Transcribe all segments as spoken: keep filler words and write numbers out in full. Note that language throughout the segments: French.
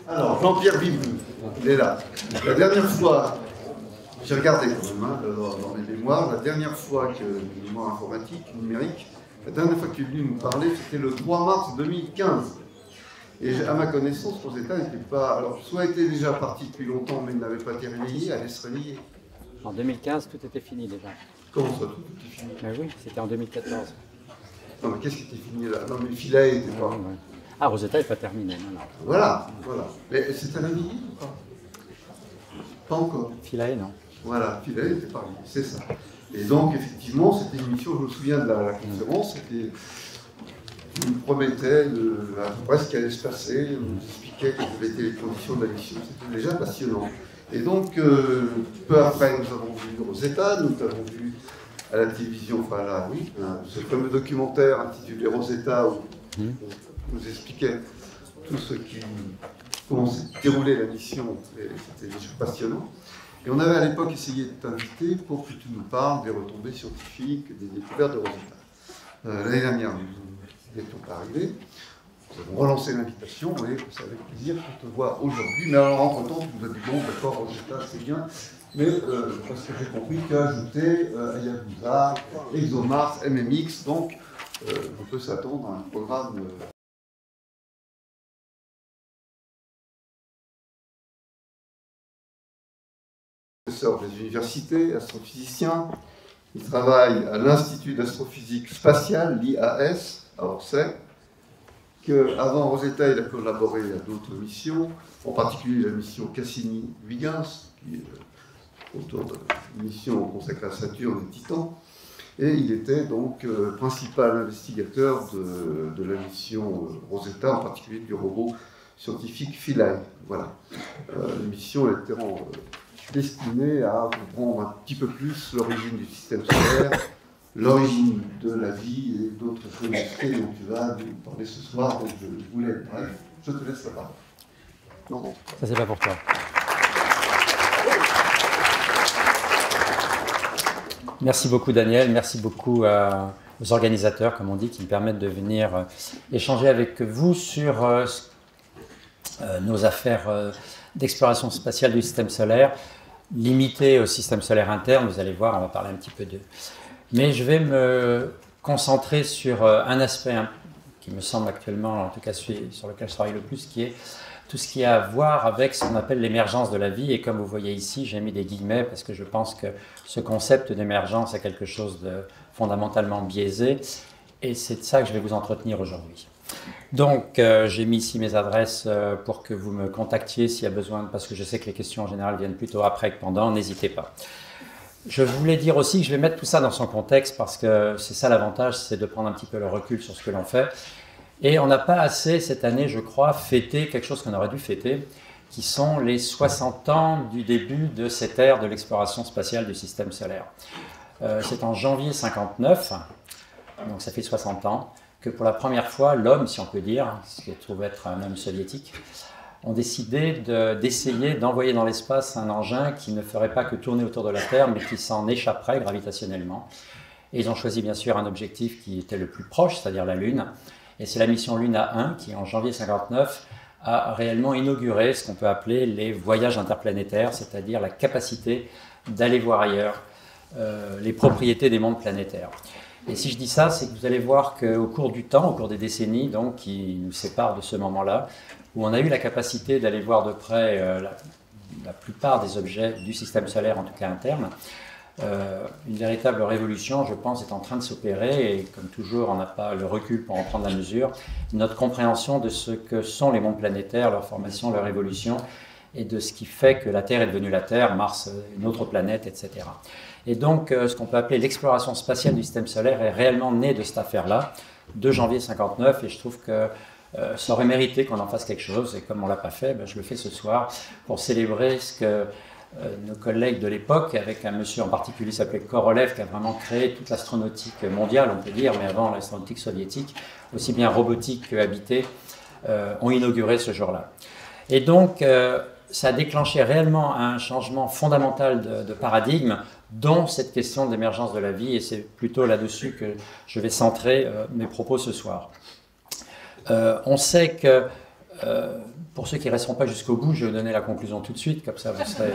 Alors, Jean-Pierre Viveux, il est là. La dernière fois, j'ai regardé quand même hein, dans, dans mes mémoires, la dernière fois que, mémoire informatique, numérique, la dernière fois qu'il est venu nous parler, c'était le trois mars deux mille quinze. Et à ma connaissance, Rosetta n'était pas. Alors, soit était déjà parti depuis longtemps, mais il n'avait pas été réveillé, allait se réveiller. En deux mille quinze, tout était fini déjà. Comment ça, tout était fini? Mais oui, c'était en deux mille quatorze. Non, mais qu'est-ce qui était fini là? Non, mais le filet était pas. Oui, oui. Ah, Rosetta n'est pas terminé, non, non. Voilà, voilà. Mais c'était réveillé ou pas? Pas encore. Philae, non. Voilà, Philae était pas réveillé, c'est ça. Et donc, effectivement, c'était une émission, je me souviens de la, la conférence, c'était. Il nous promettait de, à peu près ce qui allait se passer, il nous expliquait quelles étaient les conditions de la mission, c'était déjà passionnant. Et donc, euh, peu après, nous avons vu Rosetta, nous avons vu à la télévision, enfin là, oui, ce fameux documentaire intitulé Rosetta, où mmh. on nous expliquait tout ce qui, comment s'est déroulée la mission, c'était déjà passionnant. Et on avait à l'époque essayé de t'inviter pour que tu nous parles des retombées scientifiques, des découvertes de Rosetta. Euh, L'année dernière, nous n'étions pas arrivés. Nous avons relancé l'invitation et c'est avec plaisir qu'on te voit aujourd'hui. Mais alors, entre-temps, tu nous as dit bon, d'accord, Rosetta, c'est bien. Mais euh, parce que j'ai compris qu'ajouter euh, Hayabusa, ExoMars, M M X, donc euh, on peut s'attendre à un programme. Euh, professeur des universités, astrophysicien. Il travaille à l'Institut d'astrophysique spatiale, l'I A S, à Orsay. Qu'avant Rosetta, il a collaboré à d'autres missions, en particulier la mission Cassini-Huygens, qui est autour d'une mission consacrée à Saturne et Titan. Et il était donc euh, principal investigateur de, de la mission Rosetta, en particulier du robot scientifique Philae. Voilà. Euh, la mission était en, euh, destinée à comprendre un petit peu plus l'origine du système solaire, l'origine de la vie et d'autres choses dont tu vas nous parler ce soir. Donc je voulais, bref, je te laisse la parole. Non, non. Ça, c'est pas pour toi. Merci beaucoup, Daniel. Merci beaucoup euh, aux organisateurs, comme on dit, qui me permettent de venir euh, échanger avec vous sur euh, euh, nos affaires euh, d'exploration spatiale du système solaire, limitées au système solaire interne. Vous allez voir, on va parler un petit peu de... Mais je vais me concentrer sur un aspect qui me semble actuellement, en tout cas celui sur lequel je travaille le plus, qui est tout ce qui a à voir avec ce qu'on appelle l'émergence de la vie. Et comme vous voyez ici, j'ai mis des guillemets parce que je pense que ce concept d'émergence est quelque chose de fondamentalement biaisé. Et c'est de ça que je vais vous entretenir aujourd'hui. Donc, euh, j'ai mis ici mes adresses euh, pour que vous me contactiez s'il y a besoin, parce que je sais que les questions en général viennent plutôt après que pendant, n'hésitez pas. Je voulais dire aussi que je vais mettre tout ça dans son contexte parce que c'est ça l'avantage, c'est de prendre un petit peu le recul sur ce que l'on fait. Et on n'a pas assez cette année, je crois, fêté quelque chose qu'on aurait dû fêter, qui sont les soixante ans du début de cette ère de l'exploration spatiale du système solaire. Euh, c'est en janvier cinquante-neuf, donc ça fait soixante ans, que pour la première fois, l'homme, si on peut dire, ce qui trouve être un homme soviétique, ont décidé d'essayer de, d'envoyer dans l'espace un engin qui ne ferait pas que tourner autour de la Terre, mais qui s'en échapperait gravitationnellement. Et ils ont choisi bien sûr un objectif qui était le plus proche, c'est-à-dire la Lune. Et c'est la mission Luna un qui, en janvier cinquante-neuf, a réellement inauguré ce qu'on peut appeler les voyages interplanétaires, c'est-à-dire la capacité d'aller voir ailleurs euh, les propriétés des mondes planétaires. Et si je dis ça, c'est que vous allez voir qu'au cours du temps, au cours des décennies donc, qui nous séparent de ce moment-là, où on a eu la capacité d'aller voir de près euh, la, la plupart des objets du système solaire, en tout cas interne, euh, une véritable révolution, je pense, est en train de s'opérer, et comme toujours, on n'a pas le recul pour en prendre la mesure, notre compréhension de ce que sont les mondes planétaires, leur formation, leur évolution, et de ce qui fait que la Terre est devenue la Terre, Mars une autre planète, et cetera. Et donc, euh, ce qu'on peut appeler l'exploration spatiale du système solaire est réellement née de cette affaire-là, de janvier cinquante-neuf, et je trouve que Euh, ça aurait mérité qu'on en fasse quelque chose, et comme on ne l'a pas fait, ben, je le fais ce soir pour célébrer ce que euh, nos collègues de l'époque, avec un monsieur en particulier qui s'appelait Korolev, qui a vraiment créé toute l'astronautique mondiale, on peut dire, mais avant l'astronautique soviétique, aussi bien robotique que habitée, euh, ont inauguré ce jour-là. Et donc, euh, ça a déclenché réellement un changement fondamental de, de paradigme, dont cette question de l'émergence de la vie, et c'est plutôt là-dessus que je vais centrer euh, mes propos ce soir. Euh, on sait que euh, pour ceux qui ne resteront pas jusqu'au bout, je vais vous donner la conclusion tout de suite, comme ça vous serez...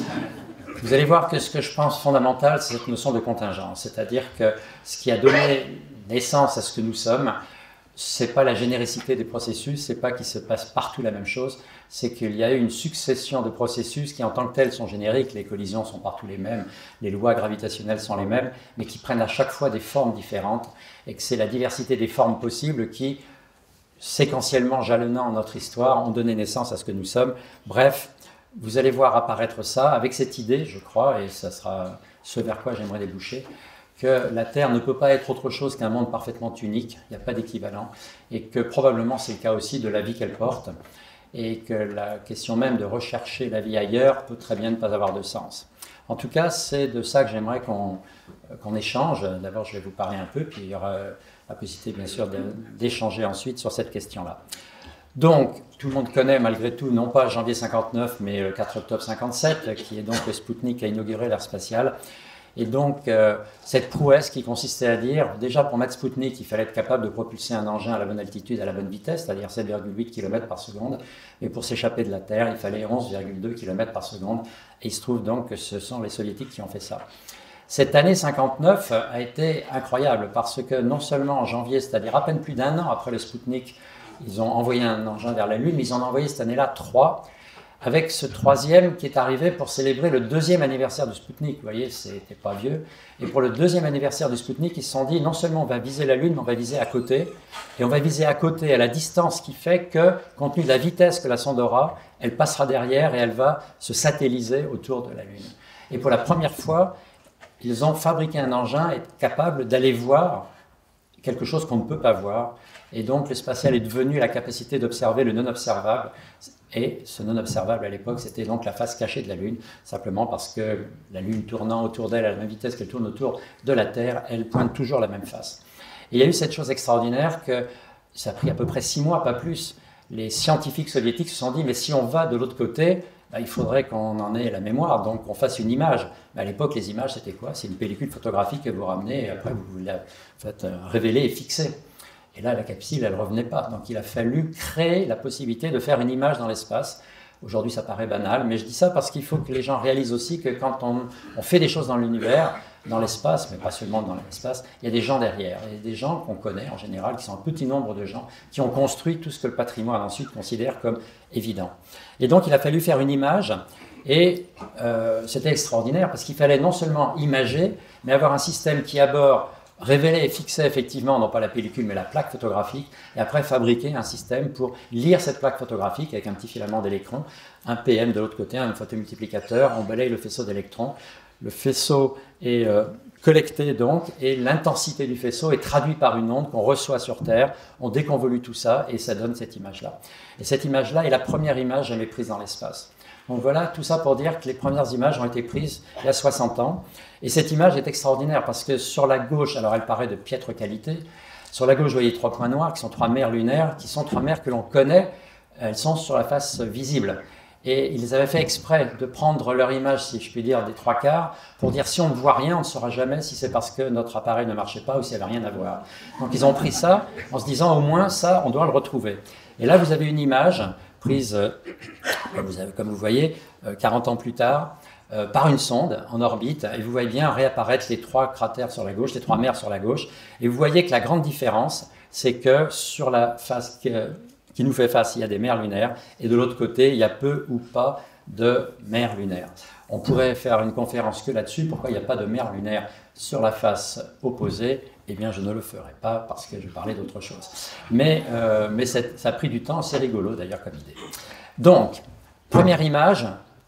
Vous allez voir que ce que je pense fondamental, c'est cette notion de contingence, c'est-à-dire que ce qui a donné naissance à ce que nous sommes, c'est pas la généricité des processus, c'est pas qu'il se passe partout la même chose, c'est qu'il y a eu une succession de processus qui en tant que tels sont génériques, les collisions sont partout les mêmes, les lois gravitationnelles sont les mêmes, mais qui prennent à chaque fois des formes différentes, et que c'est la diversité des formes possibles qui, séquentiellement jalonnant notre histoire, ont donné naissance à ce que nous sommes. Bref, vous allez voir apparaître ça avec cette idée, je crois, et ça sera ce vers quoi j'aimerais déboucher, que la Terre ne peut pas être autre chose qu'un monde parfaitement unique, il n'y a pas d'équivalent, et que probablement c'est le cas aussi de la vie qu'elle porte, et que la question même de rechercher la vie ailleurs peut très bien ne pas avoir de sens. En tout cas, c'est de ça que j'aimerais qu'on qu'on échange. D'abord, je vais vous parler un peu, puis il y aura la possibilité, bien sûr, d'échanger ensuite sur cette question-là. Donc, tout le monde connaît malgré tout, non pas janvier cinquante-neuf, mais le quatre octobre cinquante-sept, qui est donc le Spoutnik qui a inauguré l'ère spatiale. Et donc, euh, cette prouesse qui consistait à dire, déjà pour mettre Spoutnik, il fallait être capable de propulser un engin à la bonne altitude, à la bonne vitesse, c'est-à-dire sept virgule huit kilomètres par seconde. Et pour s'échapper de la Terre, il fallait onze virgule deux kilomètres par seconde. Et il se trouve donc que ce sont les Soviétiques qui ont fait ça. Cette année cinquante-neuf a été incroyable parce que non seulement en janvier, c'est-à-dire à peine plus d'un an après le Spoutnik, ils ont envoyé un engin vers la Lune, mais ils en ont envoyé cette année-là trois, avec ce troisième qui est arrivé pour célébrer le deuxième anniversaire du Spoutnik. Vous voyez, c'était pas vieux. Et pour le deuxième anniversaire du Spoutnik, ils se sont dit, non seulement on va viser la Lune, mais on va viser à côté. Et on va viser à côté à la distance qui fait que, compte tenu de la vitesse que la sonde aura, elle passera derrière et elle va se satelliser autour de la Lune. Et pour la première fois, ils ont fabriqué un engin capable d'aller voir quelque chose qu'on ne peut pas voir. Et donc, le spatial est devenu la capacité d'observer le non-observable. Et ce non-observable, à l'époque, c'était donc la face cachée de la Lune, simplement parce que la Lune tournant autour d'elle à la même vitesse qu'elle tourne autour de la Terre, elle pointe toujours la même face. Et il y a eu cette chose extraordinaire que ça a pris à peu près six mois, pas plus. Les scientifiques soviétiques se sont dit, mais si on va de l'autre côté, bah, il faudrait qu'on en ait la mémoire, donc qu'on fasse une image. Mais à l'époque, les images, c'était quoi? C'est une pellicule photographique que vous ramenez et après vous la faites révéler et fixer. Et là, la capsule, elle ne revenait pas. Donc, il a fallu créer la possibilité de faire une image dans l'espace. Aujourd'hui, ça paraît banal, mais je dis ça parce qu'il faut que les gens réalisent aussi que quand on, on fait des choses dans l'univers, dans l'espace, mais pas seulement dans l'espace, il y a des gens derrière. Il y a des gens qu'on connaît en général, qui sont un petit nombre de gens, qui ont construit tout ce que le patrimoine ensuite considère comme évident. Et donc, il a fallu faire une image. Et euh, c'était extraordinaire parce qu'il fallait non seulement imager, mais avoir un système qui, à bord, révélait et fixait effectivement, non pas la pellicule, mais la plaque photographique, et après fabriquer un système pour lire cette plaque photographique avec un petit filament d'électrons, un P M de l'autre côté, un photomultiplicateur, on balaye le faisceau d'électrons. Le faisceau est euh, collecté donc, et l'intensité du faisceau est traduite par une onde qu'on reçoit sur Terre. On déconvolue tout ça, et ça donne cette image-là. Et cette image-là est la première image jamais prise dans l'espace. Donc voilà, tout ça pour dire que les premières images ont été prises il y a soixante ans. Et cette image est extraordinaire parce que sur la gauche, alors elle paraît de piètre qualité, sur la gauche, vous voyez trois points noirs qui sont trois mers lunaires, qui sont trois mers que l'on connaît, elles sont sur la face visible. Et ils avaient fait exprès de prendre leur image, si je puis dire, des trois quarts, pour dire si on ne voit rien, on ne saura jamais si c'est parce que notre appareil ne marchait pas ou s'il n'y avait rien à voir. Donc ils ont pris ça en se disant au moins ça, on doit le retrouver. Et là, vous avez une image prise, euh, comme, vous avez, comme vous voyez, euh, quarante ans plus tard, euh, par une sonde en orbite, et vous voyez bien réapparaître les trois cratères sur la gauche, les trois mers sur la gauche, et vous voyez que la grande différence, c'est que sur la face qui, qui nous fait face, il y a des mers lunaires, et de l'autre côté, il y a peu ou pas de mers lunaires. On pourrait faire une conférence que là-dessus, pourquoi il n'y a pas de mer lunaire sur la face opposée? Eh bien, je ne le ferai pas parce que je parlais d'autre chose. Mais, euh, mais ça a pris du temps, c'est rigolo d'ailleurs comme idée. Donc, première image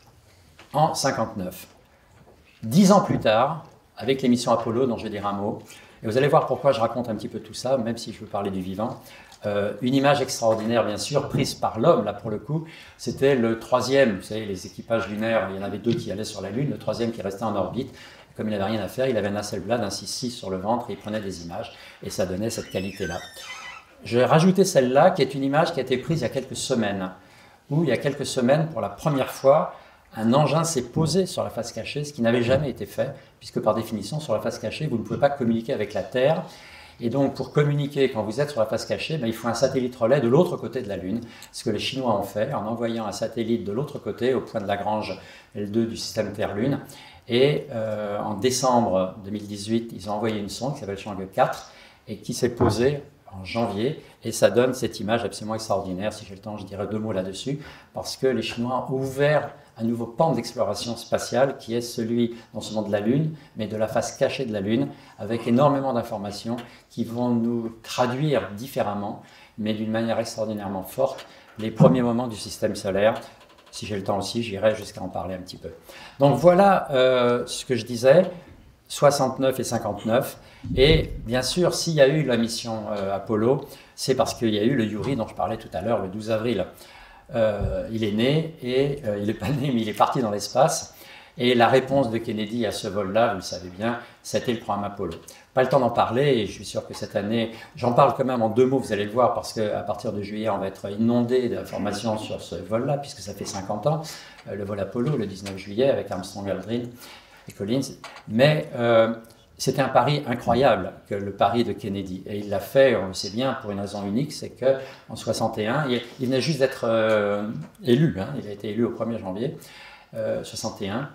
en cinquante-neuf. Dix ans plus tard, avec l'émission Apollo, dont je vais dire un mot, et vous allez voir pourquoi je raconte un petit peu tout ça, même si je veux parler du vivant. Euh, une image extraordinaire, bien sûr, prise par l'homme, là pour le coup. C'était le troisième, vous savez, les équipages lunaires, il y en avait deux qui allaient sur la Lune, le troisième qui restait en orbite. Comme il n'avait rien à faire, il avait un Hasselblad, un six six sur le ventre et il prenait des images et ça donnait cette qualité-là. Je vais rajouter celle-là qui est une image qui a été prise il y a quelques semaines, où il y a quelques semaines, pour la première fois, un engin s'est posé sur la face cachée, ce qui n'avait jamais été fait, puisque par définition, sur la face cachée, vous ne pouvez pas communiquer avec la Terre. Et donc, pour communiquer, quand vous êtes sur la face cachée, ben, il faut un satellite relais de l'autre côté de la Lune. Ce que les Chinois ont fait en envoyant un satellite de l'autre côté, au point de Lagrange L deux du système Terre-Lune. Et euh, en décembre deux mille dix-huit, ils ont envoyé une sonde qui s'appelle Chang'e quatre et qui s'est posée en janvier, et ça donne cette image absolument extraordinaire. Si j'ai le temps, je dirais deux mots là-dessus, parce que les Chinois ont ouvert un nouveau pan d'exploration spatiale qui est celui non seulement de la Lune, mais de la face cachée de la Lune, avec énormément d'informations qui vont nous traduire différemment, mais d'une manière extraordinairement forte, les premiers moments du système solaire. Si j'ai le temps aussi, j'irai jusqu'à en parler un petit peu. Donc voilà euh, ce que je disais, soixante-neuf et cinquante-neuf. Et bien sûr, s'il y a eu la mission euh, Apollo, c'est parce qu'il y a eu le Yuri dont je parlais tout à l'heure, le douze avril. Euh, il est né, et euh, il n'est pas né, mais il est parti dans l'espace. Et la réponse de Kennedy à ce vol-là, vous le savez bien, c'était le programme Apollo. Pas le temps d'en parler, et je suis sûr que cette année, j'en parle quand même en deux mots, vous allez le voir, parce qu'à partir de juillet, on va être inondé d'informations sur ce vol-là, puisque ça fait cinquante ans, euh, le vol Apollo, le dix-neuf juillet, avec Armstrong, Aldrin et Collins. Mais euh, c'était un pari incroyable, que le pari de Kennedy. Et il l'a fait, on le sait bien, pour une raison unique, c'est qu'en soixante et un, il, il venait juste d'être euh, élu, hein, il a été élu au premier janvier euh, soixante et un,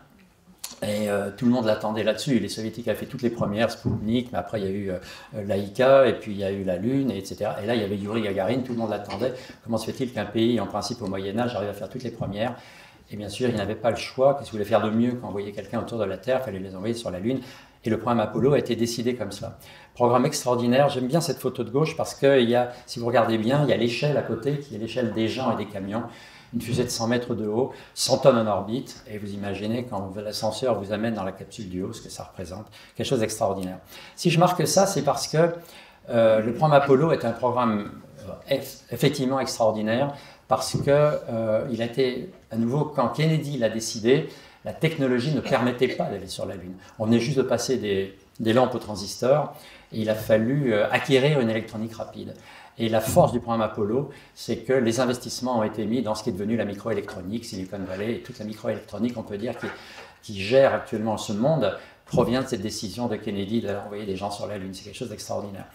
et euh, tout le monde l'attendait là-dessus. Les Soviétiques avaient fait toutes les premières, Sputnik, mais après il y a eu euh, Laika, et puis il y a eu la Lune, et etc. Et là, il y avait Yuri Gagarin, tout le monde l'attendait. Comment se fait-il qu'un pays, en principe au Moyen-Âge, arrive à faire toutes les premières? Et bien sûr, il n'avait pas le choix. Qu'est-ce qu'il voulait faire de mieux qu'envoyer quelqu'un autour de la Terre? Il fallait les envoyer sur la Lune. Et le programme Apollo a été décidé comme ça. Programme extraordinaire. J'aime bien cette photo de gauche parce que, il y a, si vous regardez bien, il y a l'échelle à côté qui est l'échelle des gens et des camions. Une fusée de cent mètres de haut, cent tonnes en orbite. Et vous imaginez quand l'ascenseur vous amène dans la capsule du haut, ce que ça représente. Quelque chose d'extraordinaire. Si je marque ça, c'est parce que euh, le programme Apollo est un programme euh, effectivement extraordinaire parce qu'il euh, a été, à nouveau, quand Kennedy l'a décidé, la technologie ne permettait pas d'aller sur la Lune. On venait juste de passer des, des lampes aux transistors et il a fallu euh, acquérir une électronique rapide. Et la force du programme Apollo, c'est que les investissements ont été mis dans ce qui est devenu la microélectronique, Silicon Valley, et toute la microélectronique, on peut dire, qui, qui gère actuellement ce monde, provient de cette décision de Kennedy d'envoyer des gens sur la Lune. C'est quelque chose d'extraordinaire.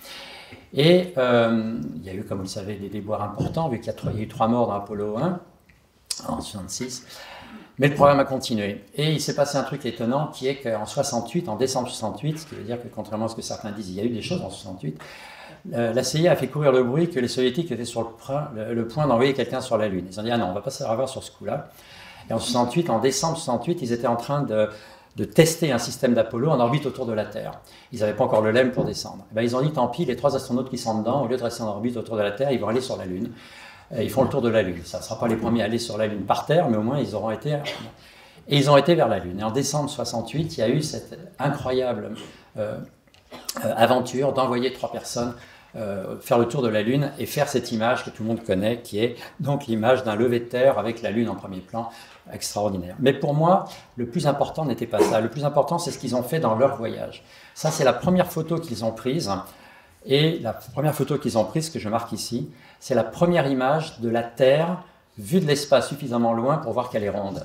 Et euh, il y a eu, comme vous le savez, des déboires importants, vu qu'il y a, y a eu trois morts dans Apollo un, en soixante-six. Mais le programme a continué. Et il s'est passé un truc étonnant qui est qu'en soixante-huit, en décembre soixante-huit, ce qui veut dire que contrairement à ce que certains disent, il y a eu des choses en soixante-huit, euh, la C I A a fait courir le bruit que les Soviétiques étaient sur le point, le, le point d'envoyer quelqu'un sur la Lune. Ils ont dit, ah non, on ne va pas se faire avoir sur ce coup-là. Et en soixante-huit, en décembre soixante-huit, ils étaient en train de, de tester un système d'Apollo en orbite autour de la Terre. Ils n'avaient pas encore le L E M pour descendre. Et bien, ils ont dit, tant pis, les trois astronautes qui sont dedans, au lieu de rester en orbite autour de la Terre, ils vont aller sur la Lune. Et ils font le tour de la Lune. Ça ne sera pas les premiers à aller sur la Lune par terre, mais au moins, ils auront été... Et ils ont été vers la Lune. Et en décembre soixante-huit, il y a eu cette incroyable euh, euh, aventure d'envoyer trois personnes euh, faire le tour de la Lune et faire cette image que tout le monde connaît, qui est donc l'image d'un lever de terre avec la Lune en premier plan, extraordinaire. Mais pour moi, le plus important n'était pas ça. Le plus important, c'est ce qu'ils ont fait dans leur voyage. Ça, c'est la première photo qu'ils ont prise. Et la première photo qu'ils ont prise, que je marque ici, c'est la première image de la Terre vue de l'espace suffisamment loin pour voir qu'elle est ronde.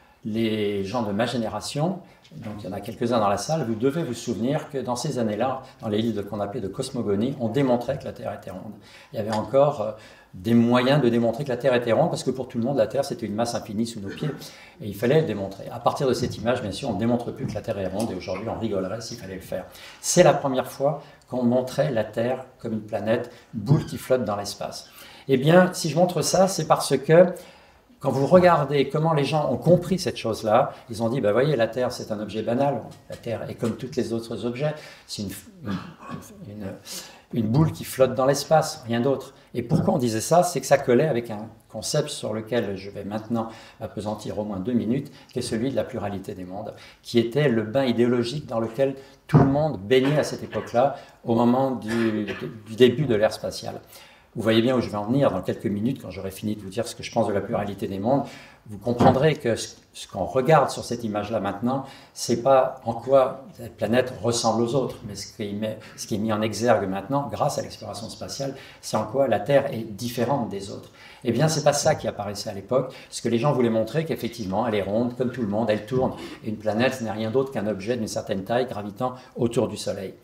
Les gens de ma génération, donc il y en a quelques-uns dans la salle, vous devez vous souvenir que dans ces années-là, dans les livres qu'on appelait de cosmogonie, on démontrait que la Terre était ronde. Il y avait encore euh, des moyens de démontrer que la Terre était ronde, parce que pour tout le monde, la Terre, c'était une masse infinie sous nos pieds, et il fallait le démontrer. À partir de cette image, bien sûr, on ne démontre plus que la Terre est ronde, et aujourd'hui, on rigolerait s'il fallait le faire. C'est la première fois qu'on montrait la Terre comme une planète, boule qui flotte dans l'espace. Eh bien, si je montre ça, c'est parce que quand vous regardez comment les gens ont compris cette chose-là, ils ont dit, ben voyez, la Terre, c'est un objet banal. La Terre est comme tous les autres objets. C'est une, une, une, une boule qui flotte dans l'espace, rien d'autre. Et pourquoi on disait ça? C'est que ça collait avec un concept sur lequel je vais maintenant appesantir au moins deux minutes, qui est celui de la pluralité des mondes, qui était le bain idéologique dans lequel tout le monde baignait à cette époque-là, au moment du, du début de l'ère spatiale. Vous voyez bien où je vais en venir dans quelques minutes, quand j'aurai fini de vous dire ce que je pense de la pluralité des mondes. Vous comprendrez que ce, ce qu'on regarde sur cette image-là maintenant, c'est pas en quoi la planète ressemble aux autres, mais ce qui, met, ce qui est mis en exergue maintenant, grâce à l'exploration spatiale, c'est en quoi la Terre est différente des autres. Eh bien, c'est pas ça qui apparaissait à l'époque, parce que les gens voulaient montrer qu'effectivement, elle est ronde, comme tout le monde, elle tourne, et une planète, ce n'est rien d'autre qu'un objet d'une certaine taille gravitant autour du Soleil.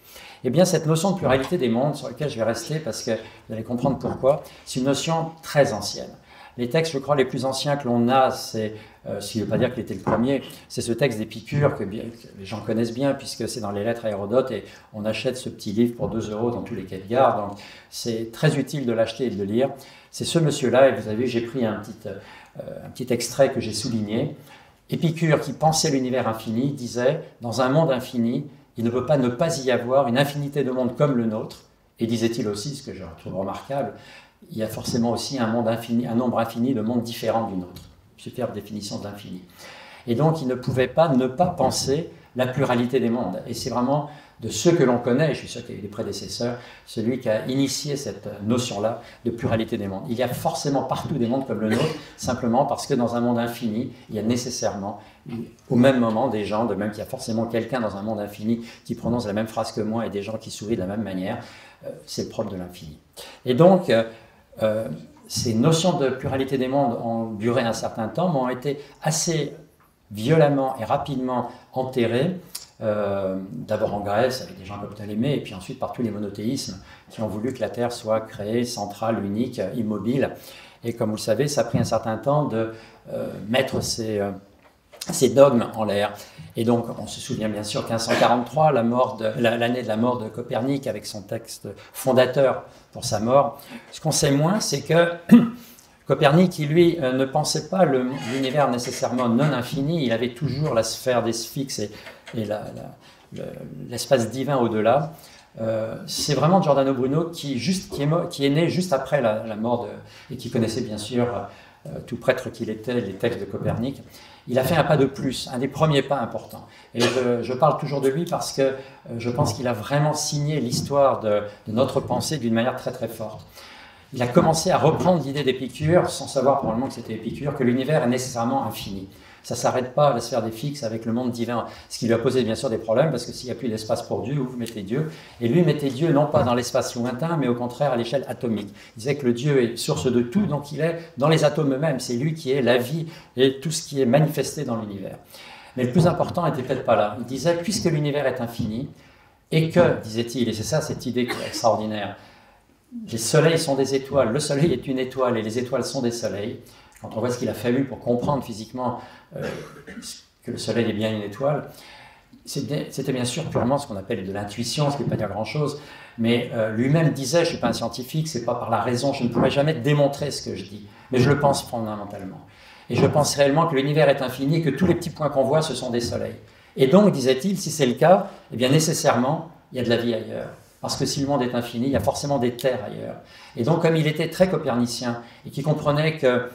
Eh bien, cette notion de pluralité des mondes, sur laquelle je vais rester parce que vous allez comprendre pourquoi, c'est une notion très ancienne. Les textes, je crois, les plus anciens que l'on a, c'est, euh, ce qui ne veut pas dire qu'il était le premier, c'est ce texte d'Épicure que, que les gens connaissent bien, puisque c'est dans les lettres à Hérodote, et on achète ce petit livre pour deux euros dans tous les quais de gare, donc c'est très utile de l'acheter et de le lire. C'est ce monsieur-là, et vous avez vu, j'ai pris un petit, euh, un petit extrait que j'ai souligné. Épicure, qui pensait l'univers infini, disait « Dans un monde infini, il ne peut pas ne pas y avoir une infinité de mondes comme le nôtre. » Et disait-il aussi, ce que je trouve remarquable, il y a forcément aussi un, monde infini, un nombre infini de mondes différents du nôtre. Superbe définition d'infini. Et donc, il ne pouvait pas ne pas penser la pluralité des mondes. Et c'est vraiment de ceux que l'on connaît, et je suis sûr qu'il y a eu des prédécesseurs, celui qui a initié cette notion-là de pluralité des mondes. Il y a forcément partout des mondes comme le nôtre, simplement parce que dans un monde infini, il y a nécessairement, au même moment, des gens, de même qu'il y a forcément quelqu'un dans un monde infini qui prononce la même phrase que moi et des gens qui sourient de la même manière. Euh, c'est le propre de l'infini. Et donc, euh, euh, ces notions de pluralité des mondes ont duré un certain temps, mais ont été assez violemment et rapidement enterrées. Euh, d'abord en Grèce avec des gens comme Ptolémée et puis ensuite par tous les monothéismes qui ont voulu que la Terre soit créée, centrale, unique, immobile. Et comme vous le savez, ça a pris un certain temps de euh, mettre ces, euh, ces dogmes en l'air. Et donc on se souvient bien sûr quinze cent quarante-trois, la mort de, la, l'année de la mort de Copernic avec son texte fondateur pour sa mort. Ce qu'on sait moins, c'est que Copernic, qui lui euh, ne pensait pas le, l'univers nécessairement non infini, il avait toujours la sphère des Sphinx et et la, la, le, l'espace divin au-delà. Euh, c'est vraiment Giordano Bruno qui, juste, qui, est, qui est né juste après la, la mort de, et qui connaissait bien sûr, euh, tout prêtre qu'il était, les textes de Copernic. Il a fait un pas de plus, un des premiers pas importants. Et je, je parle toujours de lui parce que euh, je pense qu'il a vraiment signé l'histoire de, de notre pensée d'une manière très très forte. Il a commencé à reprendre l'idée d'Épicure, sans savoir probablement que c'était Épicure, que l'univers est nécessairement infini. Ça ne s'arrête pas à la sphère des fixes avec le monde divin, ce qui lui a posé bien sûr des problèmes, parce que s'il n'y a plus d'espace pour Dieu, où vous mettez Dieu? Et lui mettait Dieu non pas dans l'espace lointain, mais au contraire à l'échelle atomique. Il disait que le Dieu est source de tout, donc il est dans les atomes eux-mêmes, c'est lui qui est la vie et tout ce qui est manifesté dans l'univers. Mais le plus important n'était peut-être pas là. Il disait, puisque l'univers est infini, et que, disait-il, et c'est ça cette idée qui est extraordinaire, les soleils sont des étoiles, le soleil est une étoile et les étoiles sont des soleils. Quand on voit ce qu'il a fallu pour comprendre physiquement euh, que le soleil est bien une étoile, c'était, c'était bien sûr purement ce qu'on appelle de l'intuition, ce qui ne veut pas dire grand-chose, mais euh, lui-même disait, je ne suis pas un scientifique, c'est pas par la raison, je ne pourrais jamais démontrer ce que je dis, mais je le pense fondamentalement. Et je pense réellement que l'univers est infini et que tous les petits points qu'on voit, ce sont des soleils. Et donc, disait-il, si c'est le cas, eh bien nécessairement, il y a de la vie ailleurs. Parce que si le monde est infini, il y a forcément des terres ailleurs. Et donc, comme il était très copernicien et qu'il comprenait que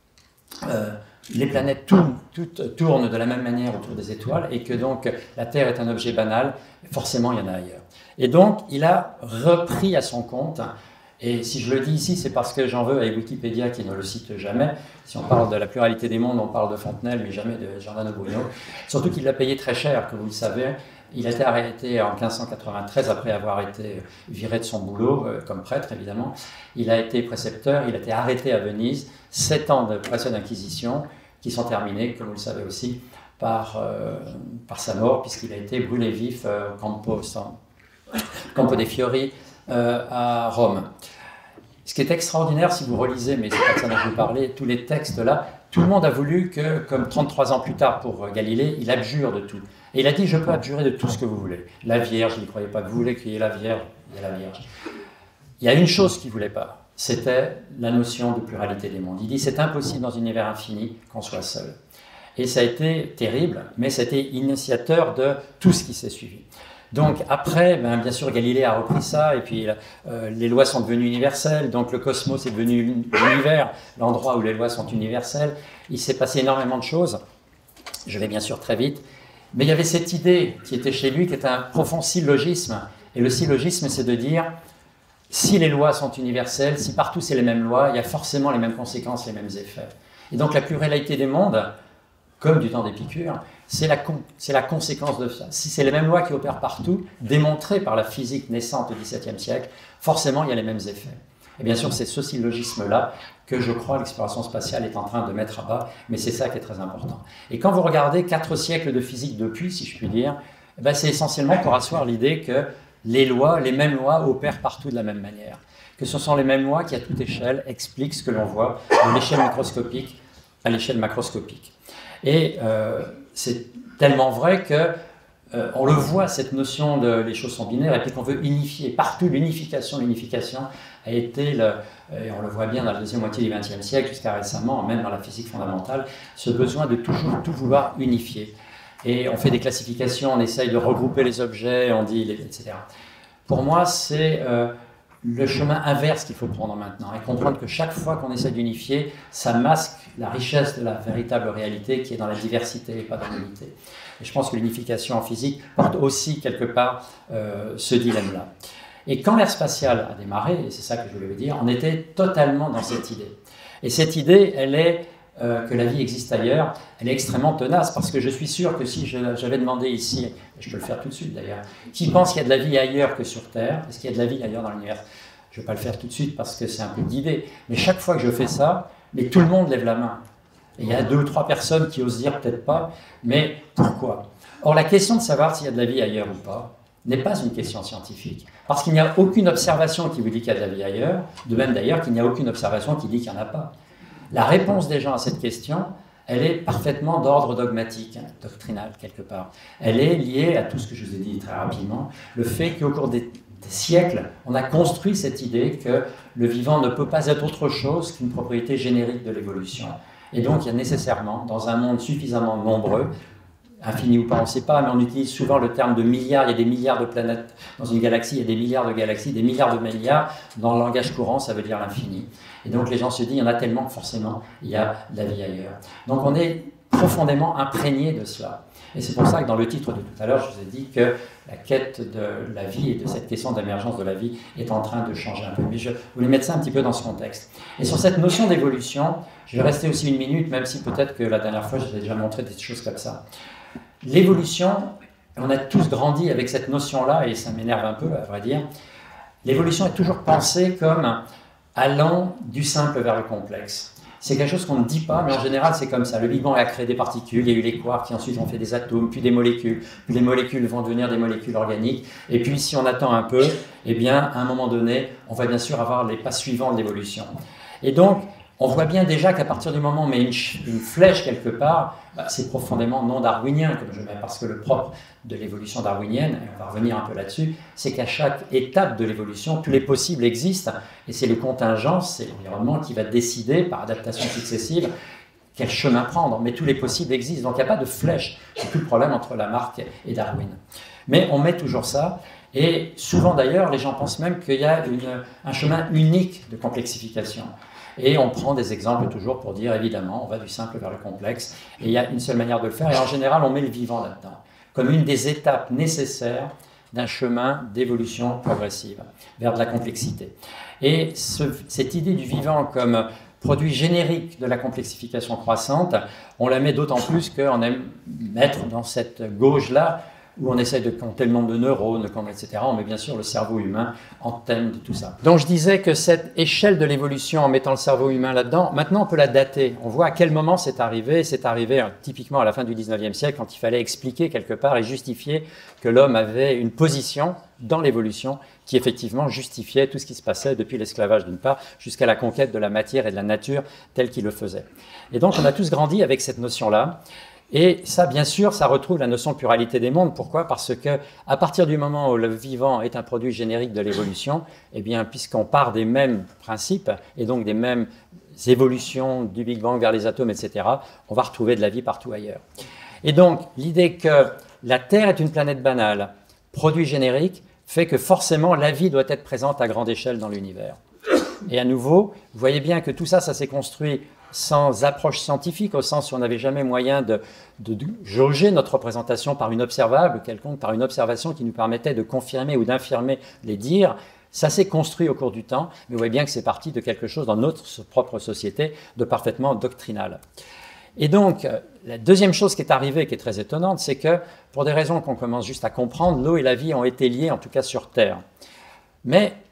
euh, les planètes tournent, toutes tournent de la même manière autour des étoiles et que donc la Terre est un objet banal, forcément il y en a ailleurs. Et donc, il a repris à son compte, et si je le dis ici, c'est parce que j'en veux à Wikipédia qui ne le cite jamais. Si on parle de la pluralité des mondes, on parle de Fontenelle, mais jamais de Giordano Bruno. Surtout qu'il l'a payé très cher, comme vous le savez. Il a été arrêté en quinze cent quatre-vingt-treize après avoir été viré de son boulot, euh, comme prêtre évidemment. Il a été précepteur, il a été arrêté à Venise. Sept ans de procès d'inquisition qui sont terminés, comme vous le savez aussi, par, euh, par sa mort, puisqu'il a été brûlé vif euh, au Campo, Campo dei Fiori euh, à Rome. Ce qui est extraordinaire, si vous relisez, mais c'est pas de ça dont je vous parlais, tous les textes là, tout le monde a voulu que, comme trente-trois ans plus tard pour Galilée, il abjure de tout. Et il a dit, je peux abjurer de tout ce que vous voulez. La Vierge, il ne croyait pas que vous voulez qu'il y ait la Vierge, il y a la Vierge. Il y a une chose qu'il ne voulait pas, c'était la notion de pluralité des mondes. Il dit, c'est impossible dans un univers infini qu'on soit seul. Et ça a été terrible, mais c'était initiateur de tout ce qui s'est suivi. Donc après, ben, bien sûr, Galilée a repris ça, et puis euh, les lois sont devenues universelles, donc le cosmos est devenu l'univers, l'endroit où les lois sont universelles. Il s'est passé énormément de choses, je vais bien sûr très vite, mais il y avait cette idée qui était chez lui, qui est un profond syllogisme, et le syllogisme, c'est de dire, si les lois sont universelles, si partout c'est les mêmes lois, il y a forcément les mêmes conséquences, les mêmes effets. Et donc la pluralité des mondes, comme du temps d'Épicure, c'est la, con, c'est la conséquence de ça. Si c'est les mêmes lois qui opèrent partout, démontrées par la physique naissante au dix-septième siècle, forcément il y a les mêmes effets. Et bien sûr, c'est ce syllogisme-là que je crois l'exploration spatiale est en train de mettre à bas, mais c'est ça qui est très important. Et quand vous regardez quatre siècles de physique depuis, si je puis dire, ben c'est essentiellement pour asseoir l'idée que les lois, les mêmes lois opèrent partout de la même manière. Que ce sont les mêmes lois qui, à toute échelle, expliquent ce que l'on voit de l'échelle microscopique à l'échelle macroscopique. Et euh, c'est tellement vrai que euh, on le voit, cette notion de les choses sont binaires, et puis qu'on veut unifier. Partout, l'unification, l'unification a été, le, et on le voit bien dans la deuxième moitié du vingtième siècle, jusqu'à récemment, même dans la physique fondamentale, ce besoin de toujours tout vouloir unifier. Et on fait des classifications, on essaye de regrouper les objets, on dit, et cetera. Pour moi, c'est euh, le chemin inverse qu'il faut prendre maintenant, et comprendre que chaque fois qu'on essaie d'unifier, ça masque la richesse de la véritable réalité qui est dans la diversité et pas dans l'unité. Et je pense que l'unification en physique porte aussi quelque part euh, ce dilemme-là. Et quand l'ère spatiale a démarré, et c'est ça que je voulais vous dire, on était totalement dans cette idée. Et cette idée, elle est euh, que la vie existe ailleurs, elle est extrêmement tenace, parce que je suis sûr que si j'avais demandé ici, et je peux le faire tout de suite d'ailleurs, qui pense qu'il y a de la vie ailleurs que sur Terre, est-ce qu'il y a de la vie ailleurs dans l'univers? Je ne vais pas le faire tout de suite parce que c'est un peu d'idée, mais chaque fois que je fais ça, mais tout le monde lève la main. Et il y a deux ou trois personnes qui osent dire peut-être pas, mais pourquoi? Or, la question de savoir s'il y a de la vie ailleurs ou pas n'est pas une question scientifique, parce qu'il n'y a aucune observation qui vous dit qu'il y a de la vie ailleurs, de même d'ailleurs qu'il n'y a aucune observation qui dit qu'il n'y en a pas. La réponse des gens à cette question, elle est parfaitement d'ordre dogmatique, hein, doctrinal quelque part. Elle est liée à tout ce que je vous ai dit très rapidement, le fait qu'au cours des, des siècles, on a construit cette idée que le vivant ne peut pas être autre chose qu'une propriété générique de l'évolution. Et donc, il y a nécessairement, dans un monde suffisamment nombreux, infini ou pas, on ne sait pas, mais on utilise souvent le terme de milliards, il y a des milliards de planètes dans une galaxie, il y a des milliards de galaxies, des milliards de milliards, dans le langage courant, ça veut dire l'infini. Et donc, les gens se disent, il y en a tellement que forcément, il y a de la vie ailleurs. Donc, on est profondément imprégné de cela. Et c'est pour ça que dans le titre de tout à l'heure, je vous ai dit que la quête de la vie et de cette question d'émergence de la vie est en train de changer un peu. Mais je voulais mettre ça un petit peu dans ce contexte. Et sur cette notion d'évolution, je vais rester aussi une minute, même si peut-être que la dernière fois, je vous ai déjà montré des choses comme ça. L'évolution, on a tous grandi avec cette notion-là, et ça m'énerve un peu, à vrai dire. L'évolution est toujours pensée comme allant du simple vers le complexe. C'est quelque chose qu'on ne dit pas, mais en général, c'est comme ça. Le Big Bang a créé des particules, il y a eu les quarks qui ensuite ont fait des atomes, puis des molécules, puis les molécules vont devenir des molécules organiques. Et puis, si on attend un peu, eh bien, à un moment donné, on va bien sûr avoir les pas suivants de l'évolution. Et donc, on voit bien déjà qu'à partir du moment où on met une, une flèche quelque part, bah, c'est profondément non darwinien, comme je mets, parce que le propre de l'évolution darwinienne, et on va revenir un peu là-dessus, c'est qu'à chaque étape de l'évolution, tous les possibles existent, et c'est le contingent, c'est l'environnement qui va décider, par adaptation successive, quel chemin prendre. Mais tous les possibles existent, donc il n'y a pas de flèche. C'est tout le problème entre Lamarck et Darwin. Mais on met toujours ça, et souvent d'ailleurs, les gens pensent même qu'il y a une, un chemin unique de complexification. Et on prend des exemples toujours pour dire, évidemment, on va du simple vers le complexe, et il y a une seule manière de le faire, et en général, on met le vivant là-dedans, comme une des étapes nécessaires d'un chemin d'évolution progressive vers de la complexité. Et ce, cette idée du vivant comme produit générique de la complexification croissante, on la met d'autant plus qu'on aime mettre dans cette gauge-là, où on essaie de compter le nombre de neurones, et cetera. On met bien sûr le cerveau humain en thème de tout ça. Donc je disais que cette échelle de l'évolution, en mettant le cerveau humain là-dedans, maintenant on peut la dater. On voit à quel moment c'est arrivé. C'est arrivé hein, typiquement à la fin du dix-neuvième siècle, quand il fallait expliquer quelque part et justifier que l'homme avait une position dans l'évolution qui effectivement justifiait tout ce qui se passait depuis l'esclavage d'une part, jusqu'à la conquête de la matière et de la nature telle qu'il le faisait. Et donc on a tous grandi avec cette notion-là. Et ça, bien sûr, ça retrouve la notion de pluralité des mondes. Pourquoi? Parce que à partir du moment où le vivant est un produit générique de l'évolution, eh bien, puisqu'on part des mêmes principes et donc des mêmes évolutions du Big Bang vers les atomes, et cetera, on va retrouver de la vie partout ailleurs. Et donc, l'idée que la Terre est une planète banale, produit générique, fait que forcément la vie doit être présente à grande échelle dans l'univers. Et à nouveau, vous voyez bien que tout ça, ça s'est construit sans approche scientifique, au sens où on n'avait jamais moyen de, de, de jauger notre représentation par une observable quelconque, par une observation qui nous permettait de confirmer ou d'infirmer les dires. Ça s'est construit au cours du temps, mais vous voyez bien que c'est parti de quelque chose dans notre propre société de parfaitement doctrinal. Et donc, la deuxième chose qui est arrivée, qui est très étonnante, c'est que, pour des raisons qu'on commence juste à comprendre, l'eau et la vie ont été liées, en tout cas sur Terre. Mais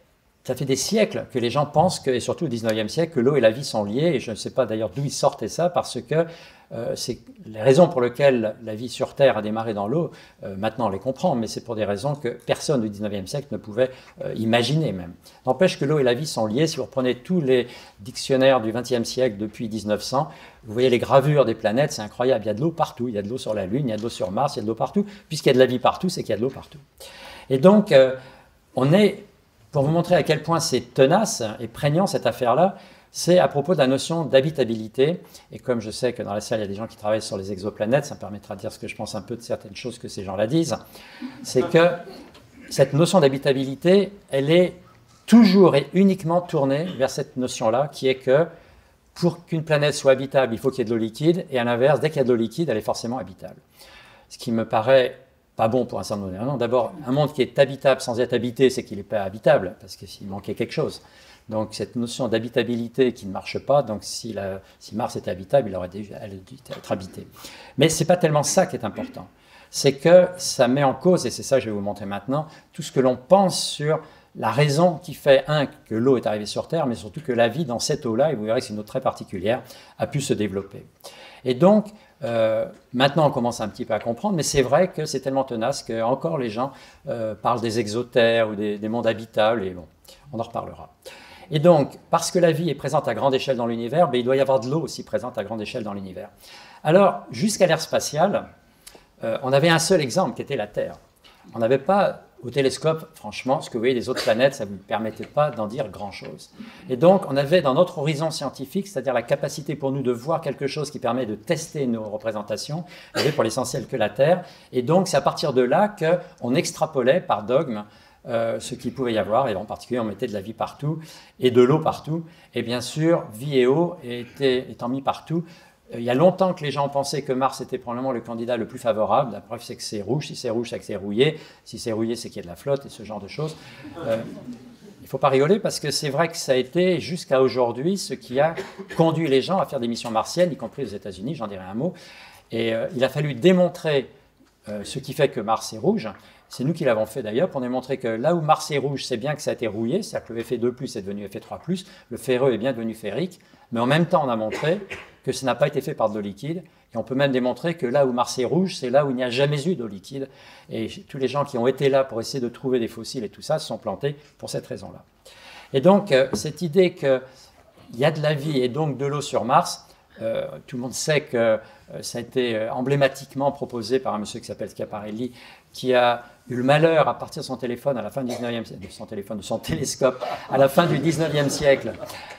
ça fait des siècles que les gens pensent, que, et surtout au dix-neuvième siècle, que l'eau et la vie sont liées, et je ne sais pas d'ailleurs d'où ils sortaient ça, parce que euh, c'est les raisons pour lesquelles la vie sur Terre a démarré dans l'eau, euh, maintenant on les comprend, mais c'est pour des raisons que personne au dix-neuvième siècle ne pouvait euh, imaginer même. N'empêche que l'eau et la vie sont liées. Si vous reprenez tous les dictionnaires du vingtième siècle depuis mille neuf cents, vous voyez les gravures des planètes, c'est incroyable, il y a de l'eau partout, il y a de l'eau sur la Lune, il y a de l'eau sur Mars, il y a de l'eau partout, puisqu'il y a de la vie partout, c'est qu'il y a de l'eau partout. Et donc, euh, on est, pour vous montrer à quel point c'est tenace et prégnant cette affaire-là, c'est à propos de la notion d'habitabilité. Et comme je sais que dans la salle, il y a des gens qui travaillent sur les exoplanètes, ça me permettra de dire ce que je pense un peu de certaines choses que ces gens-là disent. C'est que cette notion d'habitabilité, elle est toujours et uniquement tournée vers cette notion-là, qui est que pour qu'une planète soit habitable, il faut qu'il y ait de l'eau liquide, et à l'inverse, dès qu'il y a de l'eau liquide, elle est forcément habitable. Ce qui me paraît pas bon pour un certain nombre de raisons. D'abord, un monde qui est habitable sans être habité, c'est qu'il n'est pas habitable, parce qu'il manquait quelque chose. Donc cette notion d'habitabilité qui ne marche pas, donc si, la, si Mars était habitable, il aurait dû, elle aurait dû être habité. Mais ce n'est pas tellement ça qui est important. C'est que ça met en cause, et c'est ça que je vais vous montrer maintenant, tout ce que l'on pense sur la raison qui fait, un, que l'eau est arrivée sur Terre, mais surtout que la vie dans cette eau-là, et vous verrez que c'est une eau très particulière, a pu se développer. Et donc, euh, maintenant on commence un petit peu à comprendre, mais c'est vrai que c'est tellement tenace que encore les gens euh, parlent des exotères ou des, des mondes habitables, et bon, on en reparlera. Et donc, parce que la vie est présente à grande échelle dans l'univers, ben, il doit y avoir de l'eau aussi présente à grande échelle dans l'univers. Alors, jusqu'à l'ère spatiale, euh, on avait un seul exemple qui était la Terre. On n'avait pas, au télescope, franchement, ce que vous voyez des autres planètes, ça ne vous permettait pas d'en dire grand-chose. Et donc, on avait dans notre horizon scientifique, c'est-à-dire la capacité pour nous de voir quelque chose qui permet de tester nos représentations, il n'y avait pour l'essentiel que la Terre. Et donc, c'est à partir de là qu'on extrapolait par dogme Euh, ce qu'il pouvait y avoir, et en particulier on mettait de la vie partout et de l'eau partout, et bien sûr vie et eau étaient, étant mis partout. Euh, il y a longtemps que les gens pensaient que Mars était probablement le candidat le plus favorable. La preuve c'est que c'est rouge, si c'est rouge c'est que c'est rouillé, si c'est rouillé c'est qu'il y a de la flotte et ce genre de choses. Euh, il ne faut pas rigoler parce que c'est vrai que ça a été jusqu'à aujourd'hui ce qui a conduit les gens à faire des missions martiennes, y compris aux États-Unis, j'en dirai un mot, et euh, il a fallu démontrer euh, ce qui fait que Mars est rouge. C'est nous qui l'avons fait d'ailleurs pour démontrer que là où Mars est rouge, c'est bien que ça a été rouillé, c'est-à-dire que le F E deux plus est devenu F E trois plus, le ferreux est bien devenu ferrique, mais en même temps on a montré que ça n'a pas été fait par de l'eau liquide, et on peut même démontrer que là où Mars est rouge, c'est là où il n'y a jamais eu d'eau liquide, et tous les gens qui ont été là pour essayer de trouver des fossiles et tout ça se sont plantés pour cette raison-là. Et donc cette idée qu'il y a de la vie et donc de l'eau sur Mars, euh, tout le monde sait que euh, ça a été emblématiquement proposé par un monsieur qui s'appelle Schiaparelli, qui a eu le malheur, à partir de son téléphone, à la fin du dix-neuvième siècle, de son téléphone, de son télescope, à la fin du dix-neuvième siècle,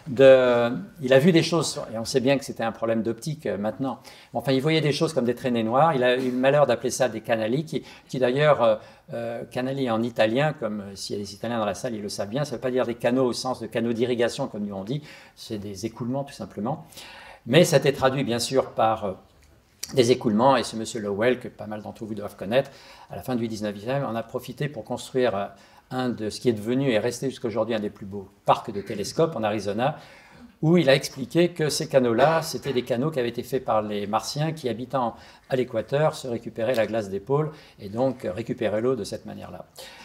de, il a vu des choses, et on sait bien que c'était un problème d'optique euh, maintenant, enfin il voyait des choses comme des traînées noires, il a eu le malheur d'appeler ça des canali, qui, qui d'ailleurs, euh, euh, canali en italien, comme euh, s'il y a des Italiens dans la salle, ils le savent bien, ça ne veut pas dire des canaux au sens de canaux d'irrigation, comme nous on dit, c'est des écoulements tout simplement, mais ça a été traduit bien sûr par... Euh, des écoulements, et ce monsieur Lowell, que pas mal d'entre vous doivent connaître, à la fin du dix-neuvième, en a profité pour construire un de ce qui est devenu et resté jusqu'à aujourd'hui un des plus beaux parcs de télescopes en Arizona, où il a expliqué que ces canaux-là, c'était des canaux qui avaient été faits par les Martiens qui, habitant à l'équateur, se récupéraient la glace des pôles et donc récupéraient l'eau de cette manière-là.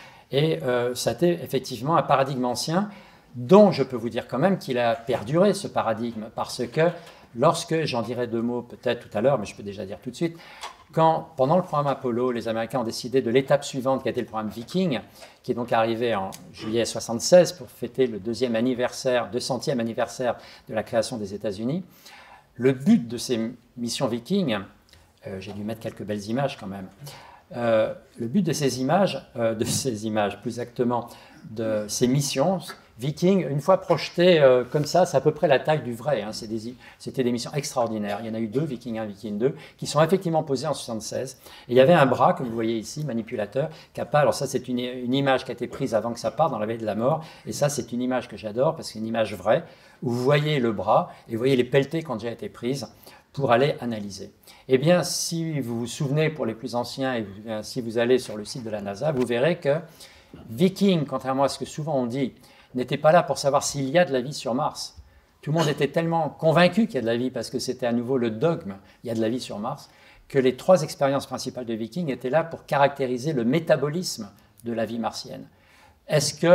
Et euh, ça a été effectivement un paradigme ancien, dont je peux vous dire quand même qu'il a perduré, ce paradigme, parce que lorsque, j'en dirai deux mots peut-être tout à l'heure, mais je peux déjà dire tout de suite, quand, pendant le programme Apollo, les Américains ont décidé de l'étape suivante qui a été le programme Viking, qui est donc arrivé en juillet soixante-seize pour fêter le deuxième anniversaire, deux centième anniversaire de la création des États-Unis, le but de ces missions Viking, euh, j'ai dû mettre quelques belles images quand même, euh, le but de ces images, euh, de ces images, plus exactement, de ces missions, Viking, une fois projeté euh, comme ça, c'est à peu près la taille du vrai. Hein, C'était des missions extraordinaires. Il y en a eu deux, Viking un, Viking deux, qui sont effectivement posées en soixante-seize. Et il y avait un bras, comme vous voyez ici, manipulateur, qui a pas. Alors ça, c'est une, une image qui a été prise avant que ça parte, dans la veille de la mort. Et ça, c'est une image que j'adore, parce que c'est une image vraie, où vous voyez le bras, et vous voyez les pelletées qui ont déjà été prises pour aller analyser. Eh bien, si vous vous souvenez, pour les plus anciens, et vous, si vous allez sur le site de la NASA, vous verrez que Viking, contrairement à ce que souvent on dit, n'était pas là pour savoir s'il y a de la vie sur Mars. Tout le monde était tellement convaincu qu'il y a de la vie, parce que c'était à nouveau le dogme, il y a de la vie sur Mars, que les trois expériences principales de Viking étaient là pour caractériser le métabolisme de la vie martienne. Est-ce que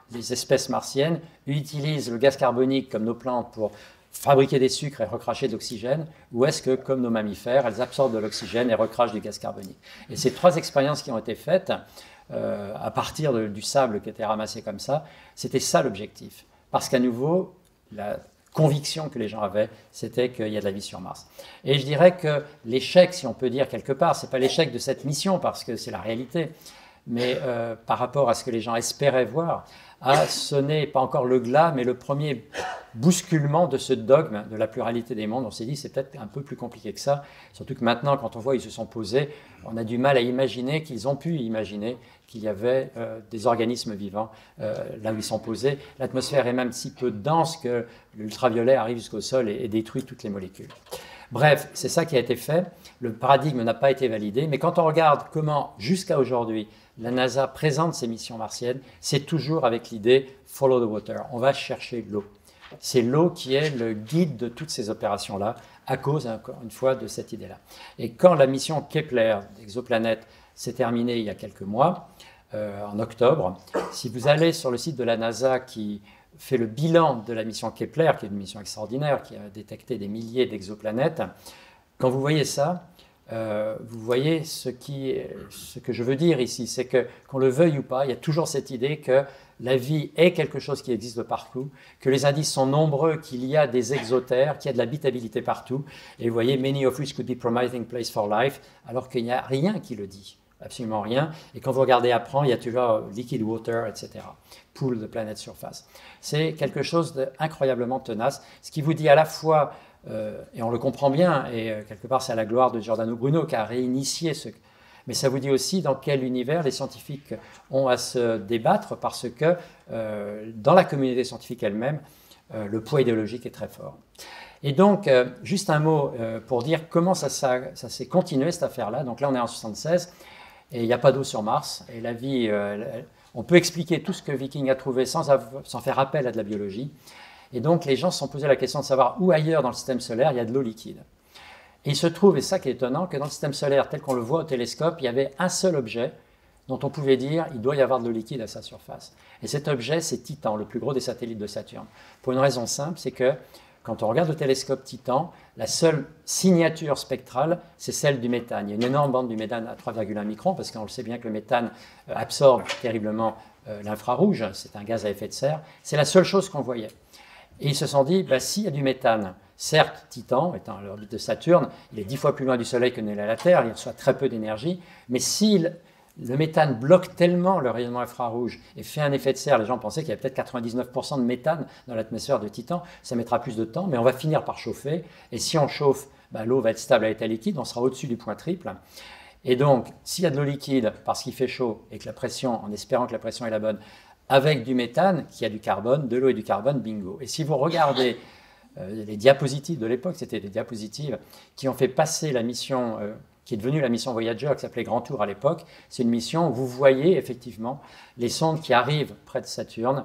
les espèces martiennes utilisent le gaz carbonique comme nos plantes pour fabriquer des sucres et recracher de l'oxygène, ou est-ce que, comme nos mammifères, elles absorbent de l'oxygène et recrachent du gaz carbonique? Et ces trois expériences qui ont été faites, euh, à partir de, du sable qui était ramassé comme ça, c'était ça l'objectif. Parce qu'à nouveau, la conviction que les gens avaient, c'était qu'il y a de la vie sur Mars. Et je dirais que l'échec, si on peut dire quelque part, ce n'est pas l'échec de cette mission, parce que c'est la réalité, mais euh, par rapport à ce que les gens espéraient voir, a sonné, pas encore le glas, mais le premier bousculement de ce dogme de la pluralité des mondes. On s'est dit, c'est peut-être un peu plus compliqué que ça, surtout que maintenant, quand on voit ils se sont posés, on a du mal à imaginer qu'ils ont pu imaginer qu'il y avait euh, des organismes vivants euh, là où ils sont posés. L'atmosphère est même si peu dense que l'ultraviolet arrive jusqu'au sol et, et détruit toutes les molécules. Bref, c'est ça qui a été fait. Le paradigme n'a pas été validé, mais quand on regarde comment, jusqu'à aujourd'hui, la NASA présente ses missions martiennes, c'est toujours avec l'idée « follow the water ». On va chercher l'eau. C'est l'eau qui est le guide de toutes ces opérations-là, à cause, encore une fois, de cette idée-là. Et quand la mission Kepler d'exoplanète s'est terminée il y a quelques mois, euh, en octobre, si vous allez sur le site de la NASA qui fait le bilan de la mission Kepler, qui est une mission extraordinaire, qui a détecté des milliers d'exoplanètes, quand vous voyez ça, Euh, vous voyez ce, qui, ce que je veux dire ici, c'est que qu'on le veuille ou pas, il y a toujours cette idée que la vie est quelque chose qui existe de partout, que les indices sont nombreux, qu'il y a des exotères, qu'il y a de l'habitabilité partout. Et vous voyez, many of which could be promising place for life, alors qu'il n'y a rien qui le dit, absolument rien. Et quand vous regardez après, il y a toujours liquid water, et cetera, pool de planète surface. C'est quelque chose d'incroyablement tenace, ce qui vous dit à la fois Euh, et on le comprend bien, et euh, quelque part c'est à la gloire de Giordano Bruno qui a réinitié ce... Mais ça vous dit aussi dans quel univers les scientifiques ont à se débattre, parce que euh, dans la communauté scientifique elle-même, euh, le poids idéologique est très fort. Et donc, euh, juste un mot euh, pour dire comment ça, ça, ça s'est continué cette affaire-là. Donc là on est en soixante-seize, et il n'y a pas d'eau sur Mars, et la vie, euh, on peut expliquer tout ce que Viking a trouvé sans, sans faire appel à de la biologie. Et donc, les gens se sont posé la question de savoir où ailleurs dans le système solaire il y a de l'eau liquide. Et il se trouve, et ça qui est étonnant, que dans le système solaire tel qu'on le voit au télescope, il y avait un seul objet dont on pouvait dire il doit y avoir de l'eau liquide à sa surface. Et cet objet, c'est Titan, le plus gros des satellites de Saturne. Pour une raison simple, c'est que quand on regarde le télescope Titan, la seule signature spectrale, c'est celle du méthane. Il y a une énorme bande du méthane à trois virgule un microns, parce qu'on le sait bien que le méthane absorbe terriblement euh, l'infrarouge, c'est un gaz à effet de serre. C'est la seule chose qu'on voyait. Et ils se sont dit, bah, s'il y a du méthane, certes, Titan, étant à l'orbite de Saturne, il est dix fois plus loin du Soleil que n'est la Terre, il reçoit très peu d'énergie, mais si le méthane bloque tellement le rayonnement infrarouge et fait un effet de serre, les gens pensaient qu'il y avait peut-être quatre-vingt-dix-neuf pour cent de méthane dans l'atmosphère de Titan, ça mettra plus de temps, mais on va finir par chauffer, et si on chauffe, bah, l'eau va être stable à l'état liquide, on sera au-dessus du point triple. Et donc, s'il y a de l'eau liquide parce qu'il fait chaud et que la pression, en espérant que la pression est la bonne, avec du méthane, qui a du carbone, de l'eau et du carbone, bingo. Et si vous regardez euh, les diapositives de l'époque, c'était des diapositives qui ont fait passer la mission, euh, qui est devenue la mission Voyager, qui s'appelait Grand Tour à l'époque. C'est une mission où vous voyez effectivement les sondes qui arrivent près de Saturne,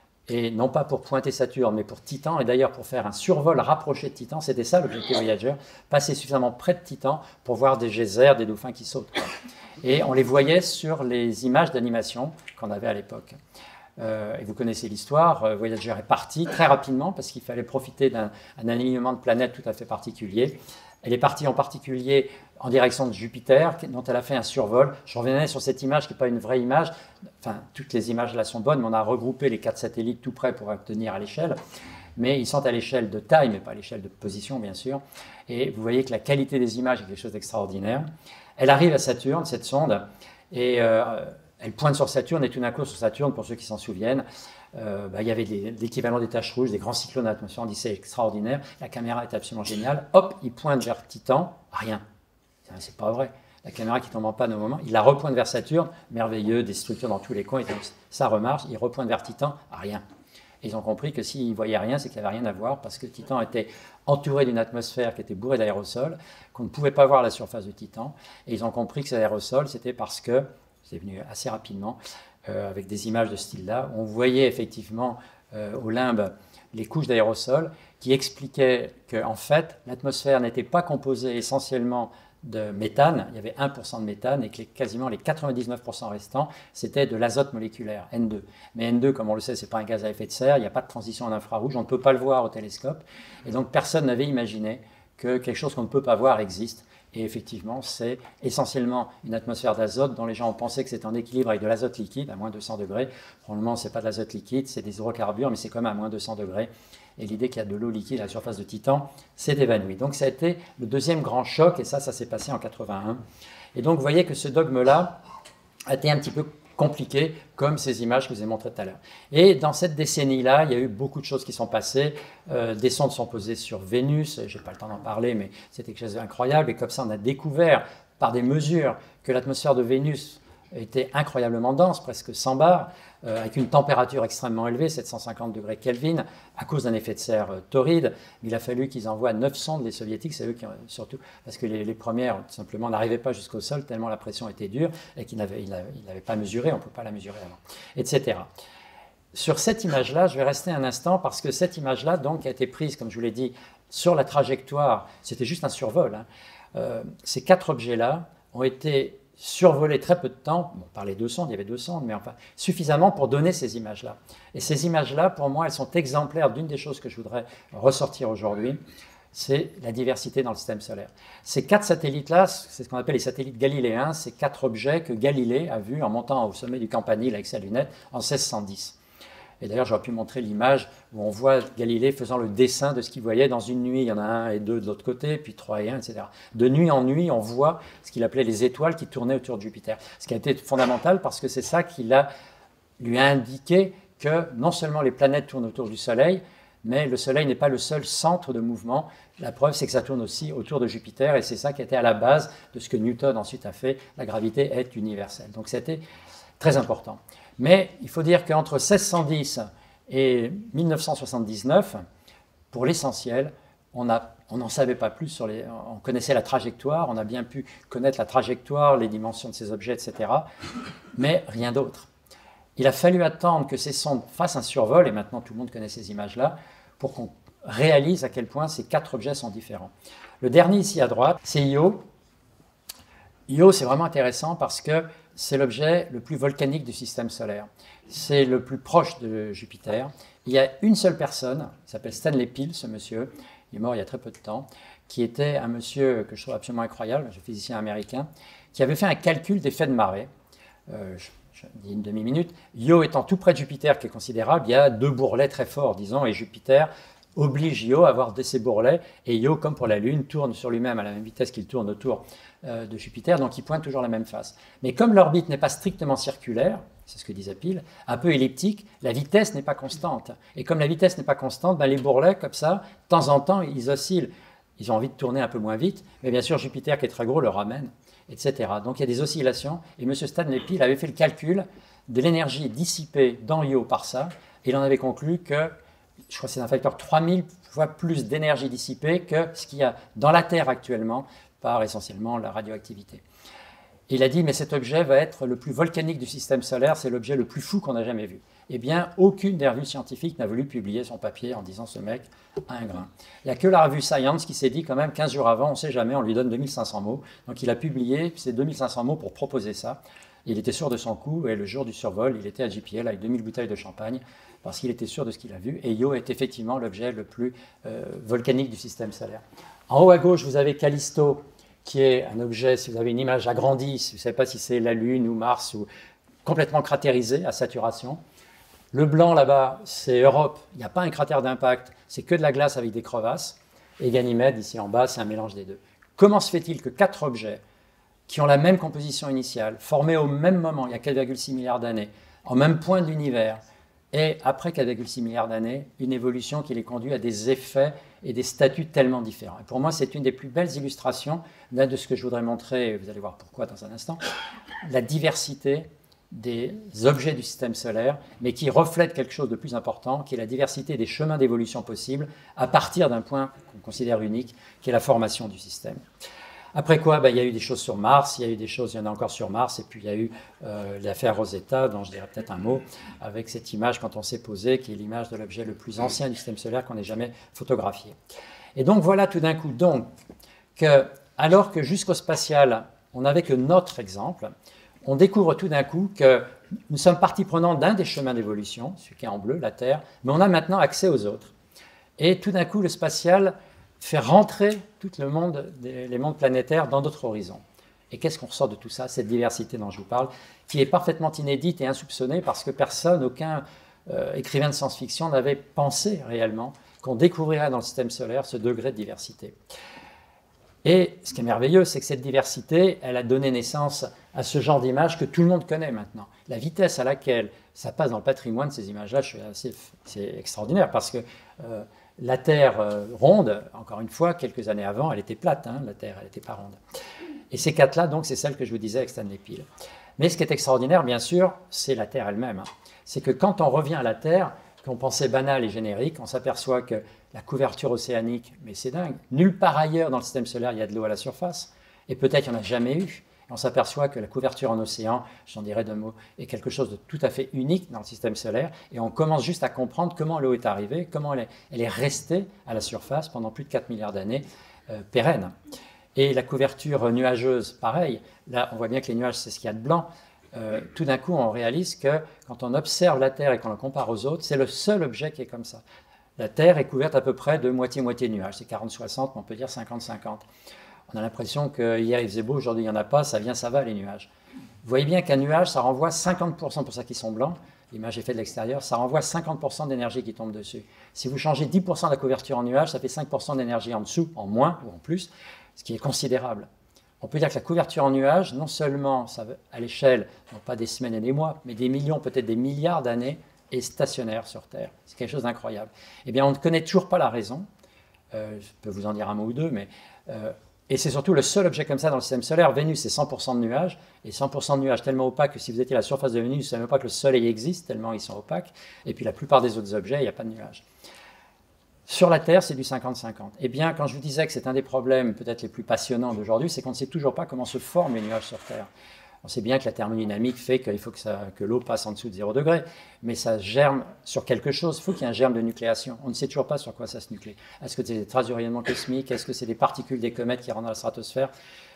et non pas pour pointer Saturne, mais pour Titan, et d'ailleurs pour faire un survol rapproché de Titan. C'était ça l'objectif Voyager, passer suffisamment près de Titan pour voir des geysers, des dauphins qui sautent, quoi. Et on les voyait sur les images d'animation qu'on avait à l'époque. Euh, et vous connaissez l'histoire, euh, Voyager est partie très rapidement parce qu'il fallait profiter d'un alignement de planètes tout à fait particulier. Elle est partie en particulier en direction de Jupiter, dont elle a fait un survol. Je reviendrai sur cette image qui n'est pas une vraie image. Enfin, toutes les images là sont bonnes, mais on a regroupé les quatre satellites tout près pour obtenir à l'échelle. Mais ils sont à l'échelle de taille, mais pas à l'échelle de position, bien sûr. Et vous voyez que la qualité des images est quelque chose d'extraordinaire. Elle arrive à Saturne, cette sonde, et euh, elle pointe sur Saturne, et tout d'un coup, sur Saturne, pour ceux qui s'en souviennent, euh, bah, il y avait l'équivalent des taches rouges, des grands cyclones d'atmosphère. On dit c'est extraordinaire, la caméra est absolument géniale. Hop, il pointe vers Titan, rien. C'est pas vrai. La caméra qui tombe en panne au moment, il la repointe vers Saturne, merveilleux, des structures dans tous les coins, et ça remarche, il repointe vers Titan, rien. Et ils ont compris que s'ils ne voyaient rien, c'est qu'il n'y avait rien à voir, parce que Titan était entouré d'une atmosphère qui était bourrée d'aérosols, qu'on ne pouvait pas voir à la surface de Titan. Et ils ont compris que ces aérosols, c'était parce que, c'est venu assez rapidement, euh, avec des images de ce style-là, on voyait effectivement euh, au limbe les couches d'aérosols qui expliquaient qu'en fait, l'atmosphère n'était pas composée essentiellement de méthane, il y avait un pour cent de méthane et que les, quasiment les quatre-vingt-dix-neuf pour cent restants, c'était de l'azote moléculaire, N deux. Mais N deux, comme on le sait, ce n'est pas un gaz à effet de serre, il n'y a pas de transition en infrarouge, on ne peut pas le voir au télescope. Et donc personne n'avait imaginé que quelque chose qu'on ne peut pas voir existe. Et effectivement, c'est essentiellement une atmosphère d'azote dont les gens ont pensé que c'était en équilibre avec de l'azote liquide à moins deux cents degrés. Probablement, ce n'est pas de l'azote liquide, c'est des hydrocarbures, mais c'est quand même à moins deux cents degrés. Et l'idée qu'il y a de l'eau liquide à la surface de Titan s'est évanouie. Donc ça a été le deuxième grand choc, et ça, ça s'est passé en quatre-vingt-un. Et donc vous voyez que ce dogme-là a été un petit peu compliqué, comme ces images que je vous ai montrées tout à l'heure. Et dans cette décennie-là, il y a eu beaucoup de choses qui sont passées. Euh, des sondes sont posées sur Vénus, je n'ai pas le temps d'en parler, mais c'était quelque chose d'incroyable. Et comme ça, on a découvert par des mesures que l'atmosphère de Vénus était incroyablement dense, presque cent bars, euh, avec une température extrêmement élevée, sept cent cinquante degrés Kelvin, à cause d'un effet de serre euh, torride. Il a fallu qu'ils envoient neuf sondes, les soviétiques, c'est eux qui ont, surtout, parce que les, les premières, tout simplement, n'arrivaient pas jusqu'au sol, tellement la pression était dure, et qu'ils n'avaient ils n'avaient, ils n'avaient pas mesuré, on ne peut pas la mesurer avant, et cetera. Sur cette image-là, je vais rester un instant, parce que cette image-là, donc, a été prise, comme je vous l'ai dit, sur la trajectoire, c'était juste un survol, hein. Euh, ces quatre objets-là ont été survolé très peu de temps, bon, par les deux sondes, il y avait deux sondes, mais enfin suffisamment pour donner ces images-là. Et ces images-là, pour moi, elles sont exemplaires d'une des choses que je voudrais ressortir aujourd'hui, c'est la diversité dans le système solaire. Ces quatre satellites-là, c'est ce qu'on appelle les satellites galiléens, c'est quatre objets que Galilée a vus en montant au sommet du Campanile avec sa lunette en seize cent dix. Et d'ailleurs, j'aurais pu montrer l'image où on voit Galilée faisant le dessin de ce qu'il voyait dans une nuit. Il y en a un et deux de l'autre côté, puis trois et un, et cetera. De nuit en nuit, on voit ce qu'il appelait les étoiles qui tournaient autour de Jupiter. Ce qui a été fondamental parce que c'est ça qui l'a, lui a indiqué que non seulement les planètes tournent autour du Soleil, mais le Soleil n'est pas le seul centre de mouvement. La preuve, c'est que ça tourne aussi autour de Jupiter, et c'est ça qui était à la base de ce que Newton ensuite a fait. La gravité est universelle. Donc c'était très important. Mais il faut dire qu'entre seize cent dix et mille neuf cent soixante-dix-neuf, pour l'essentiel, on n'en savait pas plus sur les... On connaissait la trajectoire, on a bien pu connaître la trajectoire, les dimensions de ces objets, et cetera, mais rien d'autre. Il a fallu attendre que ces sondes fassent un survol, et maintenant tout le monde connaît ces images-là, pour qu'on réalise à quel point ces quatre objets sont différents. Le dernier ici à droite, c'est Io. Io, c'est vraiment intéressant parce que c'est l'objet le plus volcanique du système solaire. C'est le plus proche de Jupiter. Il y a une seule personne, il s'appelle Stanley Peale, ce monsieur, il est mort il y a très peu de temps, qui était un monsieur que je trouve absolument incroyable, un physicien américain, qui avait fait un calcul d'effet de marée. Euh, je, je dis une demi-minute. Io étant tout près de Jupiter, qui est considérable, il y a deux bourrelets très forts, disons, et Jupiter oblige Io à avoir de ces bourrelets, et Io, comme pour la Lune, tourne sur lui-même à la même vitesse qu'il tourne autour euh, de Jupiter, donc il pointe toujours la même face. Mais comme l'orbite n'est pas strictement circulaire, c'est ce que disait Peale, un peu elliptique, la vitesse n'est pas constante. Et comme la vitesse n'est pas constante, ben les bourrelets, comme ça, de temps en temps, ils oscillent. Ils ont envie de tourner un peu moins vite, mais bien sûr, Jupiter, qui est très gros, le ramène, et cetera. Donc il y a des oscillations, et M. Stanley Peale avait fait le calcul de l'énergie dissipée dans Io par ça, et il en avait conclu que, je crois que c'est un facteur trois mille fois plus d'énergie dissipée que ce qu'il y a dans la Terre actuellement, par essentiellement la radioactivité. Et il a dit, mais cet objet va être le plus volcanique du système solaire, c'est l'objet le plus fou qu'on a jamais vu. Eh bien, aucune des revues scientifiques n'a voulu publier son papier en disant ce mec a un grain. Il n'y a que la revue Science qui s'est dit quand même quinze jours avant, on ne sait jamais, on lui donne deux mille cinq cents mots. Donc il a publié ces deux mille cinq cents mots pour proposer ça. Il était sûr de son coup, et le jour du survol, il était à J P L avec deux mille bouteilles de champagne, parce qu'il était sûr de ce qu'il a vu. Et Io est effectivement l'objet le plus euh, volcanique du système solaire. En haut à gauche, vous avez Callisto, qui est un objet, si vous avez une image agrandie, si vous ne savez pas si c'est la Lune ou Mars, ou complètement cratérisé à saturation. Le blanc là-bas, c'est Europe, il n'y a pas un cratère d'impact, c'est que de la glace avec des crevasses. Et Ganymède, ici en bas, c'est un mélange des deux. Comment se fait-il que quatre objets qui ont la même composition initiale, formés au même moment, il y a quatre virgule six milliards d'années, au même point de l'univers, et après quatre virgule six milliards d'années, une évolution qui les conduit à des effets et des statuts tellement différents. Et pour moi, c'est une des plus belles illustrations de ce que je voudrais montrer, vous allez voir pourquoi dans un instant, la diversité des objets du système solaire, mais qui reflète quelque chose de plus important, qui est la diversité des chemins d'évolution possibles à partir d'un point qu'on considère unique, qui est la formation du système. Après quoi, ben, il y a eu des choses sur Mars, il y a eu des choses, il y en a encore sur Mars, et puis il y a eu euh, l'affaire Rosetta, dont je dirais peut-être un mot, avec cette image quand on s'est posé, qui est l'image de l'objet le plus ancien du système solaire qu'on ait jamais photographié. Et donc voilà tout d'un coup donc que alors que jusqu'au spatial, on n'avait que notre exemple, on découvre tout d'un coup que nous sommes partie prenante d'un des chemins d'évolution, celui qui est en bleu, la Terre, mais on a maintenant accès aux autres. Et tout d'un coup, le spatial fait rentrer tout le monde, les mondes planétaires dans d'autres horizons. Et qu'est-ce qu'on ressort de tout ça? Cette diversité dont je vous parle, qui est parfaitement inédite et insoupçonnée parce que personne, aucun euh, écrivain de science-fiction n'avait pensé réellement qu'on découvrirait dans le système solaire ce degré de diversité. Et ce qui est merveilleux, c'est que cette diversité, elle a donné naissance à ce genre d'images que tout le monde connaît maintenant. La vitesse à laquelle ça passe dans le patrimoine, ces images-là, c'est extraordinaire parce que euh, la Terre euh, ronde, encore une fois, quelques années avant, elle était plate, hein, la Terre, elle n'était pas ronde. Et ces quatre-là, donc, c'est celle que je vous disais avec Stanley Peel. Mais ce qui est extraordinaire, bien sûr, c'est la Terre elle-même. Hein. C'est que quand on revient à la Terre, qu'on pensait banale et générique, on s'aperçoit que la couverture océanique, mais c'est dingue, nulle part ailleurs dans le système solaire, il y a de l'eau à la surface, et peut-être il n'y en a jamais eu. Et on s'aperçoit que la couverture en océan, j'en dirais deux mots, est quelque chose de tout à fait unique dans le système solaire, et on commence juste à comprendre comment l'eau est arrivée, comment elle est, elle est restée à la surface pendant plus de quatre milliards d'années, euh, pérenne. Et la couverture nuageuse, pareil, là on voit bien que les nuages, c'est ce qu'il y a de blanc. Euh, tout d'un coup, on réalise que quand on observe la Terre et qu'on la compare aux autres, c'est le seul objet qui est comme ça. La Terre est couverte à peu près de moitié-moitié de nuages. C'est quarante soixante, mais on peut dire cinquante cinquante. On a l'impression qu'hier il faisait beau, aujourd'hui il n'y en a pas, ça vient, ça va les nuages. Vous voyez bien qu'un nuage, ça renvoie cinquante pour cent pour ça qu'ils sont blancs, l'image est faite de l'extérieur, ça renvoie cinquante pour cent d'énergie qui tombe dessus. Si vous changez dix pour cent de la couverture en nuage, ça fait cinq pour cent d'énergie en dessous, en moins ou en plus, ce qui est considérable. On peut dire que la couverture en nuage, non seulement ça, à l'échelle, non pas des semaines et des mois, mais des millions, peut-être des milliards d'années, est stationnaire sur Terre. C'est quelque chose d'incroyable. Eh bien, on ne connaît toujours pas la raison. Euh, je peux vous en dire un mot ou deux, mais... Euh, et c'est surtout le seul objet comme ça dans le système solaire. Vénus, c'est cent pour cent de nuages, et cent pour cent de nuages tellement opaques que si vous étiez à la surface de Vénus, vous ne savez même pas que le Soleil existe, tellement ils sont opaques. Et puis la plupart des autres objets, il n'y a pas de nuages. Sur la Terre, c'est du cinquante cinquante. Eh bien, quand je vous disais que c'est un des problèmes peut-être les plus passionnants d'aujourd'hui, c'est qu'on ne sait toujours pas comment se forment les nuages sur Terre. On sait bien que la thermodynamique fait qu'il faut que, que l'eau passe en dessous de zéro degré, mais ça germe sur quelque chose. Il faut qu'il y ait un germe de nucléation. On ne sait toujours pas sur quoi ça se nuclée. Est-ce que c'est des traces du rayonnement cosmique? Est-ce que c'est des particules des comètes qui rentrent dans la stratosphère?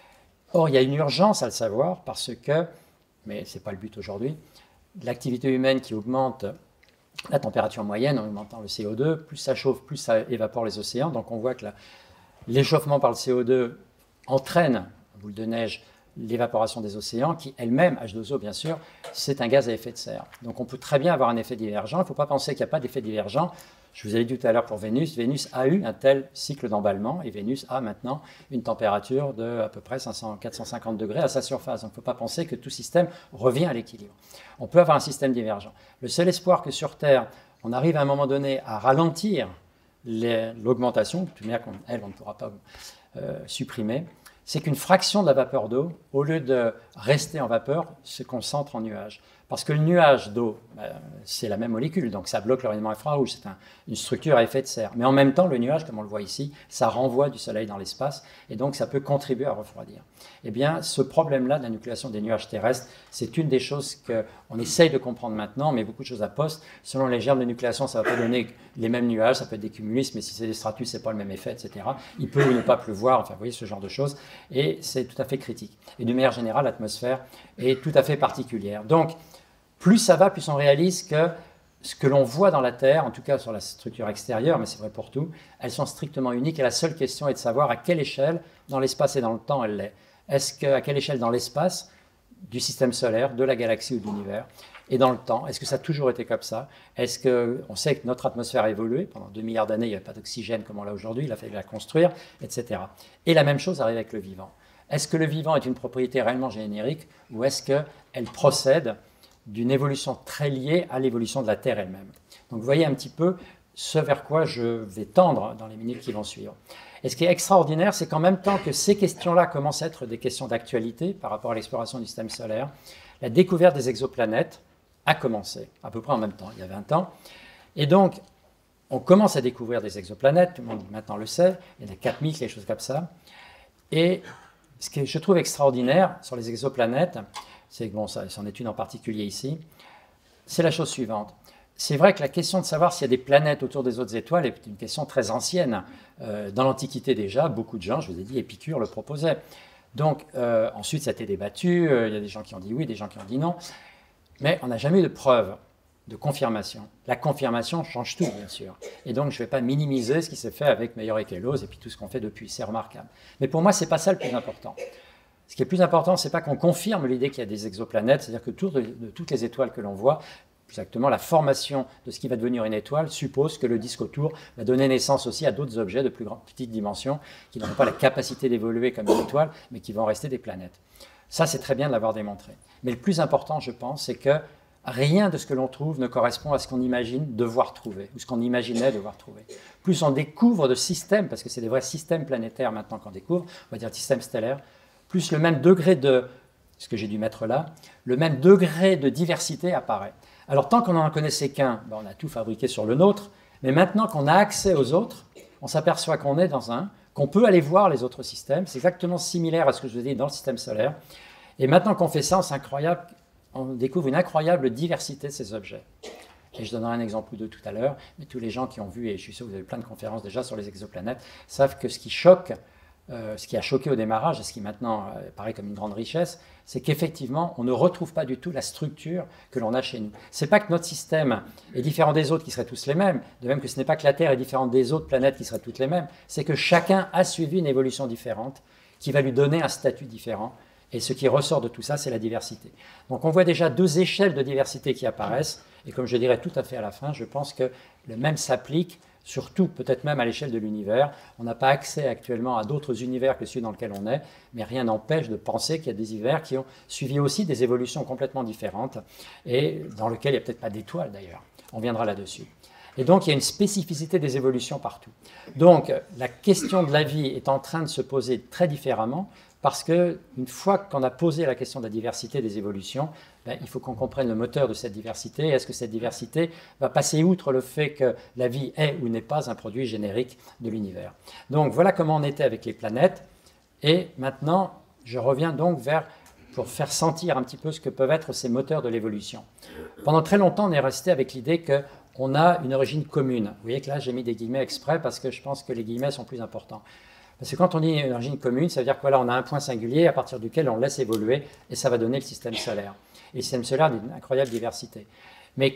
Or, il y a une urgence à le savoir parce que, mais ce n'est pas le but aujourd'hui, l'activité humaine qui augmente la température moyenne en augmentant le C O deux, plus ça chauffe, plus ça évapore les océans. Donc on voit que l'échauffement par le C O deux entraîne, boule de neige, l'évaporation des océans, qui elle-même, H deux O bien sûr, c'est un gaz à effet de serre. Donc on peut très bien avoir un effet divergent. Il ne faut pas penser qu'il n'y a pas d'effet divergent. Je vous avais dit tout à l'heure pour Vénus, Vénus a eu un tel cycle d'emballement et Vénus a maintenant une température de à peu près cinq cents, quatre cent cinquante degrés à sa surface. Donc il ne faut pas penser que tout système revient à l'équilibre. On peut avoir un système divergent. Le seul espoir que sur Terre, on arrive à un moment donné à ralentir l'augmentation, de toute manière, elle, on ne pourra pas euh, supprimer, c'est qu'une fraction de la vapeur d'eau, au lieu de rester en vapeur, se concentre en nuage. Parce que le nuage d'eau, ben, c'est la même molécule, donc ça bloque le rayonnement infrarouge, c'est un, une structure à effet de serre. Mais en même temps, le nuage, comme on le voit ici, ça renvoie du soleil dans l'espace, et donc ça peut contribuer à refroidir. Eh bien, ce problème-là de la nucléation des nuages terrestres, c'est une des choses qu'on essaye de comprendre maintenant, mais beaucoup de choses à poste. Selon les germes de nucléation, ça ne va pas donner les mêmes nuages, ça peut être des cumulus, mais si c'est des stratus, ce n'est pas le même effet, et cetera. Il peut ou ne pas pleuvoir, enfin, vous voyez, ce genre de choses, et c'est tout à fait critique. Et de manière générale, l'atmosphère est tout à fait particulière. Donc, plus ça va, plus on réalise que ce que l'on voit dans la Terre, en tout cas sur la structure extérieure, mais c'est vrai pour tout, elles sont strictement uniques et la seule question est de savoir à quelle échelle, dans l'espace et dans le temps, elle l'est. Est-ce qu'à quelle échelle dans l'espace du système solaire, de la galaxie ou de l'univers, et dans le temps, est-ce que ça a toujours été comme ça? Est-ce qu'on sait que notre atmosphère a évolué? Pendant deux milliards d'années, il n'y avait pas d'oxygène comme on l'a aujourd'hui, il a fallu la construire, et cetera. Et la même chose arrive avec le vivant. Est-ce que le vivant est une propriété réellement générique ou est-ce qu'elle procède d'une évolution très liée à l'évolution de la Terre elle-même? Donc vous voyez un petit peu ce vers quoi je vais tendre dans les minutes qui vont suivre. Et ce qui est extraordinaire, c'est qu'en même temps que ces questions-là commencent à être des questions d'actualité par rapport à l'exploration du système solaire, la découverte des exoplanètes a commencé, à peu près en même temps, il y a vingt ans. Et donc, on commence à découvrir des exoplanètes, tout le monde maintenant le sait, il y en a quatre mille, quelque chose comme ça. Et ce que je trouve extraordinaire sur les exoplanètes, c'est que, bon, ça, c'en est une en particulier ici, c'est la chose suivante. c'est vrai que la question de savoir s'il y a des planètes autour des autres étoiles est une question très ancienne. Euh, dans l'Antiquité déjà, beaucoup de gens, je vous ai dit, Épicure le proposait. Donc euh, ensuite, ça a été débattu, euh, il y a des gens qui ont dit oui, des gens qui ont dit non, mais on n'a jamais eu de preuve, de confirmation. La confirmation change tout, bien sûr. Et donc, je ne vais pas minimiser ce qui s'est fait avec Meyer et Kellos et puis tout ce qu'on fait depuis, c'est remarquable. Mais pour moi, ce n'est pas ça le plus important. Ce qui est plus important, ce n'est pas qu'on confirme l'idée qu'il y a des exoplanètes, c'est-à-dire que autour de, de toutes les étoiles que l'on voit, exactement la formation de ce qui va devenir une étoile suppose que le disque autour va donner naissance aussi à d'autres objets de plus grande, petite dimension qui n'auront pas la capacité d'évoluer comme une étoile, mais qui vont rester des planètes. Ça, c'est très bien de l'avoir démontré. Mais le plus important, je pense, c'est que rien de ce que l'on trouve ne correspond à ce qu'on imagine devoir trouver, ou ce qu'on imaginait devoir trouver. Plus on découvre de systèmes, parce que c'est des vrais systèmes planétaires maintenant qu'on découvre, on va dire systèmes stellaires, plus le même degré de, ce que j'ai dû mettre là, le même degré de diversité apparaît. Alors tant qu'on n'en connaissait qu'un, ben on a tout fabriqué sur le nôtre, mais maintenant qu'on a accès aux autres, on s'aperçoit qu'on est dans un, qu'on peut aller voir les autres systèmes, c'est exactement similaire à ce que je vous ai dit dans le système solaire, et maintenant qu'on fait ça, c'est incroyable, on découvre une incroyable diversité de ces objets. Et je donnerai un exemple ou deux tout à l'heure, mais tous les gens qui ont vu, et je suis sûr que vous avez plein de conférences déjà sur les exoplanètes, savent que ce qui choque, euh, ce qui a choqué au démarrage, et ce qui maintenant euh, paraît comme une grande richesse, c'est qu'effectivement, on ne retrouve pas du tout la structure que l'on a chez nous. Ce n'est pas que notre système est différent des autres qui seraient tous les mêmes, de même que ce n'est pas que la Terre est différente des autres planètes qui seraient toutes les mêmes, c'est que chacun a suivi une évolution différente qui va lui donner un statut différent. Et ce qui ressort de tout ça, c'est la diversité. Donc on voit déjà deux échelles de diversité qui apparaissent, et comme je dirais tout à fait à la fin, je pense que le même s'applique, surtout peut-être même à l'échelle de l'univers. On n'a pas accès actuellement à d'autres univers que celui dans lequel on est, mais rien n'empêche de penser qu'il y a des univers qui ont suivi aussi des évolutions complètement différentes, et dans lesquels il n'y a peut-être pas d'étoiles d'ailleurs. On viendra là-dessus. Et donc, il y a une spécificité des évolutions partout. Donc, la question de la vie est en train de se poser très différemment, parce qu'une fois qu'on a posé la question de la diversité des évolutions, ben, il faut qu'on comprenne le moteur de cette diversité. Est-ce que cette diversité va passer outre le fait que la vie est ou n'est pas un produit générique de l'univers? Donc voilà comment on était avec les planètes. Et maintenant, je reviens donc vers, pour faire sentir un petit peu ce que peuvent être ces moteurs de l'évolution. Pendant très longtemps, on est resté avec l'idée qu'on a une origine commune. Vous voyez que là, j'ai mis des guillemets exprès parce que je pense que les guillemets sont plus importants. Parce que quand on dit une origine commune, ça veut dire qu'on voilà, a un point singulier à partir duquel on laisse évoluer et ça va donner le système solaire. Et le système solaire a une incroyable diversité. Mais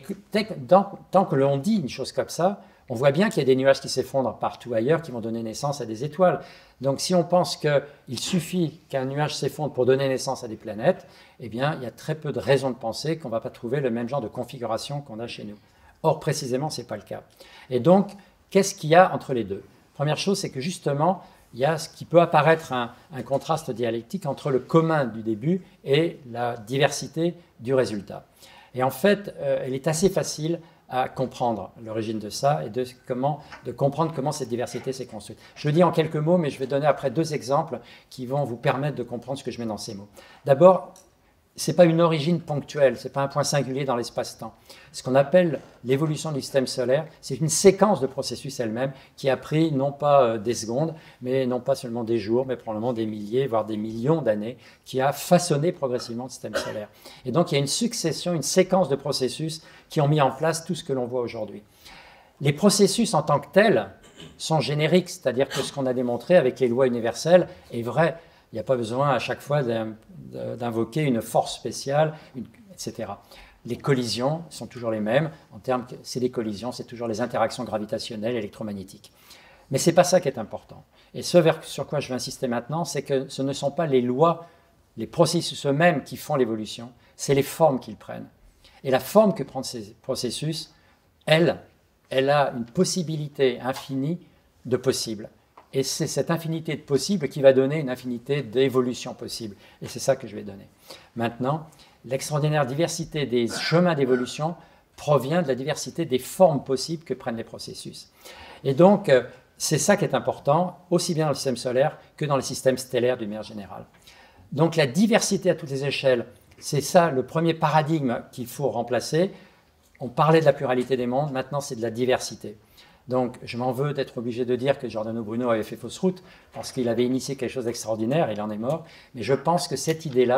tant que l'on dit une chose comme ça, on voit bien qu'il y a des nuages qui s'effondrent partout ailleurs qui vont donner naissance à des étoiles. Donc si on pense qu'il suffit qu'un nuage s'effondre pour donner naissance à des planètes, eh bien il y a très peu de raisons de penser qu'on ne va pas trouver le même genre de configuration qu'on a chez nous. Or précisément, ce n'est pas le cas. Et donc, qu'est-ce qu'il y a entre les deux? Première chose, c'est que justement, il y a ce qui peut apparaître un, un contraste dialectique entre le commun du début et la diversité du résultat. Et en fait, euh, elle est assez facile à comprendre l'origine de ça et de, comment, de comprendre comment cette diversité s'est construite. Je le dis en quelques mots, mais je vais donner après deux exemples qui vont vous permettre de comprendre ce que je mets dans ces mots. D'abord, ce n'est pas une origine ponctuelle, ce n'est pas un point singulier dans l'espace-temps. Ce qu'on appelle l'évolution du système solaire, c'est une séquence de processus elle-même qui a pris non pas des secondes, mais non pas seulement des jours, mais probablement des milliers, voire des millions d'années, qui a façonné progressivement le système solaire. Et donc il y a une succession, une séquence de processus qui ont mis en place tout ce que l'on voit aujourd'hui. Les processus en tant que tels sont génériques, c'est-à-dire que ce qu'on a démontré avec les lois universelles est vrai. Il n'y a pas besoin à chaque fois d'invoquer une force spéciale, une, et cetera. Les collisions sont toujours les mêmes. En termes, c'est des collisions, c'est toujours les interactions gravitationnelles, électromagnétiques. Mais ce n'est pas ça qui est important. Et ce vers, sur quoi je vais insister maintenant, c'est que ce ne sont pas les lois, les processus eux-mêmes qui font l'évolution, c'est les formes qu'ils prennent. Et la forme que prennent ces processus, elle, elle a une possibilité infinie de possibles. Et c'est cette infinité de possibles qui va donner une infinité d'évolutions possibles. Et c'est ça que je vais donner. Maintenant, l'extraordinaire diversité des chemins d'évolution provient de la diversité des formes possibles que prennent les processus. Et donc, c'est ça qui est important, aussi bien dans le système solaire que dans le système stellaire d'une manière générale. Donc la diversité à toutes les échelles, c'est ça le premier paradigme qu'il faut remplacer. On parlait de la pluralité des mondes, maintenant c'est de la diversité. Donc, je m'en veux d'être obligé de dire que Giordano Bruno avait fait fausse route parce qu'il avait initié quelque chose d'extraordinaire, il en est mort. Mais je pense que cette idée-là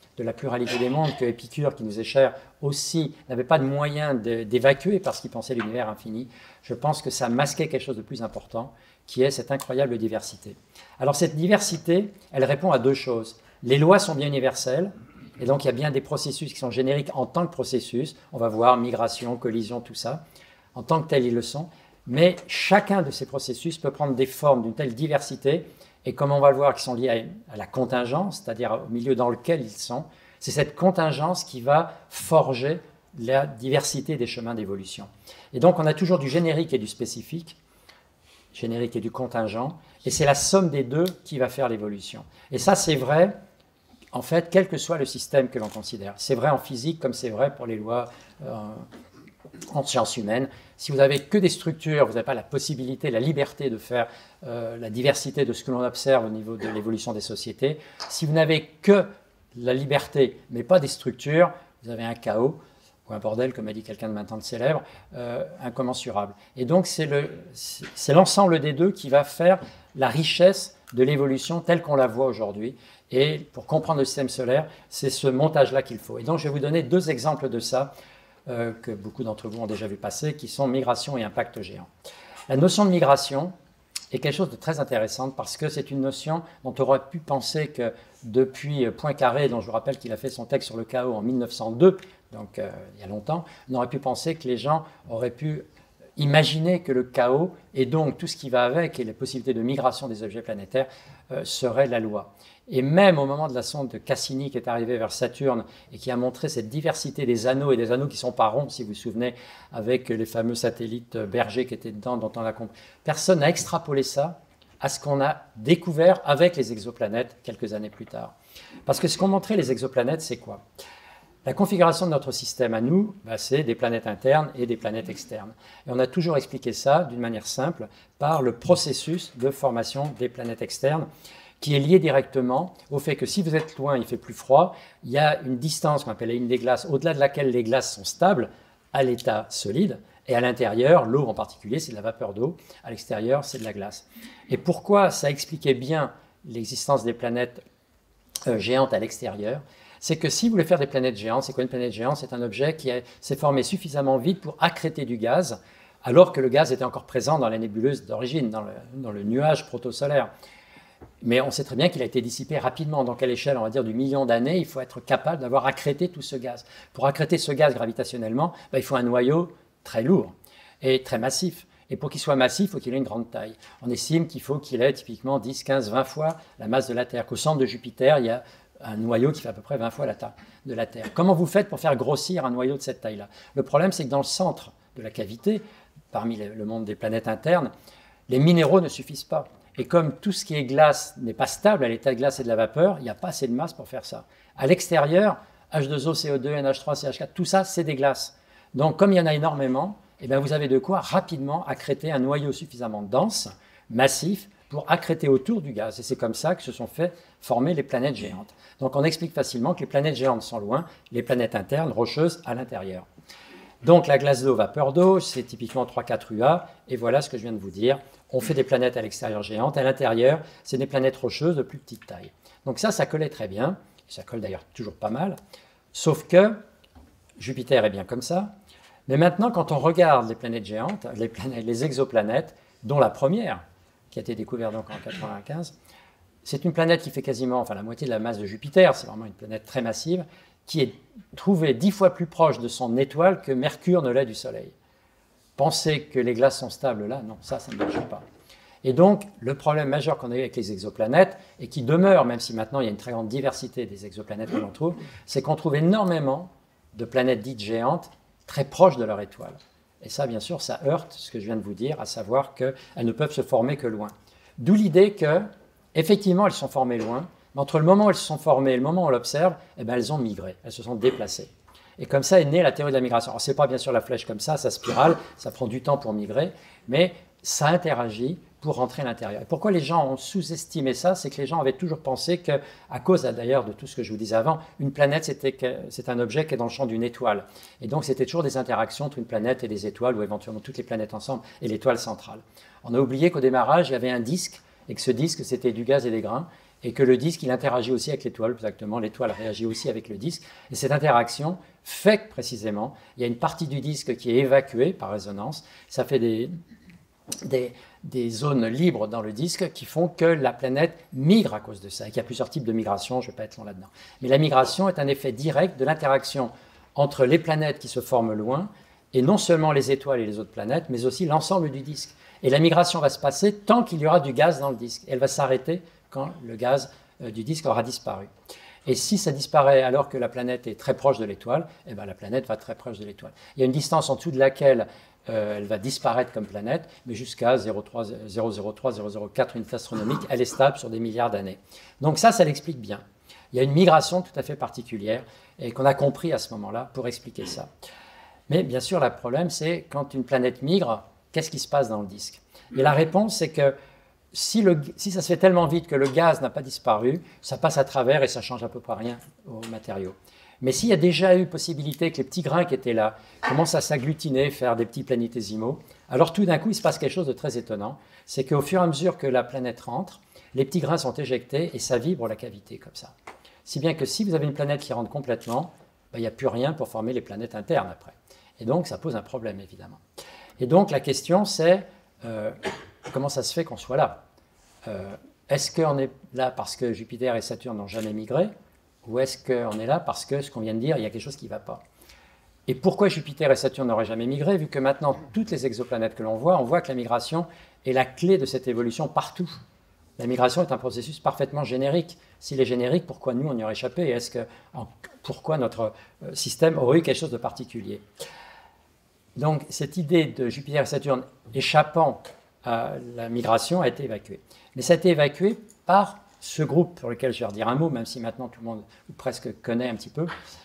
de la pluralité des mondes, que Épicure, qui nous est cher aussi, n'avait pas de moyen d'évacuer parce qu'il pensait l'univers infini, je pense que ça masquait quelque chose de plus important, qui est cette incroyable diversité. Alors cette diversité, elle répond à deux choses. Les lois sont bien universelles, et donc il y a bien des processus qui sont génériques en tant que processus. On va voir migration, collision, tout ça. En tant que tels, ils le sont. Mais chacun de ces processus peut prendre des formes d'une telle diversité, et comme on va le voir, qui sont liés à, à la contingence, c'est-à-dire au milieu dans lequel ils sont, c'est cette contingence qui va forger la diversité des chemins d'évolution. Et donc on a toujours du générique et du spécifique, générique et du contingent, et c'est la somme des deux qui va faire l'évolution. Et ça, c'est vrai, en fait, quel que soit le système que l'on considère. C'est vrai en physique comme c'est vrai pour les lois euh, en sciences humaines. Si vous n'avez que des structures, vous n'avez pas la possibilité, la liberté de faire euh, la diversité de ce que l'on observe au niveau de l'évolution des sociétés. Si vous n'avez que la liberté, mais pas des structures, vous avez un chaos, ou un bordel, comme a dit quelqu'un de maintenant de célèbre, euh, incommensurable. Et donc, c'est l'ensemble des deux qui va faire la richesse de l'évolution telle qu'on la voit aujourd'hui. Et pour comprendre le système solaire, c'est ce montage-là qu'il faut. Et donc, je vais vous donner deux exemples de ça, euh, que beaucoup d'entre vous ont déjà vu passer, qui sont migration et impact géant. La notion de migration est quelque chose de très intéressant parce que c'est une notion dont on aurait pu penser que depuis Poincaré, dont je vous rappelle qu'il a fait son texte sur le chaos en mille neuf cent deux, donc euh, il y a longtemps, on aurait pu penser que les gens auraient pu imaginer que le chaos et donc tout ce qui va avec et les possibilités de migration des objets planétaires euh, seraient la loi. Et même au moment de la sonde de Cassini qui est arrivée vers Saturne et qui a montré cette diversité des anneaux et des anneaux qui ne sont pas ronds, si vous vous souvenez, avec les fameux satellites Berger qui étaient dedans, dont on a compris. Personne n'a extrapolé ça à ce qu'on a découvert avec les exoplanètes quelques années plus tard. Parce que ce qu'ont montré les exoplanètes, c'est quoi? La configuration de notre système à nous, bah, c'est des planètes internes et des planètes externes. Et on a toujours expliqué ça d'une manière simple par le processus de formation des planètes externes qui est lié directement au fait que si vous êtes loin, il fait plus froid, il y a une distance qu'on appelle la ligne des glaces, au-delà de laquelle les glaces sont stables à l'état solide, et à l'intérieur, l'eau en particulier, c'est de la vapeur d'eau, à l'extérieur, c'est de la glace. Et pourquoi ça expliquait bien l'existence des planètes euh, géantes à l'extérieur? C'est que si vous voulez faire des planètes géantes, c'est quoi une planète géante? C'est un objet qui s'est formé suffisamment vite pour accréter du gaz, alors que le gaz était encore présent dans la nébuleuse d'origine, dans le, dans le nuage protosolaire. Mais on sait très bien qu'il a été dissipé rapidement. Donc à l'échelle, on va dire, du million d'années, il faut être capable d'avoir accrété tout ce gaz. Pour accréter ce gaz gravitationnellement, ben, il faut un noyau très lourd et très massif. Et pour qu'il soit massif, il faut qu'il ait une grande taille. On estime qu'il faut qu'il ait typiquement dix, quinze, vingt fois la masse de la Terre. Qu'au centre de Jupiter, il y a un noyau qui fait à peu près vingt fois la taille de la Terre. Comment vous faites pour faire grossir un noyau de cette taille-là? Le problème, c'est que dans le centre de la cavité, parmi le monde des planètes internes, les minéraux ne suffisent pas. Et comme tout ce qui est glace n'est pas stable à l'état de glace et de la vapeur, il n'y a pas assez de masse pour faire ça. À l'extérieur, H deux O, C O deux, N H trois, C H quatre, tout ça, c'est des glaces. Donc, comme il y en a énormément, eh bien, vous avez de quoi rapidement accréter un noyau suffisamment dense, massif, pour accréter autour du gaz. Et c'est comme ça que se sont fait former les planètes géantes. Donc, on explique facilement que les planètes géantes sont loin, les planètes internes, rocheuses, à l'intérieur. Donc, la glace d'eau, vapeur d'eau, c'est typiquement trois quatre U A. Et voilà ce que je viens de vous dire. On fait des planètes à l'extérieur géantes. À l'intérieur, c'est des planètes rocheuses de plus petite taille. Donc ça, ça collait très bien. Ça colle d'ailleurs toujours pas mal. Sauf que Jupiter est bien comme ça. Mais maintenant, quand on regarde les planètes géantes, les, planètes, les exoplanètes, dont la première, qui a été découverte donc en mille neuf cent quatre-vingt-quinze, c'est une planète qui fait quasiment enfin, la moitié de la masse de Jupiter. C'est vraiment une planète très massive, qui est trouvée dix fois plus proche de son étoile que Mercure ne l'est du Soleil. Penser que les glaces sont stables là, non, ça, ça ne marche pas. Et donc, le problème majeur qu'on a eu avec les exoplanètes, et qui demeure, même si maintenant il y a une très grande diversité des exoplanètes que l'on trouve, c'est qu'on trouve énormément de planètes dites géantes très proches de leur étoile. Et ça, bien sûr, ça heurte ce que je viens de vous dire, à savoir qu'elles ne peuvent se former que loin. D'où l'idée que, effectivement, elles sont formées loin, mais entre le moment où elles se sont formées et le moment où on l'observe, eh bien, elles ont migré, elles se sont déplacées. Et comme ça est née la théorie de la migration. Alors, ce n'est pas bien sûr la flèche comme ça, ça spirale, ça prend du temps pour migrer, mais ça interagit pour rentrer à l'intérieur. Et pourquoi les gens ont sous-estimé ça? C'est que les gens avaient toujours pensé qu'à cause d'ailleurs de tout ce que je vous disais avant, une planète, c'est un objet qui est dans le champ d'une étoile. Et donc, c'était toujours des interactions entre une planète et des étoiles, ou éventuellement toutes les planètes ensemble, et l'étoile centrale. On a oublié qu'au démarrage, il y avait un disque, et que ce disque, c'était du gaz et des grains, et que le disque, il interagit aussi avec l'étoile, exactement, l'étoile réagit aussi avec le disque, et cette interaction fait que, précisément, il y a une partie du disque qui est évacuée par résonance, ça fait des, des, des zones libres dans le disque qui font que la planète migre à cause de ça, et qu'il y a plusieurs types de migration, je ne vais pas être long là-dedans. Mais la migration est un effet direct de l'interaction entre les planètes qui se forment loin, et non seulement les étoiles et les autres planètes, mais aussi l'ensemble du disque. Et la migration va se passer tant qu'il y aura du gaz dans le disque. Elle va s'arrêter quand le gaz euh, du disque aura disparu. Et si ça disparaît alors que la planète est très proche de l'étoile, eh ben la planète va très proche de l'étoile. Il y a une distance en dessous de laquelle euh, elle va disparaître comme planète, mais jusqu'à zéro virgule zéro zéro trois, zéro virgule zéro quatre unités astronomiques, elle est stable sur des milliards d'années. Donc ça, ça l'explique bien. Il y a une migration tout à fait particulière et qu'on a compris à ce moment-là pour expliquer ça. Mais bien sûr, le problème, c'est quand une planète migre, qu'est-ce qui se passe dans le disque? Et la réponse, c'est que si, le, si ça se fait tellement vite que le gaz n'a pas disparu, ça passe à travers et ça ne change à peu près rien au matériau. Mais s'il y a déjà eu possibilité que les petits grains qui étaient là commencent à s'agglutiner, faire des petits planétésimaux, alors tout d'un coup, il se passe quelque chose de très étonnant. C'est qu'au fur et à mesure que la planète rentre, les petits grains sont éjectés et ça vibre la cavité comme ça. Si bien que si vous avez une planète qui rentre complètement, ben, il n'y a plus rien pour former les planètes internes après. Et donc, ça pose un problème, évidemment. Et donc, la question, c'est euh, comment ça se fait qu'on soit là? euh, Est-ce qu'on est là parce que Jupiter et Saturne n'ont jamais migré? Ou est-ce qu'on est là parce que, ce qu'on vient de dire, il y a quelque chose qui ne va pas? Et pourquoi Jupiter et Saturne n'auraient jamais migré? Vu que maintenant, toutes les exoplanètes que l'on voit, on voit que la migration est la clé de cette évolution partout. La migration est un processus parfaitement générique. S'il est générique, pourquoi nous, on y aurait échappé? Et est-ce que, en, pourquoi notre système aurait eu quelque chose de particulier? Donc, cette idée de Jupiter et Saturne échappant à la migration a été évacuée. Mais ça a été évacué par ce groupe, pour lequel je vais redire un mot, même si maintenant tout le monde ou presque connaît un petit peu,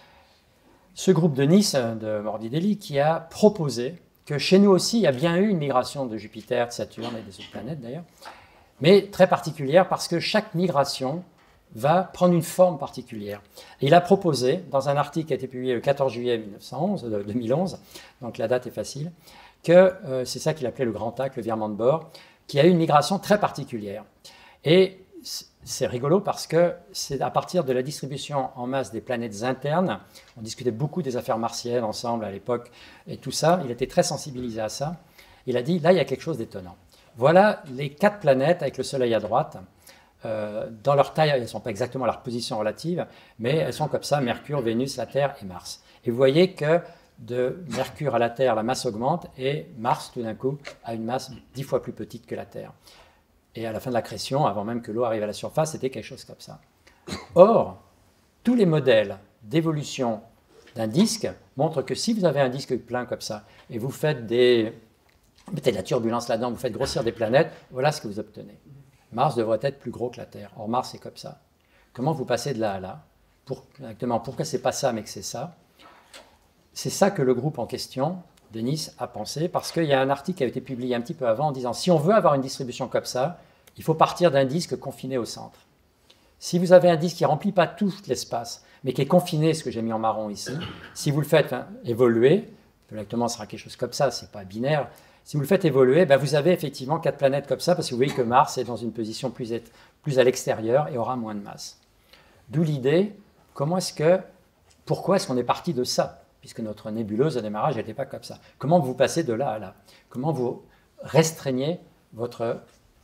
ce groupe de Nice, de Morbidelli, qui a proposé que chez nous aussi, il y a bien eu une migration de Jupiter, de Saturne et des autres planètes d'ailleurs, mais très particulière parce que chaque migration va prendre une forme particulière. Et il a proposé, dans un article qui a été publié le quatorze juillet deux mille onze, donc la date est facile, que euh, c'est ça qu'il appelait le grand acte, le virement de bord, qui a eu une migration très particulière. Et c'est rigolo parce que c'est à partir de la distribution en masse des planètes internes, on discutait beaucoup des affaires martiennes ensemble à l'époque, et tout ça, il était très sensibilisé à ça. Il a dit, là, il y a quelque chose d'étonnant. Voilà les quatre planètes avec le Soleil à droite. Euh, dans leur taille, elles ne sont pas exactement à leur position relative, mais elles sont comme ça, Mercure, Vénus, la Terre et Mars. Et vous voyez que de Mercure à la Terre, la masse augmente, et Mars, tout d'un coup, a une masse dix fois plus petite que la Terre. Et à la fin de l'accrétion, avant même que l'eau arrive à la surface, c'était quelque chose comme ça. Or, tous les modèles d'évolution d'un disque montrent que si vous avez un disque plein comme ça, et vous faites des... vous mettez de la turbulence là-dedans, vous faites grossir des planètes, voilà ce que vous obtenez. Mars devrait être plus gros que la Terre. Or, Mars, c'est comme ça. Comment vous passez de là à là? Pour, exactement, pourquoi c'est pas ça, mais que c'est ça? C'est ça que le groupe en question, de Nice, a pensé, parce qu'il y a un article qui a été publié un petit peu avant en disant, si on veut avoir une distribution comme ça, il faut partir d'un disque confiné au centre. Si vous avez un disque qui ne remplit pas tout l'espace, mais qui est confiné, ce que j'ai mis en marron ici, si vous le faites hein, évoluer, exactement, ce sera quelque chose comme ça, ce n'est pas binaire. Si vous le faites évoluer, ben vous avez effectivement quatre planètes comme ça, parce que vous voyez que Mars est dans une position plus, plus à l'extérieur et aura moins de masse. D'où l'idée, comment est-ce que, pourquoi est-ce qu'on est parti de ça, puisque notre nébuleuse au démarrage n'était pas comme ça. Comment vous passez de là à là? Comment vous restreignez votre,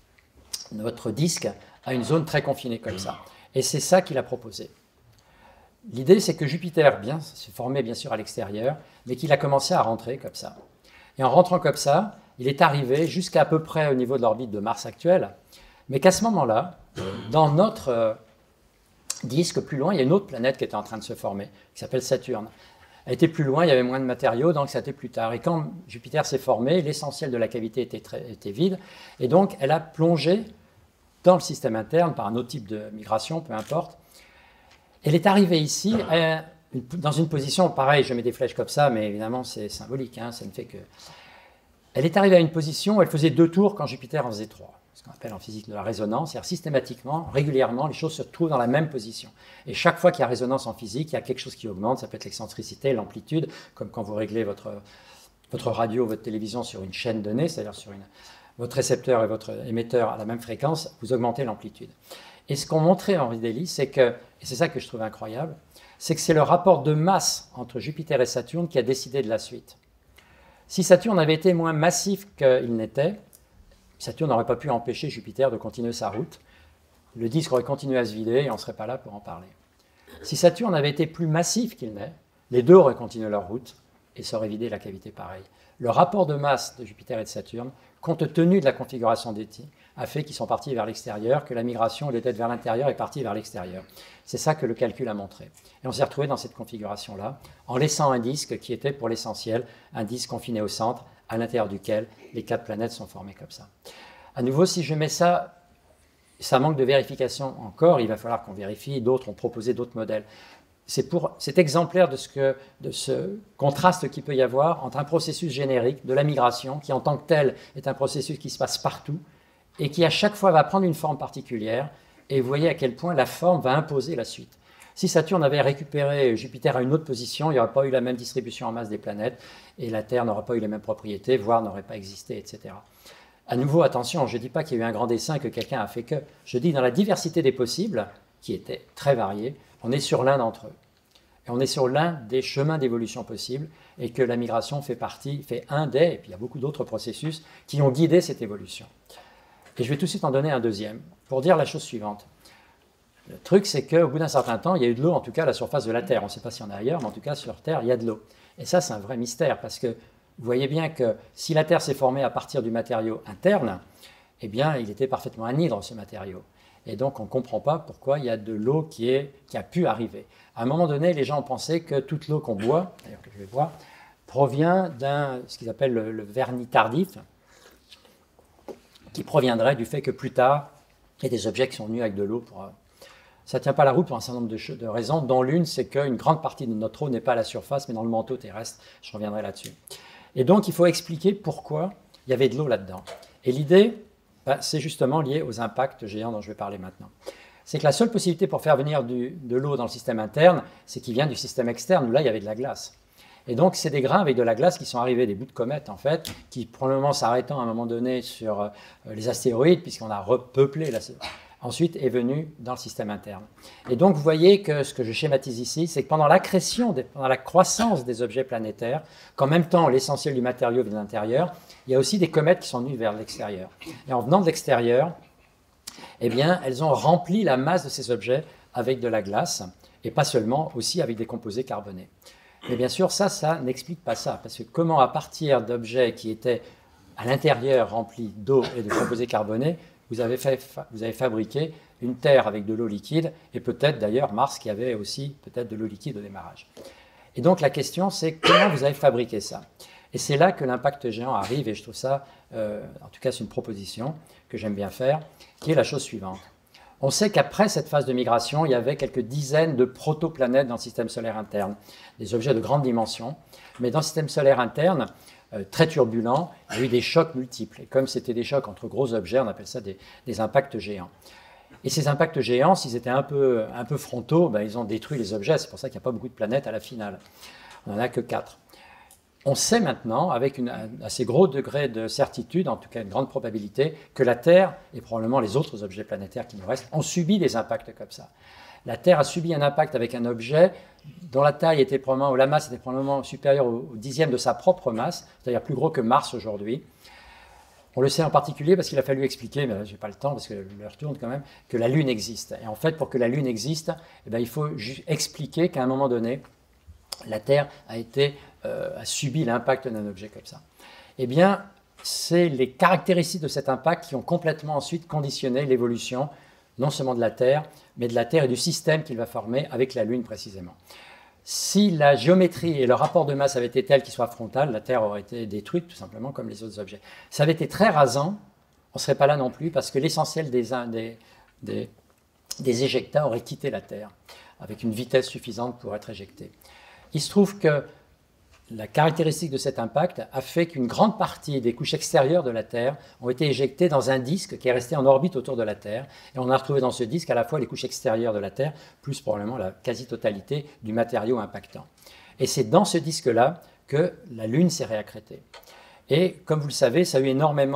votre disque à une zone très confinée comme ça? Et c'est ça qu'il a proposé. L'idée, c'est que Jupiter bien, se formait bien sûr à l'extérieur, mais qu'il a commencé à rentrer comme ça. Et en rentrant comme ça, il est arrivé jusqu'à à peu près au niveau de l'orbite de Mars actuelle, mais qu'à ce moment-là, dans notre euh, disque plus loin, il y a une autre planète qui était en train de se former, qui s'appelle Saturne. Elle était plus loin, il y avait moins de matériaux, donc ça a été plus tard. Et quand Jupiter s'est formé, l'essentiel de la cavité était, très, était vide, et donc elle a plongé dans le système interne par un autre type de migration, peu importe. Elle est arrivée ici, à, dans une position, pareil, je mets des flèches comme ça, mais évidemment c'est symbolique, hein, ça ne fait que... Elle est arrivée à une position où elle faisait deux tours quand Jupiter en faisait trois. Ce qu'on appelle en physique de la résonance, c'est-à-dire systématiquement, régulièrement, les choses se trouvent dans la même position. Et chaque fois qu'il y a résonance en physique, il y a quelque chose qui augmente, ça peut être l'excentricité, l'amplitude, comme quand vous réglez votre, votre radio, votre télévision sur une chaîne donnée, c'est-à-dire sur une, votre récepteur et votre émetteur à la même fréquence, vous augmentez l'amplitude. Et ce qu'ont montré Henri Daly, c'est que, et c'est ça que je trouve incroyable, c'est que c'est le rapport de masse entre Jupiter et Saturne qui a décidé de la suite. Si Saturne avait été moins massif qu'il n'était, Saturne n'aurait pas pu empêcher Jupiter de continuer sa route. Le disque aurait continué à se vider et on ne serait pas là pour en parler. Si Saturne avait été plus massif qu'il n'est, les deux auraient continué leur route et ça aurait vidé la cavité pareil. Le rapport de masse de Jupiter et de Saturne, compte tenu de la configuration des tirs, a fait qu'ils sont partis vers l'extérieur, que la migration, au lieu d'être vers l'intérieur, est partie vers l'extérieur. C'est ça que le calcul a montré. Et on s'est retrouvé dans cette configuration-là, en laissant un disque qui était pour l'essentiel un disque confiné au centre, à l'intérieur duquel les quatre planètes sont formées comme ça. À nouveau, si je mets ça, ça manque de vérification encore, il va falloir qu'on vérifie, d'autres ont proposé d'autres modèles. C'est, pour, c'est exemplaire de ce, que, de ce contraste qu'il peut y avoir entre un processus générique de la migration, qui en tant que tel est un processus qui se passe partout, et qui à chaque fois va prendre une forme particulière, et vous voyez à quel point la forme va imposer la suite. Si Saturne avait récupéré Jupiter à une autre position, il n'y aurait pas eu la même distribution en masse des planètes, et la Terre n'aurait pas eu les mêmes propriétés, voire n'aurait pas existé, et cetera. À nouveau, attention, je ne dis pas qu'il y a eu un grand dessin, que quelqu'un a fait que, je dis dans la diversité des possibles, qui était très variée, on est sur l'un d'entre eux. Et on est sur l'un des chemins d'évolution possibles, et que la migration fait partie, fait un des, et puis il y a beaucoup d'autres processus qui ont guidé cette évolution. Et je vais tout de suite en donner un deuxième, pour dire la chose suivante. Le truc, c'est qu'au bout d'un certain temps, il y a eu de l'eau, en tout cas à la surface de la Terre. On ne sait pas s'il y en a ailleurs, mais en tout cas sur Terre, il y a de l'eau. Et ça, c'est un vrai mystère, parce que vous voyez bien que si la Terre s'est formée à partir du matériau interne, eh bien, il était parfaitement anhydre, ce matériau. Et donc, on ne comprend pas pourquoi il y a de l'eau qui, est, qui a pu arriver. À un moment donné, les gens ont pensé que toute l'eau qu'on boit, d'ailleurs que je vais boire, provient d'un, ce qu'ils appellent le, le vernis tardif, qui proviendrait du fait que plus tard, il y a des objets qui sont venus avec de l'eau. Pour... Ça ne tient pas la route pour un certain nombre de, de raisons, dont l'une, c'est qu'une grande partie de notre eau n'est pas à la surface, mais dans le manteau terrestre. Je reviendrai là-dessus. Et donc, il faut expliquer pourquoi il y avait de l'eau là-dedans. Et l'idée, ben, c'est justement lié aux impacts géants dont je vais parler maintenant. C'est que la seule possibilité pour faire venir du, de l'eau dans le système interne, c'est qu'il vient du système externe, où là, il y avait de la glace. Et donc, c'est des grains avec de la glace qui sont arrivés, des bouts de comètes, en fait, qui, probablement s'arrêtant à un moment donné sur euh, les astéroïdes, puisqu'on a repeuplé, la... ensuite est venu dans le système interne. Et donc, vous voyez que ce que je schématise ici, c'est que pendant l'accrétion, pendant la croissance des objets planétaires, qu'en même temps, l'essentiel du matériau vient de l'intérieur, il y a aussi des comètes qui sont venues vers l'extérieur. Et en venant de l'extérieur, eh bien, elles ont rempli la masse de ces objets avec de la glace, et pas seulement, aussi avec des composés carbonés. Mais bien sûr, ça, ça n'explique pas ça, parce que comment, à partir d'objets qui étaient à l'intérieur remplis d'eau et de composés carbonés, vous avez, fait, vous avez fabriqué une Terre avec de l'eau liquide, et peut-être d'ailleurs Mars qui avait aussi peut-être de l'eau liquide au démarrage. Et donc la question, c'est comment vous avez fabriqué ça? Et c'est là que l'impact géant arrive, et je trouve ça, euh, en tout cas c'est une proposition que j'aime bien faire, qui est la chose suivante. On sait qu'après cette phase de migration, il y avait quelques dizaines de protoplanètes dans le système solaire interne, des objets de grande dimension. Mais dans le système solaire interne, euh, très turbulent, il y a eu des chocs multiples. Et comme c'était des chocs entre gros objets, on appelle ça des, des impacts géants. Et ces impacts géants, s'ils étaient un peu, un peu frontaux, ben, ils ont détruit les objets. C'est pour ça qu'il n'y a pas beaucoup de planètes à la finale. On n'en a que quatre. On sait maintenant, avec une, un assez gros degré de certitude, en tout cas une grande probabilité, que la Terre, et probablement les autres objets planétaires qui nous restent, ont subi des impacts comme ça. La Terre a subi un impact avec un objet dont la taille était probablement, ou la masse était probablement supérieure au, au dixième de sa propre masse, c'est-à-dire plus gros que Mars aujourd'hui. On le sait en particulier parce qu'il a fallu expliquer, mais je n'ai pas le temps parce que l'heure tourne quand même, que la Lune existe. Et en fait, pour que la Lune existe, eh bien, il faut expliquer qu'à un moment donné, la Terre a, été, euh, a subi l'impact d'un objet comme ça. Eh bien, c'est les caractéristiques de cet impact qui ont complètement ensuite conditionné l'évolution, non seulement de la Terre, mais de la Terre et du système qu'il va former avec la Lune précisément. Si la géométrie et le rapport de masse avaient été tels qu'ils soient frontales, la Terre aurait été détruite tout simplement comme les autres objets. Ça avait été très rasant, on ne serait pas là non plus parce que l'essentiel des, des, des, des éjectats aurait quitté la Terre avec une vitesse suffisante pour être éjecté. Il se trouve que la caractéristique de cet impact a fait qu'une grande partie des couches extérieures de la Terre ont été éjectées dans un disque qui est resté en orbite autour de la Terre. Et on a retrouvé dans ce disque à la fois les couches extérieures de la Terre, plus probablement la quasi-totalité du matériau impactant. Et c'est dans ce disque-là que la Lune s'est réaccrétée. Et comme vous le savez, ça a eu énormément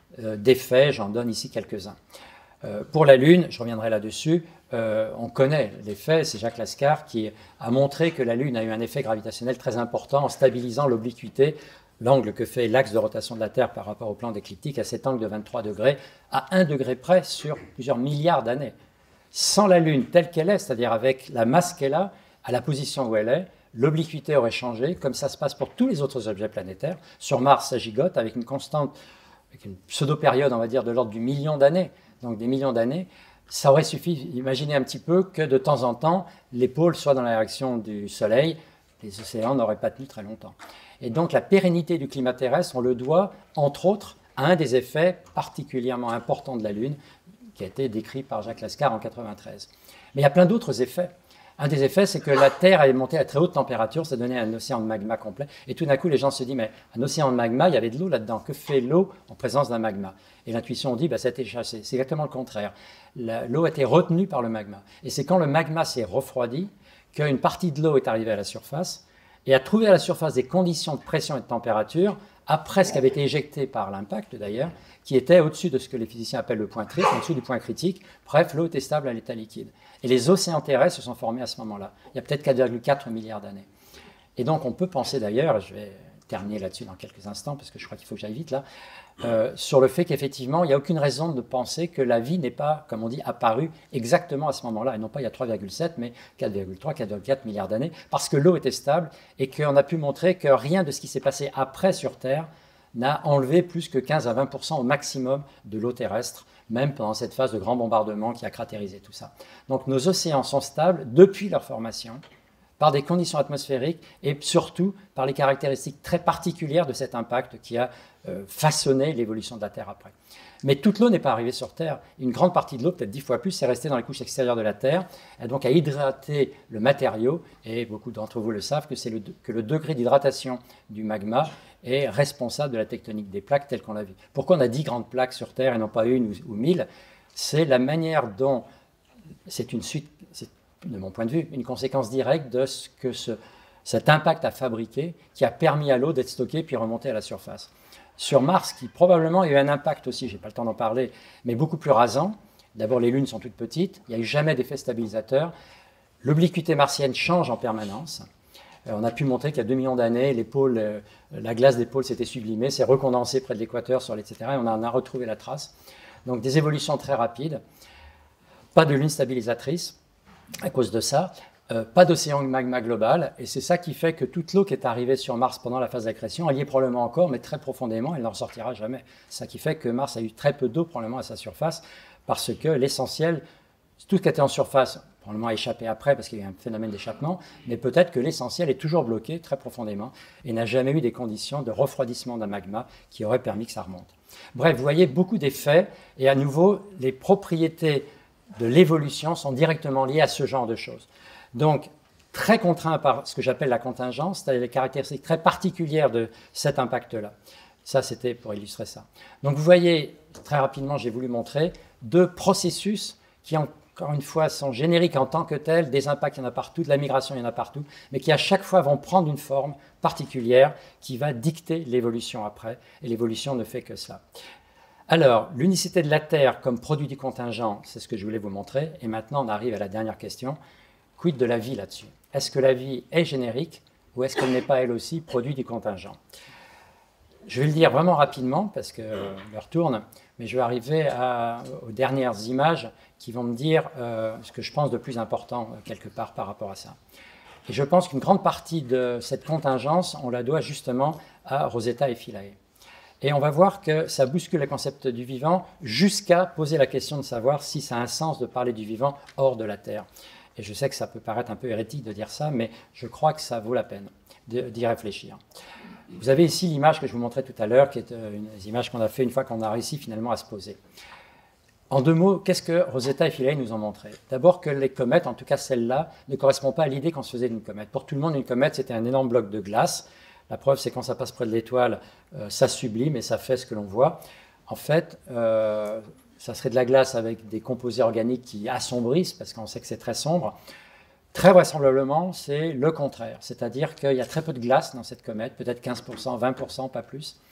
euh, d'effets. J'en donne ici quelques-uns. Euh, pour la Lune, je reviendrai là-dessus, euh, on connaît l'effet, c'est Jacques Lascar qui a montré que la Lune a eu un effet gravitationnel très important en stabilisant l'obliquité, l'angle que fait l'axe de rotation de la Terre par rapport au plan d'écliptique, à cet angle de vingt-trois degrés, à un degré près sur plusieurs milliards d'années. Sans la Lune telle qu'elle est, c'est-à-dire avec la masse qu'elle a, à la position où elle est, l'obliquité aurait changé, comme ça se passe pour tous les autres objets planétaires. Sur Mars, ça gigote avec une constante, avec une pseudo-période, on va dire, de l'ordre du million d'années. Donc des millions d'années, ça aurait suffi, imaginez un petit peu que de temps en temps, les pôles soient dans la direction du Soleil, les océans n'auraient pas tenu très longtemps. Et donc la pérennité du climat terrestre, on le doit, entre autres, à un des effets particulièrement importants de la Lune, qui a été décrit par Jacques Lascar en mille neuf cent quatre-vingt-treize. Mais il y a plein d'autres effets. Un des effets, c'est que la Terre est montée à très haute température, ça donnait un océan de magma complet. Et tout d'un coup, les gens se disent, mais un océan de magma, il y avait de l'eau là-dedans. Que fait l'eau en présence d'un magma? Et l'intuition dit, bah, ça a été chassé. C'est exactement le contraire. L'eau a été retenue par le magma. Et c'est quand le magma s'est refroidi qu'une partie de l'eau est arrivée à la surface et a trouvé à la surface des conditions de pression et de température, après ce qui avait été éjecté par l'impact d'ailleurs, qui était au-dessus de ce que les physiciens appellent le point triple, en dessous du point critique. Bref, l'eau était stable à l'état liquide. Et les océans terrestres se sont formés à ce moment-là. Il y a peut-être quatre virgule quatre milliards d'années. Et donc on peut penser d'ailleurs, et je vais terminer là-dessus dans quelques instants, parce que je crois qu'il faut que j'aille vite là, euh, sur le fait qu'effectivement, il n'y a aucune raison de penser que la vie n'est pas, comme on dit, apparue exactement à ce moment-là, et non pas il y a trois virgule sept, mais quatre virgule trois, quatre virgule quatre milliards d'années, parce que l'eau était stable, et qu'on a pu montrer que rien de ce qui s'est passé après sur Terre n'a enlevé plus que quinze à vingt pour cent au maximum de l'eau terrestre, même pendant cette phase de grand bombardement qui a cratérisé tout ça. Donc nos océans sont stables depuis leur formation, par des conditions atmosphériques et surtout par les caractéristiques très particulières de cet impact qui a euh, façonné l'évolution de la Terre après. Mais toute l'eau n'est pas arrivée sur Terre. Une grande partie de l'eau, peut-être dix fois plus, c'est resté dans les couches extérieures de la Terre, et donc a hydraté le matériau, et beaucoup d'entre vous le savent, que, c'est le, que le degré d'hydratation du magma est responsable de la tectonique des plaques telle qu'on l'a vu. Pourquoi on a dix grandes plaques sur Terre et non pas une ou, ou mille? C'est la manière dont, c'est une suite, c'est de mon point de vue, une conséquence directe de ce que ce, cet impact a fabriqué, qui a permis à l'eau d'être stockée puis remonter à la surface. Sur Mars, qui probablement a eu un impact aussi, je n'ai pas le temps d'en parler, mais beaucoup plus rasant. D'abord, les lunes sont toutes petites, il n'y a eu jamais d'effet stabilisateur. L'obliquité martienne change en permanence. Euh, on a pu montrer qu'il y a deux millions d'années, les pôles, euh, la glace des pôles s'était sublimée, s'est recondensée près de l'équateur, sur et cetera, et on en a retrouvé la trace. Donc des évolutions très rapides. Pas de lune stabilisatrice à cause de ça. Euh, pas d'océan magma global, et c'est ça qui fait que toute l'eau qui est arrivée sur Mars pendant la phase d'accrétion, elle y est probablement encore, mais très profondément, elle n'en sortira jamais. C'est ça qui fait que Mars a eu très peu d'eau probablement à sa surface, parce que l'essentiel, tout ce qui était en surface, probablement a échappé après, parce qu'il y a eu un phénomène d'échappement, mais peut-être que l'essentiel est toujours bloqué très profondément, et n'a jamais eu des conditions de refroidissement d'un magma qui auraient permis que ça remonte. Bref, vous voyez beaucoup d'effets, et à nouveau, les propriétés de l'évolution sont directement liées à ce genre de choses. Donc, très contraint par ce que j'appelle la contingence, c'est-à-dire les caractéristiques très particulières de cet impact-là. Ça, c'était pour illustrer ça. Donc, vous voyez, très rapidement, j'ai voulu montrer deux processus qui, encore une fois, sont génériques en tant que tels. Des impacts, il y en a partout, de la migration, il y en a partout, mais qui, à chaque fois, vont prendre une forme particulière qui va dicter l'évolution après. Et l'évolution ne fait que cela. Alors, l'unicité de la Terre comme produit du contingent, c'est ce que je voulais vous montrer. Et maintenant, on arrive à la dernière question. Quid de la vie là-dessus? Est-ce que la vie est générique ou est-ce qu'elle n'est pas elle aussi produit du contingent? Je vais le dire vraiment rapidement parce que euh, l'heure tourne, mais je vais arriver à, aux dernières images qui vont me dire euh, ce que je pense de plus important euh, quelque part par rapport à ça. Et je pense qu'une grande partie de cette contingence, on la doit justement à Rosetta et Philae. Et on va voir que ça bouscule le concept du vivant jusqu'à poser la question de savoir si ça a un sens de parler du vivant hors de la Terre. Et je sais que ça peut paraître un peu hérétique de dire ça, mais je crois que ça vaut la peine d'y réfléchir. Vous avez ici l'image que je vous montrais tout à l'heure, qui est une image qu'on a fait une fois qu'on a réussi finalement à se poser. En deux mots, qu'est-ce que Rosetta et Philae nous ont montré? D'abord que les comètes, en tout cas celle-là, ne correspondent pas à l'idée qu'on se faisait d'une comète. Pour tout le monde, une comète, c'était un énorme bloc de glace. La preuve, c'est quand ça passe près de l'étoile, euh, ça sublime et ça fait ce que l'on voit. En fait, euh, ça serait de la glace avec des composés organiques qui assombrissent, parce qu'on sait que c'est très sombre. Très vraisemblablement, c'est le contraire. C'est-à-dire qu'il y a très peu de glace dans cette comète, peut-être quinze pour cent, vingt pour cent, pas plus.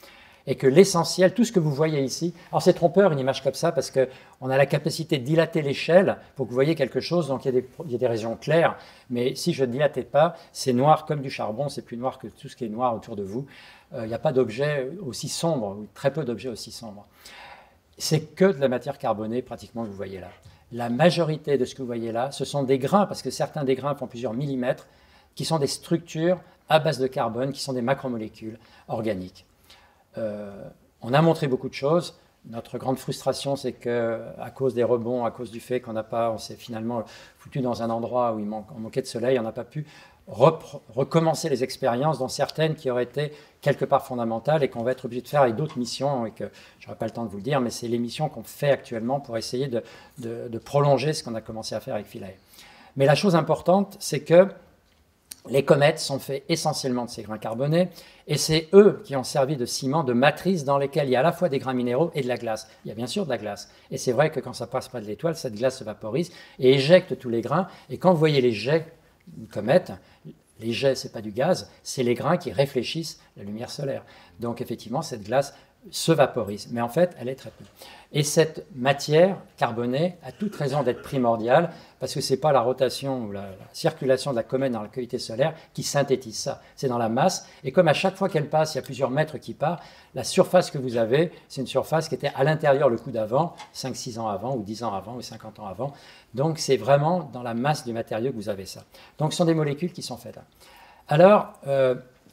et que l'essentiel, tout ce que vous voyez ici, alors c'est trompeur une image comme ça parce qu'on a la capacité de dilater l'échelle pour que vous voyez quelque chose, donc il y a des, il y a des régions claires, mais si je ne dilatais pas, c'est noir comme du charbon, c'est plus noir que tout ce qui est noir autour de vous. Euh, il n'y a pas d'objet aussi sombre, ou très peu d'objets aussi sombres. C'est que de la matière carbonée pratiquement que vous voyez là. La majorité de ce que vous voyez là, ce sont des grains, parce que certains des grains font plusieurs millimètres, qui sont des structures à base de carbone, qui sont des macromolécules organiques. Euh, on a montré beaucoup de choses. Notre grande frustration, c'est qu'à cause des rebonds, à cause du fait qu'on n'a pas, on s'est finalement foutu dans un endroit où il manque, on manquait de soleil, on n'a pas pu recommencer les expériences, dont certaines qui auraient été quelque part fondamentales et qu'on va être obligé de faire avec d'autres missions, et que je n'aurai pas le temps de vous le dire, mais c'est les missions qu'on fait actuellement pour essayer de, de, de prolonger ce qu'on a commencé à faire avec Philae. Mais la chose importante, c'est que les comètes sont faits essentiellement de ces grains carbonés, et c'est eux qui ont servi de ciment, de matrice dans lesquelles il y a à la fois des grains minéraux et de la glace. Il y a bien sûr de la glace, et c'est vrai que quand ça passe près de l'étoile, cette glace se vaporise et éjecte tous les grains, et quand vous voyez les jets d'une comète, les jets, ce n'est pas du gaz, c'est les grains qui réfléchissent la lumière solaire. Donc effectivement, cette glace se vaporise, mais en fait, elle est très peu. Et cette matière carbonée a toute raison d'être primordiale, parce que ce n'est pas la rotation ou la, la circulation de la comète dans la cavité solaire qui synthétise ça, c'est dans la masse. Et comme à chaque fois qu'elle passe, il y a plusieurs mètres qui partent, la surface que vous avez, c'est une surface qui était à l'intérieur le coup d'avant, cinq six ans avant, ou dix ans avant, ou cinquante ans avant. Donc c'est vraiment dans la masse du matériau que vous avez ça. Donc ce sont des molécules qui sont faites là. Alors, euh,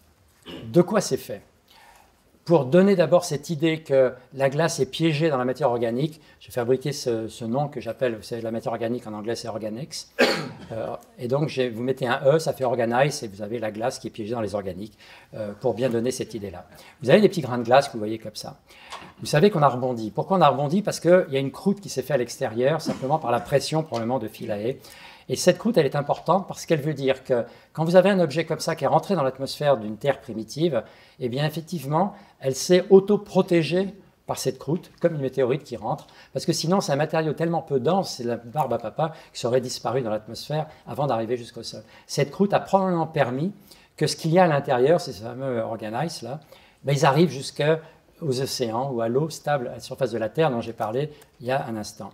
de quoi c'est fait ? Pour donner d'abord cette idée que la glace est piégée dans la matière organique, j'ai fabriqué ce, ce nom que j'appelle, vous savez, la matière organique en anglais c'est organics. Euh, et donc j'ai, vous mettez un E, ça fait organize, et vous avez la glace qui est piégée dans les organiques, euh, pour bien donner cette idée-là. Vous avez des petits grains de glace que vous voyez comme ça. Vous savez qu'on a rebondi. Pourquoi on a rebondi ? Parce qu'il y a une croûte qui s'est faite à l'extérieur, simplement par la pression probablement de Philae. Et cette croûte, elle est importante parce qu'elle veut dire que quand vous avez un objet comme ça qui est rentré dans l'atmosphère d'une Terre primitive, eh bien effectivement, elle s'est auto-protégée par cette croûte, comme une météorite qui rentre, parce que sinon c'est un matériau tellement peu dense, c'est la barbe à papa, qui serait disparu dans l'atmosphère avant d'arriver jusqu'au sol. Cette croûte a probablement permis que ce qu'il y a à l'intérieur, ces fameux organites là, ben, ils arrivent jusqu'aux océans ou à l'eau stable à la surface de la Terre dont j'ai parlé il y a un instant.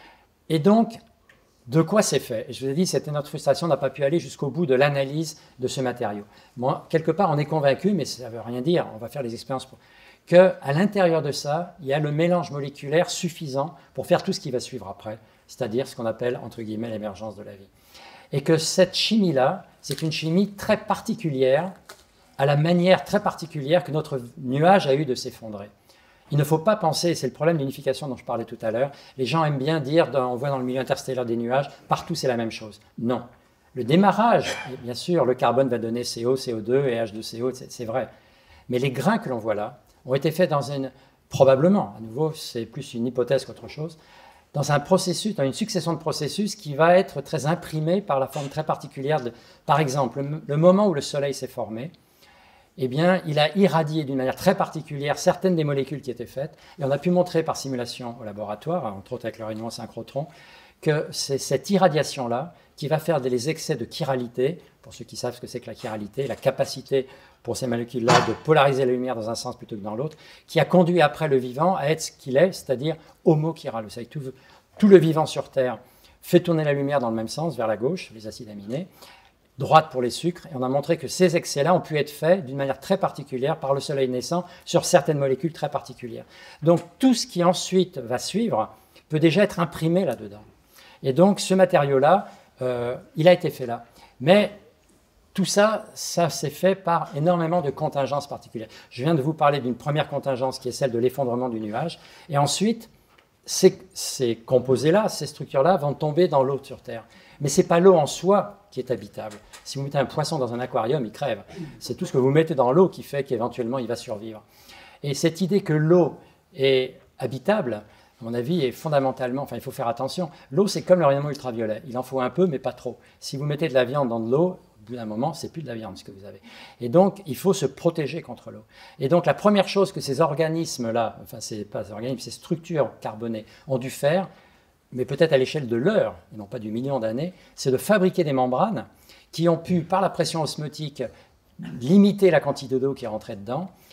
Et donc, de quoi c'est fait ? Et je vous ai dit, c'était notre frustration, on n'a pas pu aller jusqu'au bout de l'analyse de ce matériau. Bon, quelque part, on est convaincu, mais ça ne veut rien dire, on va faire les expériences pour... qu'à l'intérieur de ça, il y a le mélange moléculaire suffisant pour faire tout ce qui va suivre après, c'est-à-dire ce qu'on appelle, entre guillemets, l'émergence de la vie. Et que cette chimie-là, c'est une chimie très particulière, à la manière très particulière que notre nuage a eu de s'effondrer. Il ne faut pas penser, c'est le problème de l'unification dont je parlais tout à l'heure, les gens aiment bien dire, dans, on voit dans le milieu interstellaire des nuages, partout c'est la même chose. Non. Le démarrage, bien sûr, le carbone va donner C O, C O deux et H deux C O, c'est vrai. Mais les grains que l'on voit là ont été faits dans une, probablement, à nouveau, c'est plus une hypothèse qu'autre chose, dans un processus, dans une succession de processus qui va être très imprimé par la forme très particulière de, par exemple, le, le moment où le Soleil s'est formé, eh bien, il a irradié d'une manière très particulière certaines des molécules qui étaient faites. Et on a pu montrer par simulation au laboratoire, entre autres avec le rayonnement synchrotron, que c'est cette irradiation-là qui va faire des excès de chiralité, pour ceux qui savent ce que c'est que la chiralité, la capacité pour ces molécules-là de polariser la lumière dans un sens plutôt que dans l'autre, qui a conduit après le vivant à être ce qu'il est, c'est-à-dire homochiral. Vous savez, tout, tout le vivant sur Terre fait tourner la lumière dans le même sens, vers la gauche, les acides aminés, droite pour les sucres, et on a montré que ces excès-là ont pu être faits d'une manière très particulière par le soleil naissant sur certaines molécules très particulières. Donc tout ce qui ensuite va suivre peut déjà être imprimé là-dedans. Et donc ce matériau-là, euh, il a été fait là. Mais tout ça, ça s'est fait par énormément de contingences particulières. Je viens de vous parler d'une première contingence qui est celle de l'effondrement du nuage, et ensuite, ces, ces composés-là, ces structures-là vont tomber dans l'eau sur Terre. Mais ce n'est pas l'eau en soi qui est habitable. Si vous mettez un poisson dans un aquarium, il crève. C'est tout ce que vous mettez dans l'eau qui fait qu'éventuellement il va survivre. Et cette idée que l'eau est habitable, à mon avis, est fondamentalement... Enfin, il faut faire attention. L'eau, c'est comme le rayonnement ultraviolet. Il en faut un peu, mais pas trop. Si vous mettez de la viande dans de l'eau, au bout d'un moment, c'est plus de la viande ce que vous avez. Et donc, il faut se protéger contre l'eau. Et donc, la première chose que ces organismes-là, enfin, c'est pas ces organismes, ces structures carbonées ont dû faire, mais peut-être à l'échelle de l'heure, et non pas du million d'années, c'est de fabriquer des membranes qui ont pu, par la pression osmotique, limiter la quantité d'eau qui est rentrée dedans,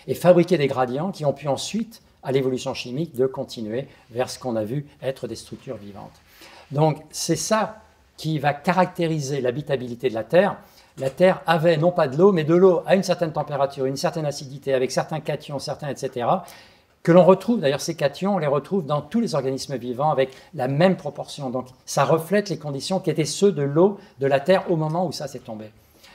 et fabriquer des gradients qui ont pu ensuite, à l'évolution chimique, de continuer vers ce qu'on a vu être des structures vivantes. Donc c'est ça qui va caractériser l'habitabilité de la Terre. La Terre avait non pas de l'eau, mais de l'eau à une certaine température, une certaine acidité, avec certains cations, certains, et cetera, que l'on retrouve, d'ailleurs ces cations, on les retrouve dans tous les organismes vivants avec la même proportion. Donc ça reflète les conditions qui étaient ceux de l'eau de la Terre au moment où ça s'est tombé.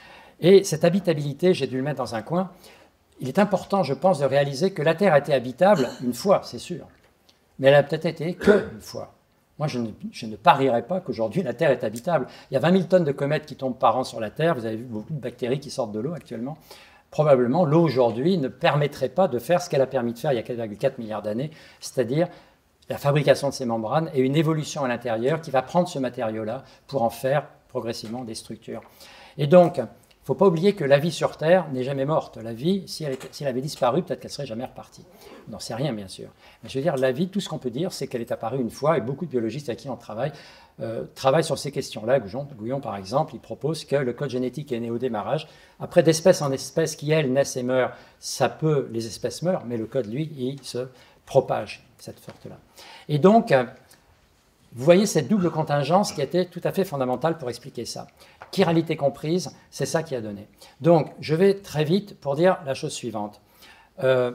Et cette habitabilité, j'ai dû le mettre dans un coin, il est important, je pense, de réaliser que la Terre a été habitable une fois, c'est sûr, mais elle a peut-être été qu'une fois. Moi, je ne, je ne parierais pas qu'aujourd'hui la Terre est habitable. Il y a vingt mille tonnes de comètes qui tombent par an sur la Terre, vous avez vu beaucoup de bactéries qui sortent de l'eau actuellement. Probablement, l'eau aujourd'hui ne permettrait pas de faire ce qu'elle a permis de faire il y a quatre virgule quatre milliards d'années, c'est-à-dire la fabrication de ces membranes et une évolution à l'intérieur qui va prendre ce matériau-là pour en faire progressivement des structures. Et donc, il ne faut pas oublier que la vie sur Terre n'est jamais morte. La vie, si elle, était, si elle avait disparu, peut-être qu'elle ne serait jamais repartie. On n'en sait rien, bien sûr. Mais je veux dire, la vie, tout ce qu'on peut dire, c'est qu'elle est apparue une fois, et beaucoup de biologistes à qui on travaille euh, travaillent sur ces questions-là. Goujon, Gouillon, par exemple, il propose que le code génétique est né au démarrage. Après, d'espèce en espèce qui, elles, naissent et meurent, ça peut, les espèces meurent, mais le code, lui, il se propage, cette sorte-là. Et donc, vous voyez cette double contingence qui était tout à fait fondamentale pour expliquer ça. Chiralité comprise, c'est ça qui a donné. Donc, je vais très vite pour dire la chose suivante. Euh,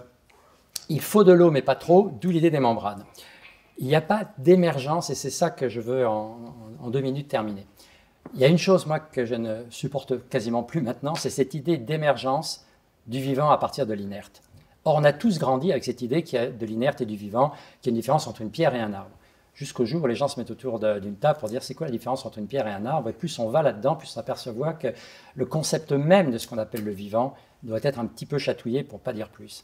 il faut de l'eau, mais pas trop, d'où l'idée des membranes. Il n'y a pas d'émergence, et c'est ça que je veux en, en deux minutes terminer. Il y a une chose, moi, que je ne supporte quasiment plus maintenant, c'est cette idée d'émergence du vivant à partir de l'inerte. Or, on a tous grandi avec cette idée qu'il y a de l'inerte et du vivant, qu'il y a une différence entre une pierre et un arbre. Jusqu'au jour où les gens se mettent autour d'une table pour dire c'est quoi la différence entre une pierre et un arbre. Et plus on va là-dedans, plus on s'aperçoit que le concept même de ce qu'on appelle le vivant doit être un petit peu chatouillé pour ne pas dire plus.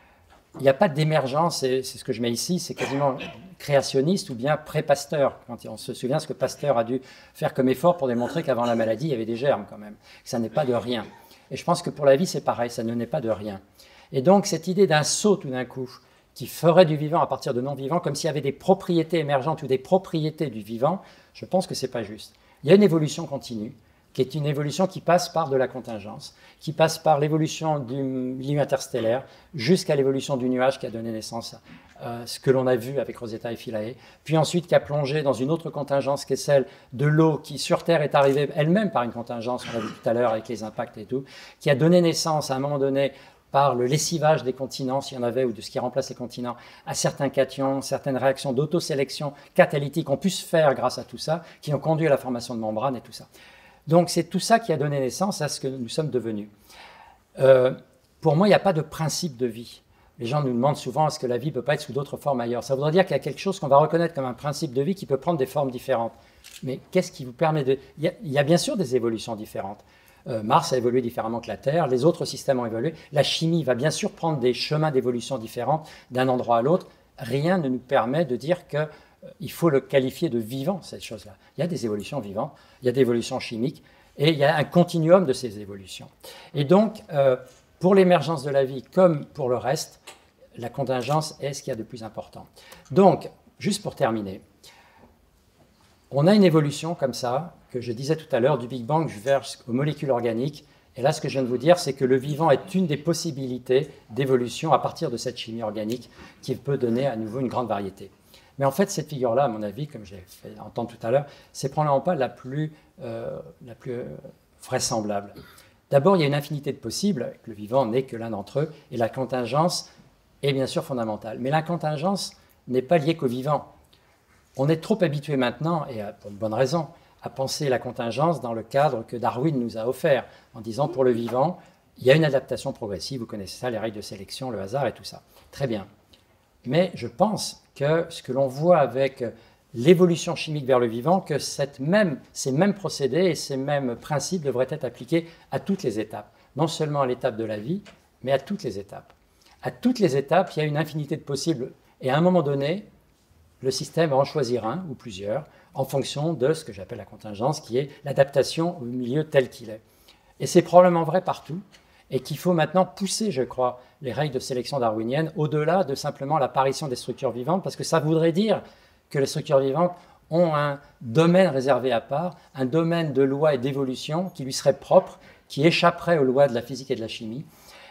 Il n'y a pas d'émergence, c'est ce que je mets ici, c'est quasiment créationniste ou bien pré-Pasteur. Quand on se souvient ce que Pasteur a dû faire comme effort pour démontrer qu'avant la maladie, il y avait des germes quand même. Que ça n'est pas de rien. Et je pense que pour la vie, c'est pareil, ça ne n'est pas de rien. Et donc cette idée d'un saut tout d'un coup, qui ferait du vivant à partir de non-vivant, comme s'il y avait des propriétés émergentes ou des propriétés du vivant, je pense que ce n'est pas juste. Il y a une évolution continue, qui est une évolution qui passe par de la contingence, qui passe par l'évolution du milieu interstellaire, jusqu'à l'évolution du nuage qui a donné naissance à euh, ce que l'on a vu avec Rosetta et Philae, puis ensuite qui a plongé dans une autre contingence qui est celle de l'eau, qui sur Terre est arrivée elle-même par une contingence, on l'a vu tout à l'heure avec les impacts et tout, qui a donné naissance à un moment donné par le lessivage des continents, s'il y en avait, ou de ce qui remplace les continents, à certains cations, certaines réactions d'autosélection catalytique ont pu se faire grâce à tout ça, qui ont conduit à la formation de membranes et tout ça. Donc c'est tout ça qui a donné naissance à ce que nous sommes devenus. Euh, pour moi, il n'y a pas de principe de vie. Les gens nous demandent souvent est-ce que la vie ne peut pas être sous d'autres formes ailleurs. Ça voudrait dire qu'il y a quelque chose qu'on va reconnaître comme un principe de vie qui peut prendre des formes différentes. Mais qu'est-ce qui vous permet de... Il y a, il y a bien sûr des évolutions différentes. Euh, Mars a évolué différemment que la Terre, les autres systèmes ont évolué. La chimie va bien sûr prendre des chemins d'évolution différents d'un endroit à l'autre. Rien ne nous permet de dire qu'il euh, faut le qualifier de vivant, cette chose-là. Il y a des évolutions vivantes, il y a des évolutions chimiques, et il y a un continuum de ces évolutions. Et donc, euh, pour l'émergence de la vie, comme pour le reste, la contingence est ce qu'il y a de plus important. Donc, juste pour terminer, on a une évolution comme ça, que je disais tout à l'heure, du Big Bang jusqu'aux molécules organiques. Et là, ce que je viens de vous dire, c'est que le vivant est une des possibilités d'évolution à partir de cette chimie organique qui peut donner à nouveau une grande variété. Mais en fait, cette figure-là, à mon avis, comme j'ai fait entendre tout à l'heure, c'est probablement pas la plus, euh, la plus euh, vraisemblable. D'abord, il y a une infinité de possibles, le vivant n'est que l'un d'entre eux, et la contingence est bien sûr fondamentale. Mais la contingence n'est pas liée qu'au vivant. On est trop habitué maintenant, et pour une bonne raison, à penser la contingence dans le cadre que Darwin nous a offert, en disant pour le vivant, il y a une adaptation progressive, vous connaissez ça, les règles de sélection, le hasard et tout ça. Très bien. Mais je pense que ce que l'on voit avec l'évolution chimique vers le vivant, que cette même, ces mêmes procédés et ces mêmes principes devraient être appliqués à toutes les étapes. Non seulement à l'étape de la vie, mais à toutes les étapes. À toutes les étapes, il y a une infinité de possibles. Et à un moment donné, le système va en choisir un ou plusieurs en fonction de ce que j'appelle la contingence, qui est l'adaptation au milieu tel qu'il est. Et c'est probablement vrai partout, et qu'il faut maintenant pousser, je crois, les règles de sélection darwinienne au-delà de simplement l'apparition des structures vivantes, parce que ça voudrait dire que les structures vivantes ont un domaine réservé à part, un domaine de loi et d'évolution qui lui serait propre, qui échapperait aux lois de la physique et de la chimie,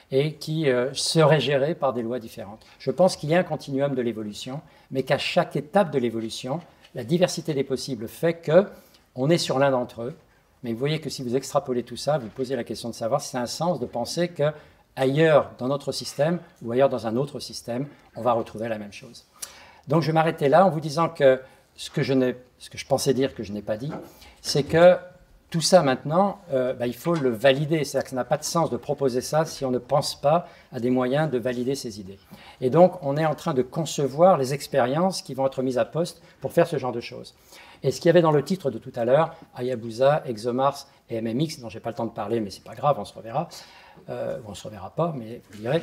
et qui euh, seraient gérés par des lois différentes. Je pense qu'il y a un continuum de l'évolution, mais qu'à chaque étape de l'évolution, la diversité des possibles fait qu'on est sur l'un d'entre eux. Mais vous voyez que si vous extrapolez tout ça, vous posez la question de savoir si c'est un sens de penser qu'ailleurs dans notre système ou ailleurs dans un autre système, on va retrouver la même chose. Donc je vais m'arrêter là en vous disant que ce que je, ce que je pensais dire que je n'ai pas dit, c'est que tout ça maintenant, euh, bah, il faut le valider. C'est-à-dire que ça n'a pas de sens de proposer ça si on ne pense pas à des moyens de valider ces idées. Et donc on est en train de concevoir les expériences qui vont être mises à poste pour faire ce genre de choses. Et ce qu'il y avait dans le titre de tout à l'heure, Hayabusa, ExoMars et M M X, dont je n'ai pas le temps de parler, mais ce n'est pas grave, on se reverra. Euh, on ne se reverra pas, mais vous direz.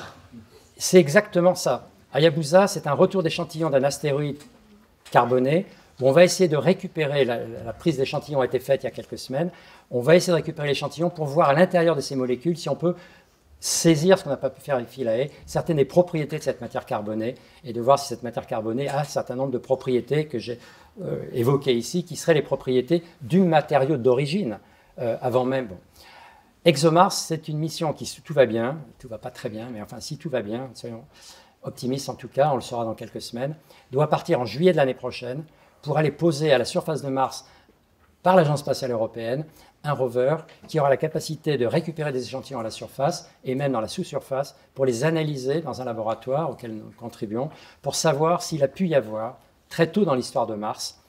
C'est exactement ça. Hayabusa, c'est un retour d'échantillon d'un astéroïde carboné, où on va essayer de récupérer, la, la prise d'échantillon a été faite il y a quelques semaines, on va essayer de récupérer l'échantillon pour voir à l'intérieur de ces molécules si on peut saisir, ce qu'on n'a pas pu faire avec Philae, certaines des propriétés de cette matière carbonée, et de voir si cette matière carbonée a un certain nombre de propriétés que j'ai euh, évoquées ici, qui seraient les propriétés du matériau d'origine, euh, avant même. Bon. ExoMars, c'est une mission qui, si tout va bien, tout ne va pas très bien, mais enfin, si tout va bien, soyons optimistes en tout cas, on le saura dans quelques semaines, doit partir en juillet de l'année prochaine pour aller poser à la surface de Mars, par l'Agence spatiale européenne, un rover qui aura la capacité de récupérer des échantillons à la surface et même dans la sous-surface pour les analyser dans un laboratoire auquel nous contribuons pour savoir s'il a pu y avoir, très tôt dans l'histoire de Mars,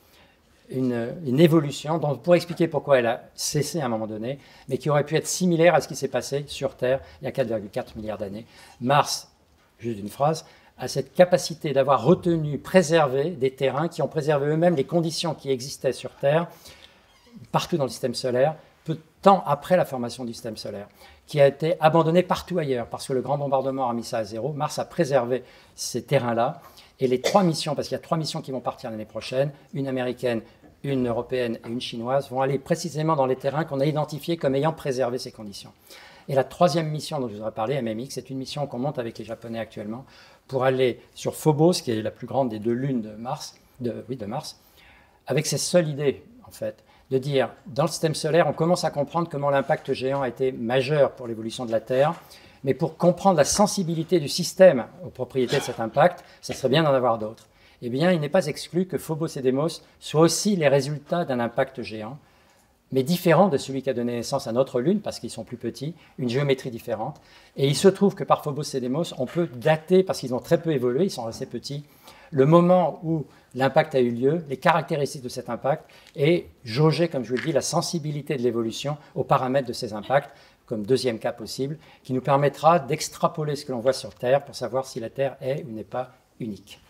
une, une évolution dont on pourrait expliquer pourquoi elle a cessé à un moment donné, mais qui aurait pu être similaire à ce qui s'est passé sur Terre il y a quatre virgule quatre milliards d'années. Mars, juste une phrase, a cette capacité d'avoir retenu, préservé des terrains qui ont préservé eux-mêmes les conditions qui existaient sur Terre, partout dans le système solaire, peu de temps après la formation du système solaire, qui a été abandonné partout ailleurs, parce que le grand bombardement a mis ça à zéro. Mars a préservé ces terrains-là, et les trois missions, parce qu'il y a trois missions qui vont partir l'année prochaine, une américaine, une européenne et une chinoise, vont aller précisément dans les terrains qu'on a identifiés comme ayant préservé ces conditions. Et la troisième mission dont je vous aurais parlé, M M X, c'est une mission qu'on monte avec les Japonais actuellement, pour aller sur Phobos, qui est la plus grande des deux lunes de Mars, de, oui, de Mars, avec cette seule idée, en fait, de dire, dans le système solaire, on commence à comprendre comment l'impact géant a été majeur pour l'évolution de la Terre, mais pour comprendre la sensibilité du système aux propriétés de cet impact, ce serait bien d'en avoir d'autres. Eh bien, il n'est pas exclu que Phobos et Deimos soient aussi les résultats d'un impact géant, mais différent de celui qui a donné naissance à notre Lune, parce qu'ils sont plus petits, une géométrie différente. Et il se trouve que par Phobos et Deimos, on peut dater, parce qu'ils ont très peu évolué, ils sont assez petits, le moment où l'impact a eu lieu, les caractéristiques de cet impact, et jauger, comme je vous le dis, la sensibilité de l'évolution aux paramètres de ces impacts, comme deuxième cas possible, qui nous permettra d'extrapoler ce que l'on voit sur Terre pour savoir si la Terre est ou n'est pas unique.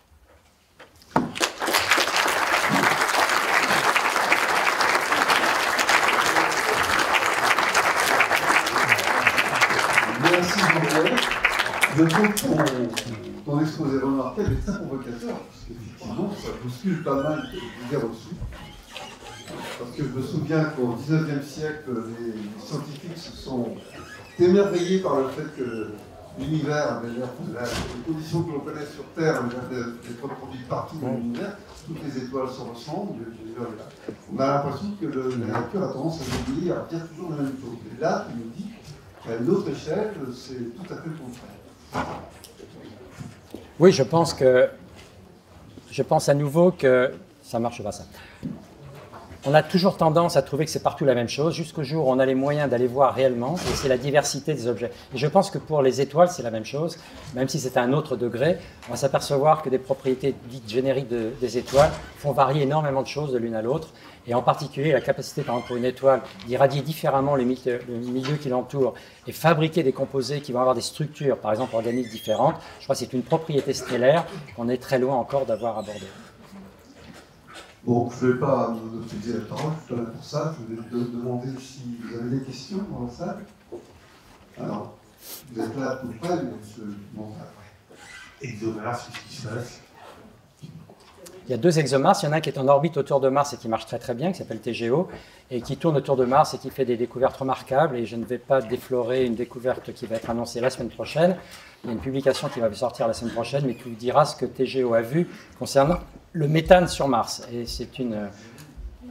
Merci Jean-Pierre. Je trouve ton, ton exposé remarquable et très provocateur, parce qu'effectivement, ça bouscule pas mal d'idées reçues. Parce que je me souviens qu'au dix-neuvième siècle, les scientifiques se sont émerveillés par le fait que l'univers avait l'air, les conditions que l'on connaît sur Terre avaient l'air d'être reproduites partout dans l'univers, toutes les étoiles se ressemblent, on a l'impression que le, la nature a tendance à oublier, à dire toujours la même chose. Et là, tu nous dis qu'à une autre échelle, c'est tout à fait le contraire. Oui, je pense que, je pense à nouveau que ça marche pas ça. On a toujours tendance à trouver que c'est partout la même chose, jusqu'au jour où on a les moyens d'aller voir réellement, et c'est la diversité des objets. Et je pense que pour les étoiles, c'est la même chose, même si c'est à un autre degré, on va s'apercevoir que des propriétés dites génériques de, des étoiles font varier énormément de choses de l'une à l'autre, et en particulier la capacité, par exemple, pour une étoile d'irradier différemment le milieu, le milieu qui l'entoure et fabriquer des composés qui vont avoir des structures, par exemple organiques différentes. Je crois que c'est une propriété stellaire qu'on est très loin encore d'avoir abordée. Bon, je ne vais pas monopoliser la parole, je suis là pour ça. Je vais te demander si vous avez des questions dans la salle. Alors, vous êtes là à peu près, mais je demande après. ExoMars, qu'est-ce qui se passe? Il y a deux ExoMars, il y en a un qui est en orbite autour de Mars et qui marche très très bien, qui s'appelle T G O, et qui tourne autour de Mars et qui fait des découvertes remarquables. Et je ne vais pas déflorer une découverte qui va être annoncée la semaine prochaine. Il y a une publication qui va sortir la semaine prochaine, mais qui vous dira ce que T G O a vu concernant le méthane sur Mars. Et c'est une,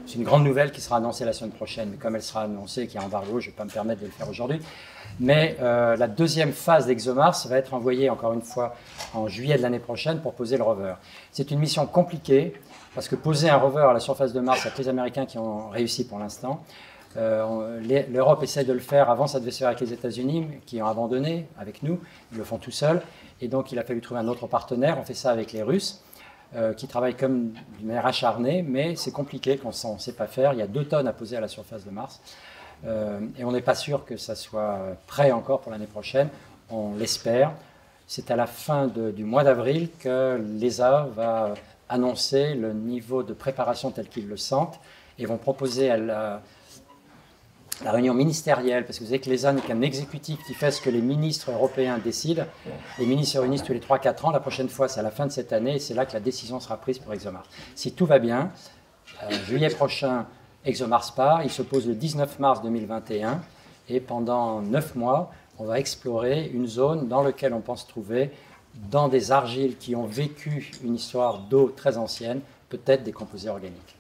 c'est une grande nouvelle qui sera annoncée la semaine prochaine, mais comme elle sera annoncée qu'il y a embargo, je ne vais pas me permettre de le faire aujourd'hui. Mais euh, la deuxième phase d'ExoMars va être envoyée encore une fois en juillet de l'année prochaine pour poser le rover. C'est une mission compliquée, parce que poser un rover à la surface de Mars, il y a que les Américains qui ont réussi pour l'instant. Euh, L'Europe essaie de le faire, avant ça devait se faire avec les États-Unis, qui ont abandonné avec nous, ils le font tout seuls, et donc il a fallu trouver un autre partenaire. On fait ça avec les Russes, euh, qui travaillent comme d'une manière acharnée, mais c'est compliqué quand on ne sait pas faire. Il y a deux tonnes à poser à la surface de Mars, euh, et on n'est pas sûr que ça soit prêt encore pour l'année prochaine, on l'espère. C'est à la fin de, du mois d'avril que l'E S A va annoncer le niveau de préparation tel qu'ils le sentent, et vont proposer à la la réunion ministérielle, parce que vous savez que l'E S A n'est qu'un exécutif qui fait ce que les ministres européens décident. Les ministres se réunissent tous les trois à quatre ans. La prochaine fois, c'est à la fin de cette année, et c'est là que la décision sera prise pour ExoMars. Si tout va bien, euh, juillet prochain, ExoMars part. Il se pose le dix-neuf mars deux mille vingt et un, et pendant neuf mois, on va explorer une zone dans laquelle on pense trouver, dans des argiles qui ont vécu une histoire d'eau très ancienne, peut-être des composés organiques.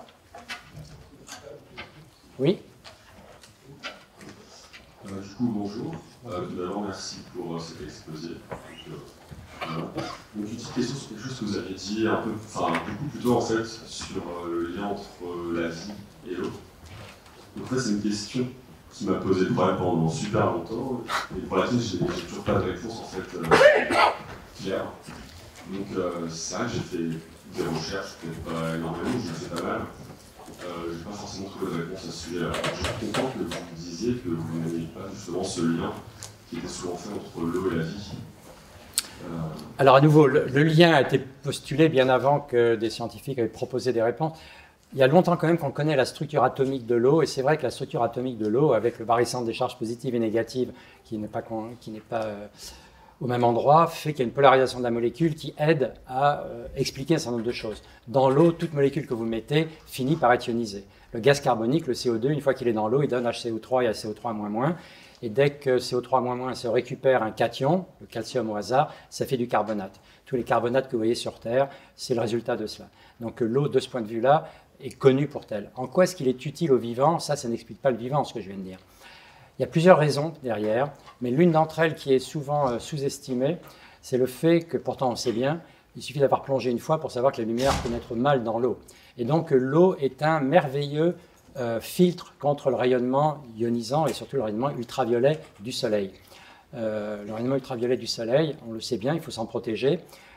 Oui ? Euh, du coup, bonjour. Euh, tout d'abord, merci pour euh, cet exposé. Donc, euh, donc, une petite question sur quelque chose que vous avez dit un peu, enfin, beaucoup plus tôt en fait, sur euh, le lien entre euh, la vie et l'eau. Donc, en fait, c'est une question qui m'a posé le problème pendant super longtemps et pour laquelle j'ai toujours pas de réponse en fait euh, claire. Donc, euh, c'est vrai que j'ai fait des recherches, peut-être pas énormément, je le fais pas mal. Euh, je n'ai pas forcément trouvé de réponse à ce sujet-là. Je suis content que vous disiez que vous n'aimiez pas justement ce lien qui était souvent fait entre l'eau et la vie. Euh... Alors à nouveau, le, le lien a été postulé bien avant que des scientifiques avaient proposé des réponses. Il y a longtemps quand même qu'on connaît la structure atomique de l'eau, et c'est vrai que la structure atomique de l'eau, avec le barycentre des charges positives et négatives qui n'est pas, qui n'est pas euh, au même endroit, fait qu'il y a une polarisation de la molécule qui aide à euh, expliquer un certain nombre de choses. Dans l'eau, toute molécule que vous mettez finit par être ionisée. Le gaz carbonique, le C O deux, une fois qu'il est dans l'eau, il donne H C O trois et H C O trois moins moins. Et dès que C O trois moins moins se récupère un cation, le calcium au hasard, ça fait du carbonate. Tous les carbonates que vous voyez sur Terre, c'est le résultat de cela. Donc l'eau, de ce point de vue-là, est connue pour tel. En quoi est-ce qu'il est utile au vivant? Ça, ça n'explique pas le vivant, ce que je viens de dire. Il y a plusieurs raisons derrière, mais l'une d'entre elles qui est souvent euh, sous-estimée, c'est le fait que, pourtant on sait bien, il suffit d'avoir plongé une fois pour savoir que la lumière pénètre mal dans l'eau. Et donc l'eau est un merveilleux euh, filtre contre le rayonnement ionisant et surtout le rayonnement ultraviolet du soleil. Euh, le rayonnement ultraviolet du soleil, on le sait bien, il faut s'en protéger.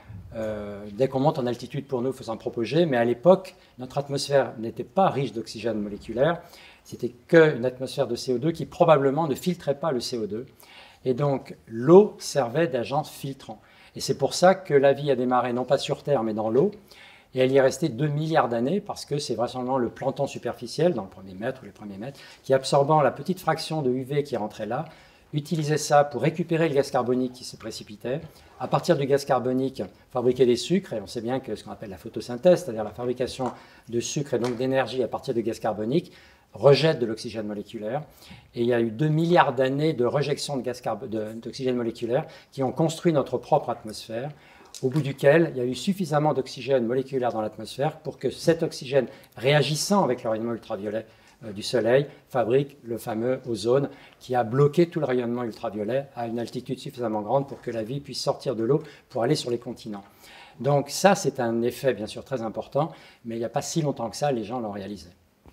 Euh, dès qu'on monte en altitude, pour nous, il faut s'en protéger, mais à l'époque, notre atmosphère n'était pas riche d'oxygène moléculaire. C'était qu'une atmosphère de C O deux qui probablement ne filtrait pas le C O deux. Et donc, l'eau servait d'agent filtrant. Et c'est pour ça que la vie a démarré, non pas sur Terre, mais dans l'eau. Et elle y est restée deux milliards d'années, parce que c'est vraisemblablement le plancton superficiel, dans le premier mètre ou les premiers mètres, qui, absorbant la petite fraction de U V qui rentrait là, utilisait ça pour récupérer le gaz carbonique qui se précipitait. À partir du gaz carbonique, fabriquer des sucres, et on sait bien que ce qu'on appelle la photosynthèse, c'est-à-dire la fabrication de sucre et donc d'énergie à partir du gaz carbonique, rejette de l'oxygène moléculaire. Et il y a eu deux milliards d'années de rejection d'oxygène moléculaire qui ont construit notre propre atmosphère, au bout duquel il y a eu suffisamment d'oxygène moléculaire dans l'atmosphère pour que cet oxygène, réagissant avec le rayonnement ultraviolet euh, du Soleil, fabrique le fameux ozone qui a bloqué tout le rayonnement ultraviolet à une altitude suffisamment grande pour que la vie puisse sortir de l'eau pour aller sur les continents. Donc ça, c'est un effet bien sûr très important, mais il n'y a pas si longtemps que ça, les gens l'ont réalisé.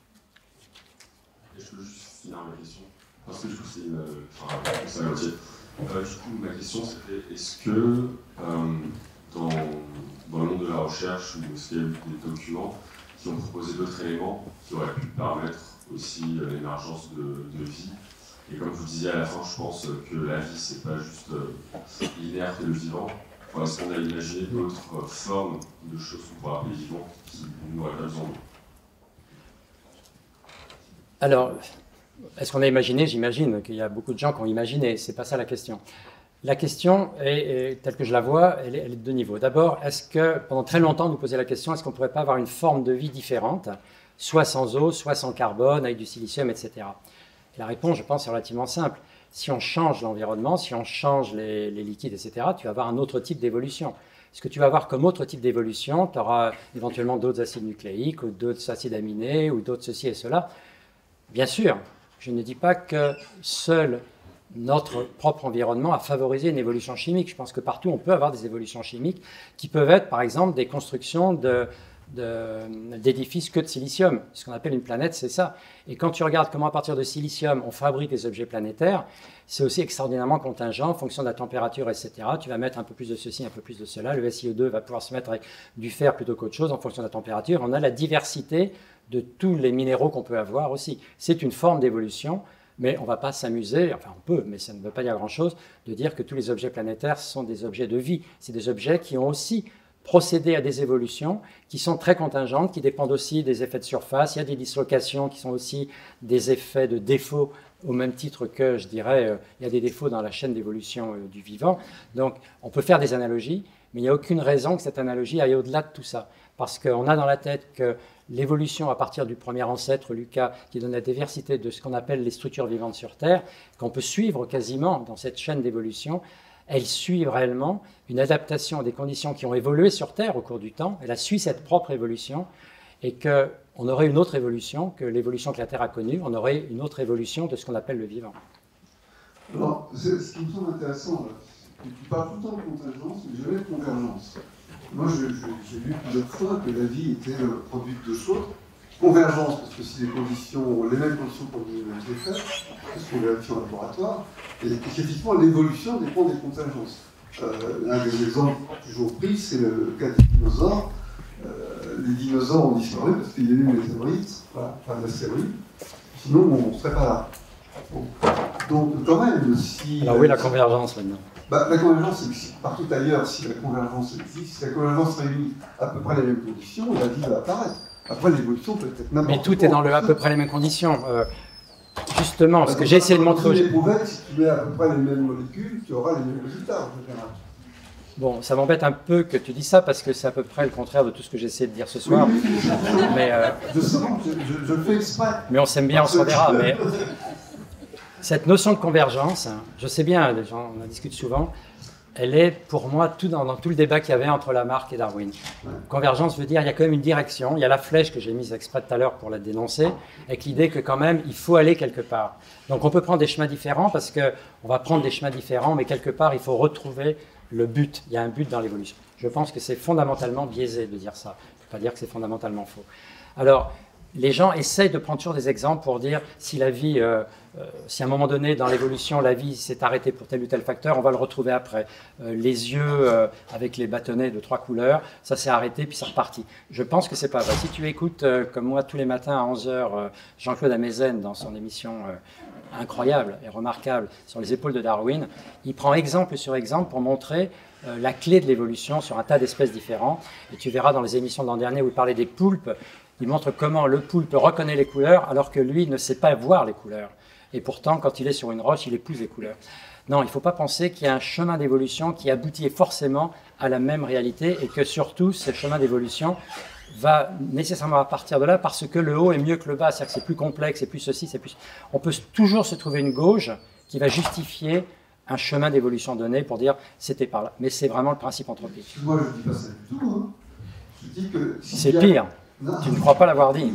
Je peux juste finir ma question, parce que du coup c'est une, enfin, c'est à moitié. Euh, du coup, ma question c'était, est-ce que euh, dans, dans le monde de la recherche, ou est-ce qu'il y a eu des documents qui ont proposé d'autres éléments qui auraient pu permettre aussi euh, l'émergence de, de vie? Et comme vous disiez à la fin, je pense que la vie c'est pas juste euh, l'inerte et le vivant. Enfin, est-ce qu'on a imaginé d'autres euh, formes de choses qu'on pourrait appeler vivantes qui n'auraient pas besoin d'eau? Alors, est-ce qu'on a imaginé? J'imagine qu'il y a beaucoup de gens qui ont imaginé. Ce n'est pas ça la question. La question, est, est, telle que je la vois, elle est, elle est de deux niveaux. D'abord, est-ce que, pendant très longtemps, nous posait la question, est-ce qu'on ne pourrait pas avoir une forme de vie différente, soit sans eau, soit sans carbone, avec du silicium, et cetera. Et la réponse, je pense, est relativement simple. Si on change l'environnement, si on change les, les liquides, et cetera, tu vas avoir un autre type d'évolution. Ce que tu vas avoir comme autre type d'évolution, tu auras éventuellement d'autres acides nucléiques ou d'autres acides aminés ou d'autres ceci et cela. Bien sûr, je ne dis pas que seul notre propre environnement a favorisé une évolution chimique. Je pense que partout, on peut avoir des évolutions chimiques qui peuvent être, par exemple, des constructions de, de, d'édifices que de silicium. Ce qu'on appelle une planète, c'est ça. Et quand tu regardes comment, à partir de silicium, on fabrique des objets planétaires, c'est aussi extraordinairement contingent en fonction de la température, et cetera. Tu vas mettre un peu plus de ceci, un peu plus de cela. Le S i O deux va pouvoir se mettre avec du fer plutôt qu'autre chose en fonction de la température. On a la diversité de tous les minéraux qu'on peut avoir aussi. C'est une forme d'évolution. Mais on ne va pas s'amuser, enfin on peut, mais ça ne veut pas dire grand-chose, de dire que tous les objets planétaires sont des objets de vie. C'est des objets qui ont aussi procédé à des évolutions qui sont très contingentes, qui dépendent aussi des effets de surface. Il y a des dislocations qui sont aussi des effets de défaut, au même titre que, je dirais, euh, il y a des défauts dans la chaîne d'évolution euh, du vivant. Donc on peut faire des analogies, mais il n'y a aucune raison que cette analogie aille au-delà de tout ça. Parce qu'on a dans la tête que l'évolution à partir du premier ancêtre, Lucas, qui donne la diversité de ce qu'on appelle les structures vivantes sur Terre, qu'on peut suivre quasiment dans cette chaîne d'évolution, elle suit réellement une adaptation des conditions qui ont évolué sur Terre au cours du temps. Elle a suivi cette propre évolution et qu'on aurait une autre évolution que l'évolution que la Terre a connue. On aurait une autre évolution de ce qu'on appelle le vivant. Alors, ce qui me semble intéressant, c'est que tu parles tout le temps de contingence, mais jamais de convergence. Moi, j'ai lu plusieurs fois que la vie était le produit de deux choses. Convergence, parce que si les conditions, les mêmes conditions produisent les mêmes effets, c'est ce qu'on vérifie en laboratoire, et effectivement, l'évolution dépend des contingences. Euh, L'un des exemples toujours pris, c'est le cas des dinosaures. Euh, les dinosaures ont disparu parce qu'il y a eu les météorites, voilà, enfin l'astéroïde. Sinon, on ne serait pas là. Bon. Donc, quand même, si... Alors oui, la convergence maintenant. Bah, la convergence existe partout ailleurs. Si la convergence existe, si la convergence réunit à peu près les mêmes conditions, la vie va apparaître. Après, l'évolution peut être n'importe quoi. Mais tout est dans le à peu près les mêmes conditions. Euh, justement, ce que j'ai essayé de montrer... Dans les poubelles, si tu mets à peu près les mêmes molécules, tu auras les mêmes résultats en général. Bon, ça m'embête un peu que tu dis ça, parce que c'est à peu près le contraire de tout ce que j'ai essayé de dire ce soir. Oui, oui, oui. Mais, euh, je, sens, je, je, je le fais exprès. Mais on s'aime bien, on s'en verra. Mais cette notion de convergence, je sais bien, les gens, on en discute souvent, elle est pour moi tout dans, dans tout le débat qu'il y avait entre Lamarck et Darwin. Ouais. Convergence veut dire qu'il y a quand même une direction, il y a la flèche que j'ai mise exprès tout à l'heure pour la dénoncer, avec l'idée que quand même il faut aller quelque part. Donc on peut prendre des chemins différents parce qu'on va prendre des chemins différents, mais quelque part il faut retrouver le but. Il y a un but dans l'évolution. Je pense que c'est fondamentalement biaisé de dire ça. Je ne peux pas dire que c'est fondamentalement faux. Alors, les gens essayent de prendre toujours des exemples pour dire si la vie, euh, euh, si à un moment donné dans l'évolution la vie s'est arrêtée pour tel ou tel facteur, on va le retrouver après. Euh, les yeux euh, avec les bâtonnets de trois couleurs, ça s'est arrêté puis c'est reparti. Je pense que c'est pas vrai. Si tu écoutes euh, comme moi tous les matins à onze heures euh, Jean-Claude Amezen dans son émission euh, incroyable et remarquable sur les épaules de Darwin, il prend exemple sur exemple pour montrer euh, la clé de l'évolution sur un tas d'espèces différentes. Et tu verras dans les émissions de l'an dernier où il parlait des poulpes. Il montre comment le poulpe reconnaît les couleurs alors que lui ne sait pas voir les couleurs. Et pourtant, quand il est sur une roche, il épouse les couleurs. Non, il ne faut pas penser qu'il y a un chemin d'évolution qui aboutit forcément à la même réalité et que surtout, ce chemin d'évolution va nécessairement à partir de là parce que le haut est mieux que le bas. C'est-à-dire que c'est plus complexe, c'est plus ceci, c'est plus... On peut toujours se trouver une gauge qui va justifier un chemin d'évolution donné pour dire c'était par là. Mais c'est vraiment le principe anthropique. Moi, je ne dis pas ça du tout. Hein. Je dis que... Si c'est pire. Non. Tu ne crois pas l'avoir dit.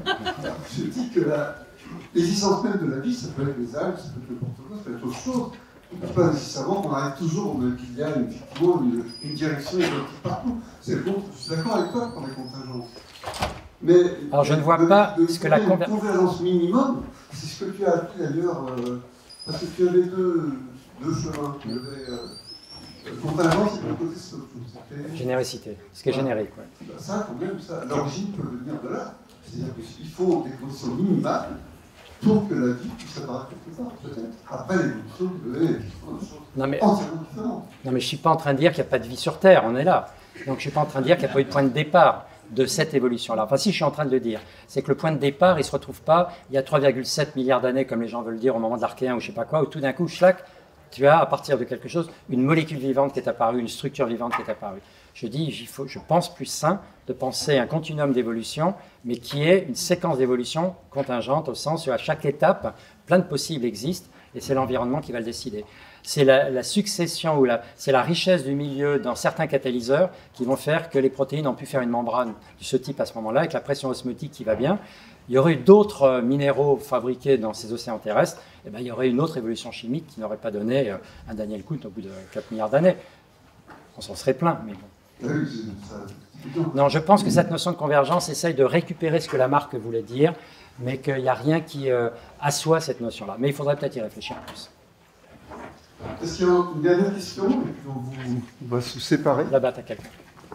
Je dis que l'existence même de la vie, ça peut être les algues, ça peut être n'importe quoi, ça peut être autre chose. Il ne faut pas nécessairement qu'on arrive toujours au même qu'il y a effectivement une, une direction partout. C'est le contre. Je suis d'accord avec toi pour les contingences. Mais alors je ne vois de, pas de, de, ce que la conver... convergence minimum, c'est ce que tu as appris d'ailleurs, euh, parce que tu avais deux, deux chemins. Tu avais euh, contingence et de l'autre côté c'est autre chose. Généricité, ce qui est générique. Ouais. Ben ça, quand même, ça, l'origine peut venir de là. C'est-à-dire qu'il faut des conditions minimales pour que la vie puisse apparaître quelque part, peut-être. Après, l'évolution devait être non, mais... entièrement différente. Non, mais je ne suis pas en train de dire qu'il n'y a pas de vie sur Terre, on est là. Donc je ne suis pas en train de dire qu'il n'y a pas eu de point de départ de cette évolution-là. Enfin, si je suis en train de le dire, c'est que le point de départ, il ne se retrouve pas il y a trois virgule sept milliards d'années, comme les gens veulent dire au moment de l'Archéen ou je ne sais pas quoi, où tout d'un coup, schlac, tu as, à partir de quelque chose, une molécule vivante qui est apparue, une structure vivante qui est apparue. Je dis, il faut, je pense plus sain de penser un continuum d'évolution, mais qui est une séquence d'évolution contingente, au sens où à chaque étape, plein de possibles existent, et c'est l'environnement qui va le décider. C'est la, la succession ou c'est la richesse du milieu dans certains catalyseurs qui vont faire que les protéines ont pu faire une membrane de ce type à ce moment-là, avec la pression osmotique qui va bien. Il y aurait eu d'autres minéraux fabriqués dans ces océans terrestres, et bien il y aurait une autre évolution chimique qui n'aurait pas donné un Daniel Cohn au bout de quatre milliards d'années. On s'en serait plaint, mais bon. Non, je pense que cette notion de convergence essaye de récupérer ce que Lamarck voulait dire, mais qu'il n'y a rien qui euh, assoit cette notion-là. Mais il faudrait peut-être y réfléchir plus. Est-ce qu'il y a une dernière question? Et puis on, vous, on va se séparer. Là-bas, tu as quelqu'un.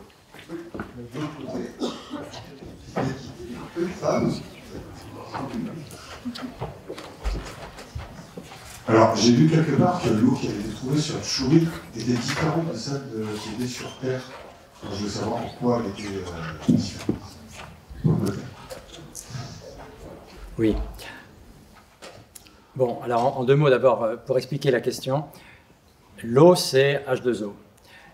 Une femme. Alors, j'ai lu quelque part que l'eau qui avait été trouvée sur Tchouri était différente de celle de, qui était sur Terre. Alors, je veux savoir pourquoi elle était euh, différente. Oui. Bon, alors en, en deux mots d'abord, pour expliquer la question, l'eau c'est H deux O.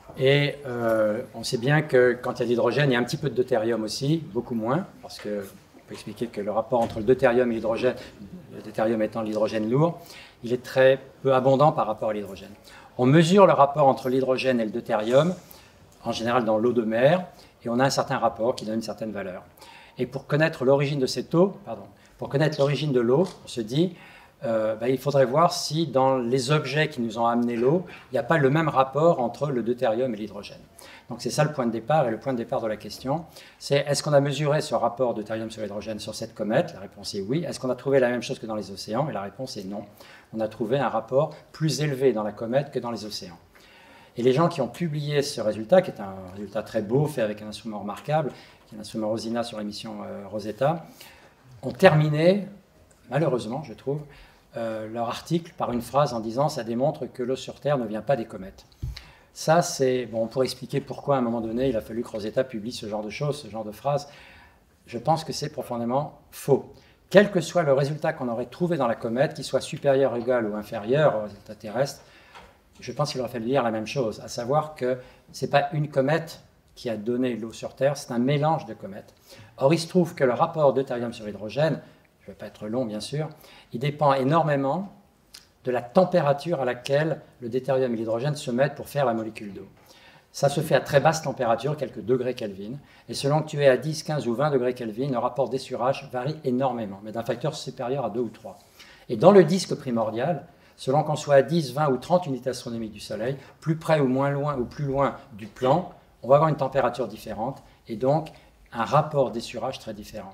Et euh, on sait bien que quand il y a de l'hydrogène, il y a un petit peu de deutérium aussi, beaucoup moins, parce qu'on peut expliquer que le rapport entre le deutérium et l'hydrogène, le deutérium étant l'hydrogène lourd, il est très peu abondant par rapport à l'hydrogène. On mesure le rapport entre l'hydrogène et le deutérium, en général dans l'eau de mer, et on a un certain rapport qui donne une certaine valeur. Et pour connaître l'origine de cette eau, pardon, pour connaître l'origine de l'eau, on se dit, euh, bah, il faudrait voir si dans les objets qui nous ont amené l'eau, il n'y a pas le même rapport entre le deutérium et l'hydrogène. Donc c'est ça le point de départ, et le point de départ de la question, c'est est-ce qu'on a mesuré ce rapport deutérium sur l'hydrogène sur cette comète? La réponse est oui. Est-ce qu'on a trouvé la même chose que dans les océans? Et la réponse est non. On a trouvé un rapport plus élevé dans la comète que dans les océans. Et les gens qui ont publié ce résultat, qui est un résultat très beau, fait avec un instrument remarquable, qui est l'instrument Rosina sur la mission euh, Rosetta, ont terminé, malheureusement, je trouve, euh, leur article par une phrase en disant « ça démontre que l'eau sur Terre ne vient pas des comètes ». Ça, c'est... Bon, on pourrait expliquer pourquoi, à un moment donné, il a fallu que Rosetta publie ce genre de choses, ce genre de phrases. Je pense que c'est profondément faux. Quel que soit le résultat qu'on aurait trouvé dans la comète, qu'il soit supérieur, égal ou inférieur au résultat terrestre, je pense qu'il aurait fallu dire la même chose, à savoir que ce n'est pas une comète qui a donné l'eau sur Terre, c'est un mélange de comètes. Or, il se trouve que le rapport deutérium sur hydrogène, je ne vais pas être long bien sûr, il dépend énormément de la température à laquelle le deutérium et l'hydrogène se mettent pour faire la molécule d'eau. Ça se fait à très basse température, quelques degrés Kelvin, et selon que tu es à dix, quinze ou vingt degrés Kelvin, le rapport d'essurage varie énormément, mais d'un facteur supérieur à deux ou trois. Et dans le disque primordial, selon qu'on soit à dix, vingt ou trente unités astronomiques du Soleil, plus près ou moins loin ou plus loin du plan, on va avoir une température différente et donc un rapport d'essurage très différent.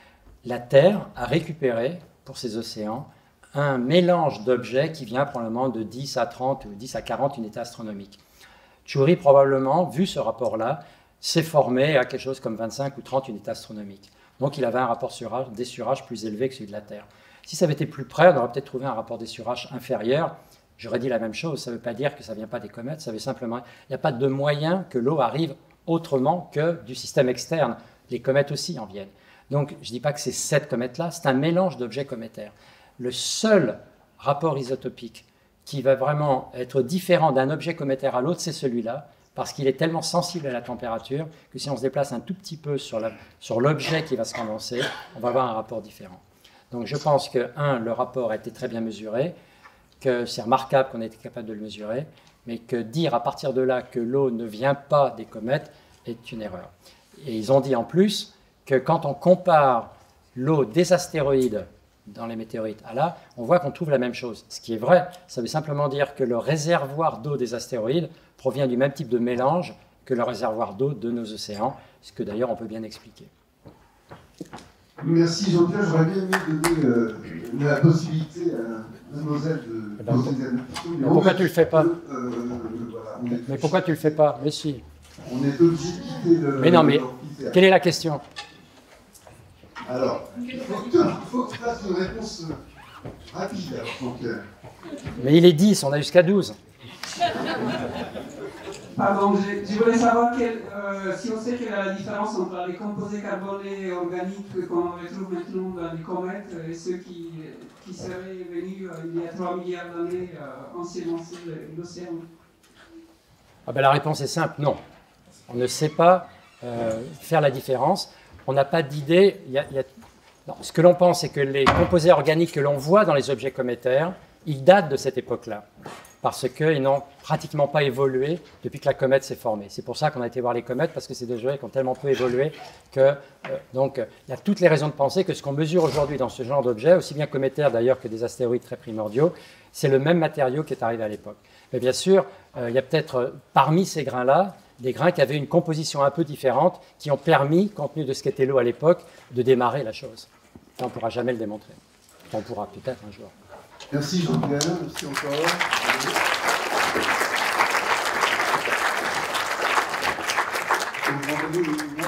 La Terre a récupéré, pour ses océans, un mélange d'objets qui vient probablement de dix à trente ou dix à quarante unités astronomiques. Tchouri, probablement, vu ce rapport-là, s'est formé à quelque chose comme vingt-cinq ou trente unités astronomiques. Donc il avait un rapport d'essurage plus élevé que celui de la Terre. Si ça avait été plus près, on aurait peut-être trouvé un rapport d'essurage inférieur. J'aurais dit la même chose, ça ne veut pas dire que ça ne vient pas des comètes, ça veut simplement... Il n'y a pas de moyen que l'eau arrive autrement que du système externe. Les comètes aussi en viennent. Donc je ne dis pas que c'est cette comète-là, c'est un mélange d'objets cométaires. Le seul rapport isotopique qui va vraiment être différent d'un objet cométaire à l'autre, c'est celui-là, parce qu'il est tellement sensible à la température que si on se déplace un tout petit peu sur l'objet qui va se condenser, on va avoir un rapport différent. Donc je pense que, un, le rapport a été très bien mesuré, que c'est remarquable qu'on ait été capable de le mesurer, mais que dire à partir de là que l'eau ne vient pas des comètes est une erreur. Et ils ont dit en plus que quand on compare l'eau des astéroïdes dans les météorites à là, on voit qu'on trouve la même chose. Ce qui est vrai, ça veut simplement dire que le réservoir d'eau des astéroïdes provient du même type de mélange que le réservoir d'eau de nos océans, ce que d'ailleurs on peut bien expliquer. Merci Jean-Pierre, j'aurais bien aimé donner euh, la possibilité à Mademoiselle de eh ben, poser des questions. Mais pourquoi tu ne le fais pas? euh, voilà, Mais, mais pourquoi tu ne le fais pas? Mais si. On est obligé de quitter le... Mais non, mais quelle est la question? Alors, il faut que, il faut que tu fasses une réponse rapide. Donc, euh... Mais il est dix, on a jusqu'à douze. Pardon, je, je voulais savoir quel, euh, si on sait quelle est la différence entre les composés carbonés organiques qu'on retrouve maintenant dans les comètes et ceux qui, qui seraient venus euh, il y a trois milliards d'années euh, ensemencer l'océan. Ah ben la réponse est simple, non. On ne sait pas euh, faire la différence. On n'a pas d'idée. Il y a, il y a... Non, ce que l'on pense, c'est que les composés organiques que l'on voit dans les objets cométaires, ils datent de cette époque-là. parce qu'ils n'ont pratiquement pas évolué depuis que la comète s'est formée. C'est pour ça qu'on a été voir les comètes, parce que c'est des objets qui ont tellement peu évolué que, euh, donc, il y a toutes les raisons de penser que ce qu'on mesure aujourd'hui dans ce genre d'objets, aussi bien cométaires d'ailleurs que des astéroïdes très primordiaux, c'est le même matériau qui est arrivé à l'époque. Mais bien sûr, euh, il y a peut-être euh, parmi ces grains-là, des grains qui avaient une composition un peu différente, qui ont permis, compte tenu de ce qu'était l'eau à l'époque, de démarrer la chose. Ça, on ne pourra jamais le démontrer. On pourra peut-être un jour. Merci Jean-Pierre, merci encore. Vous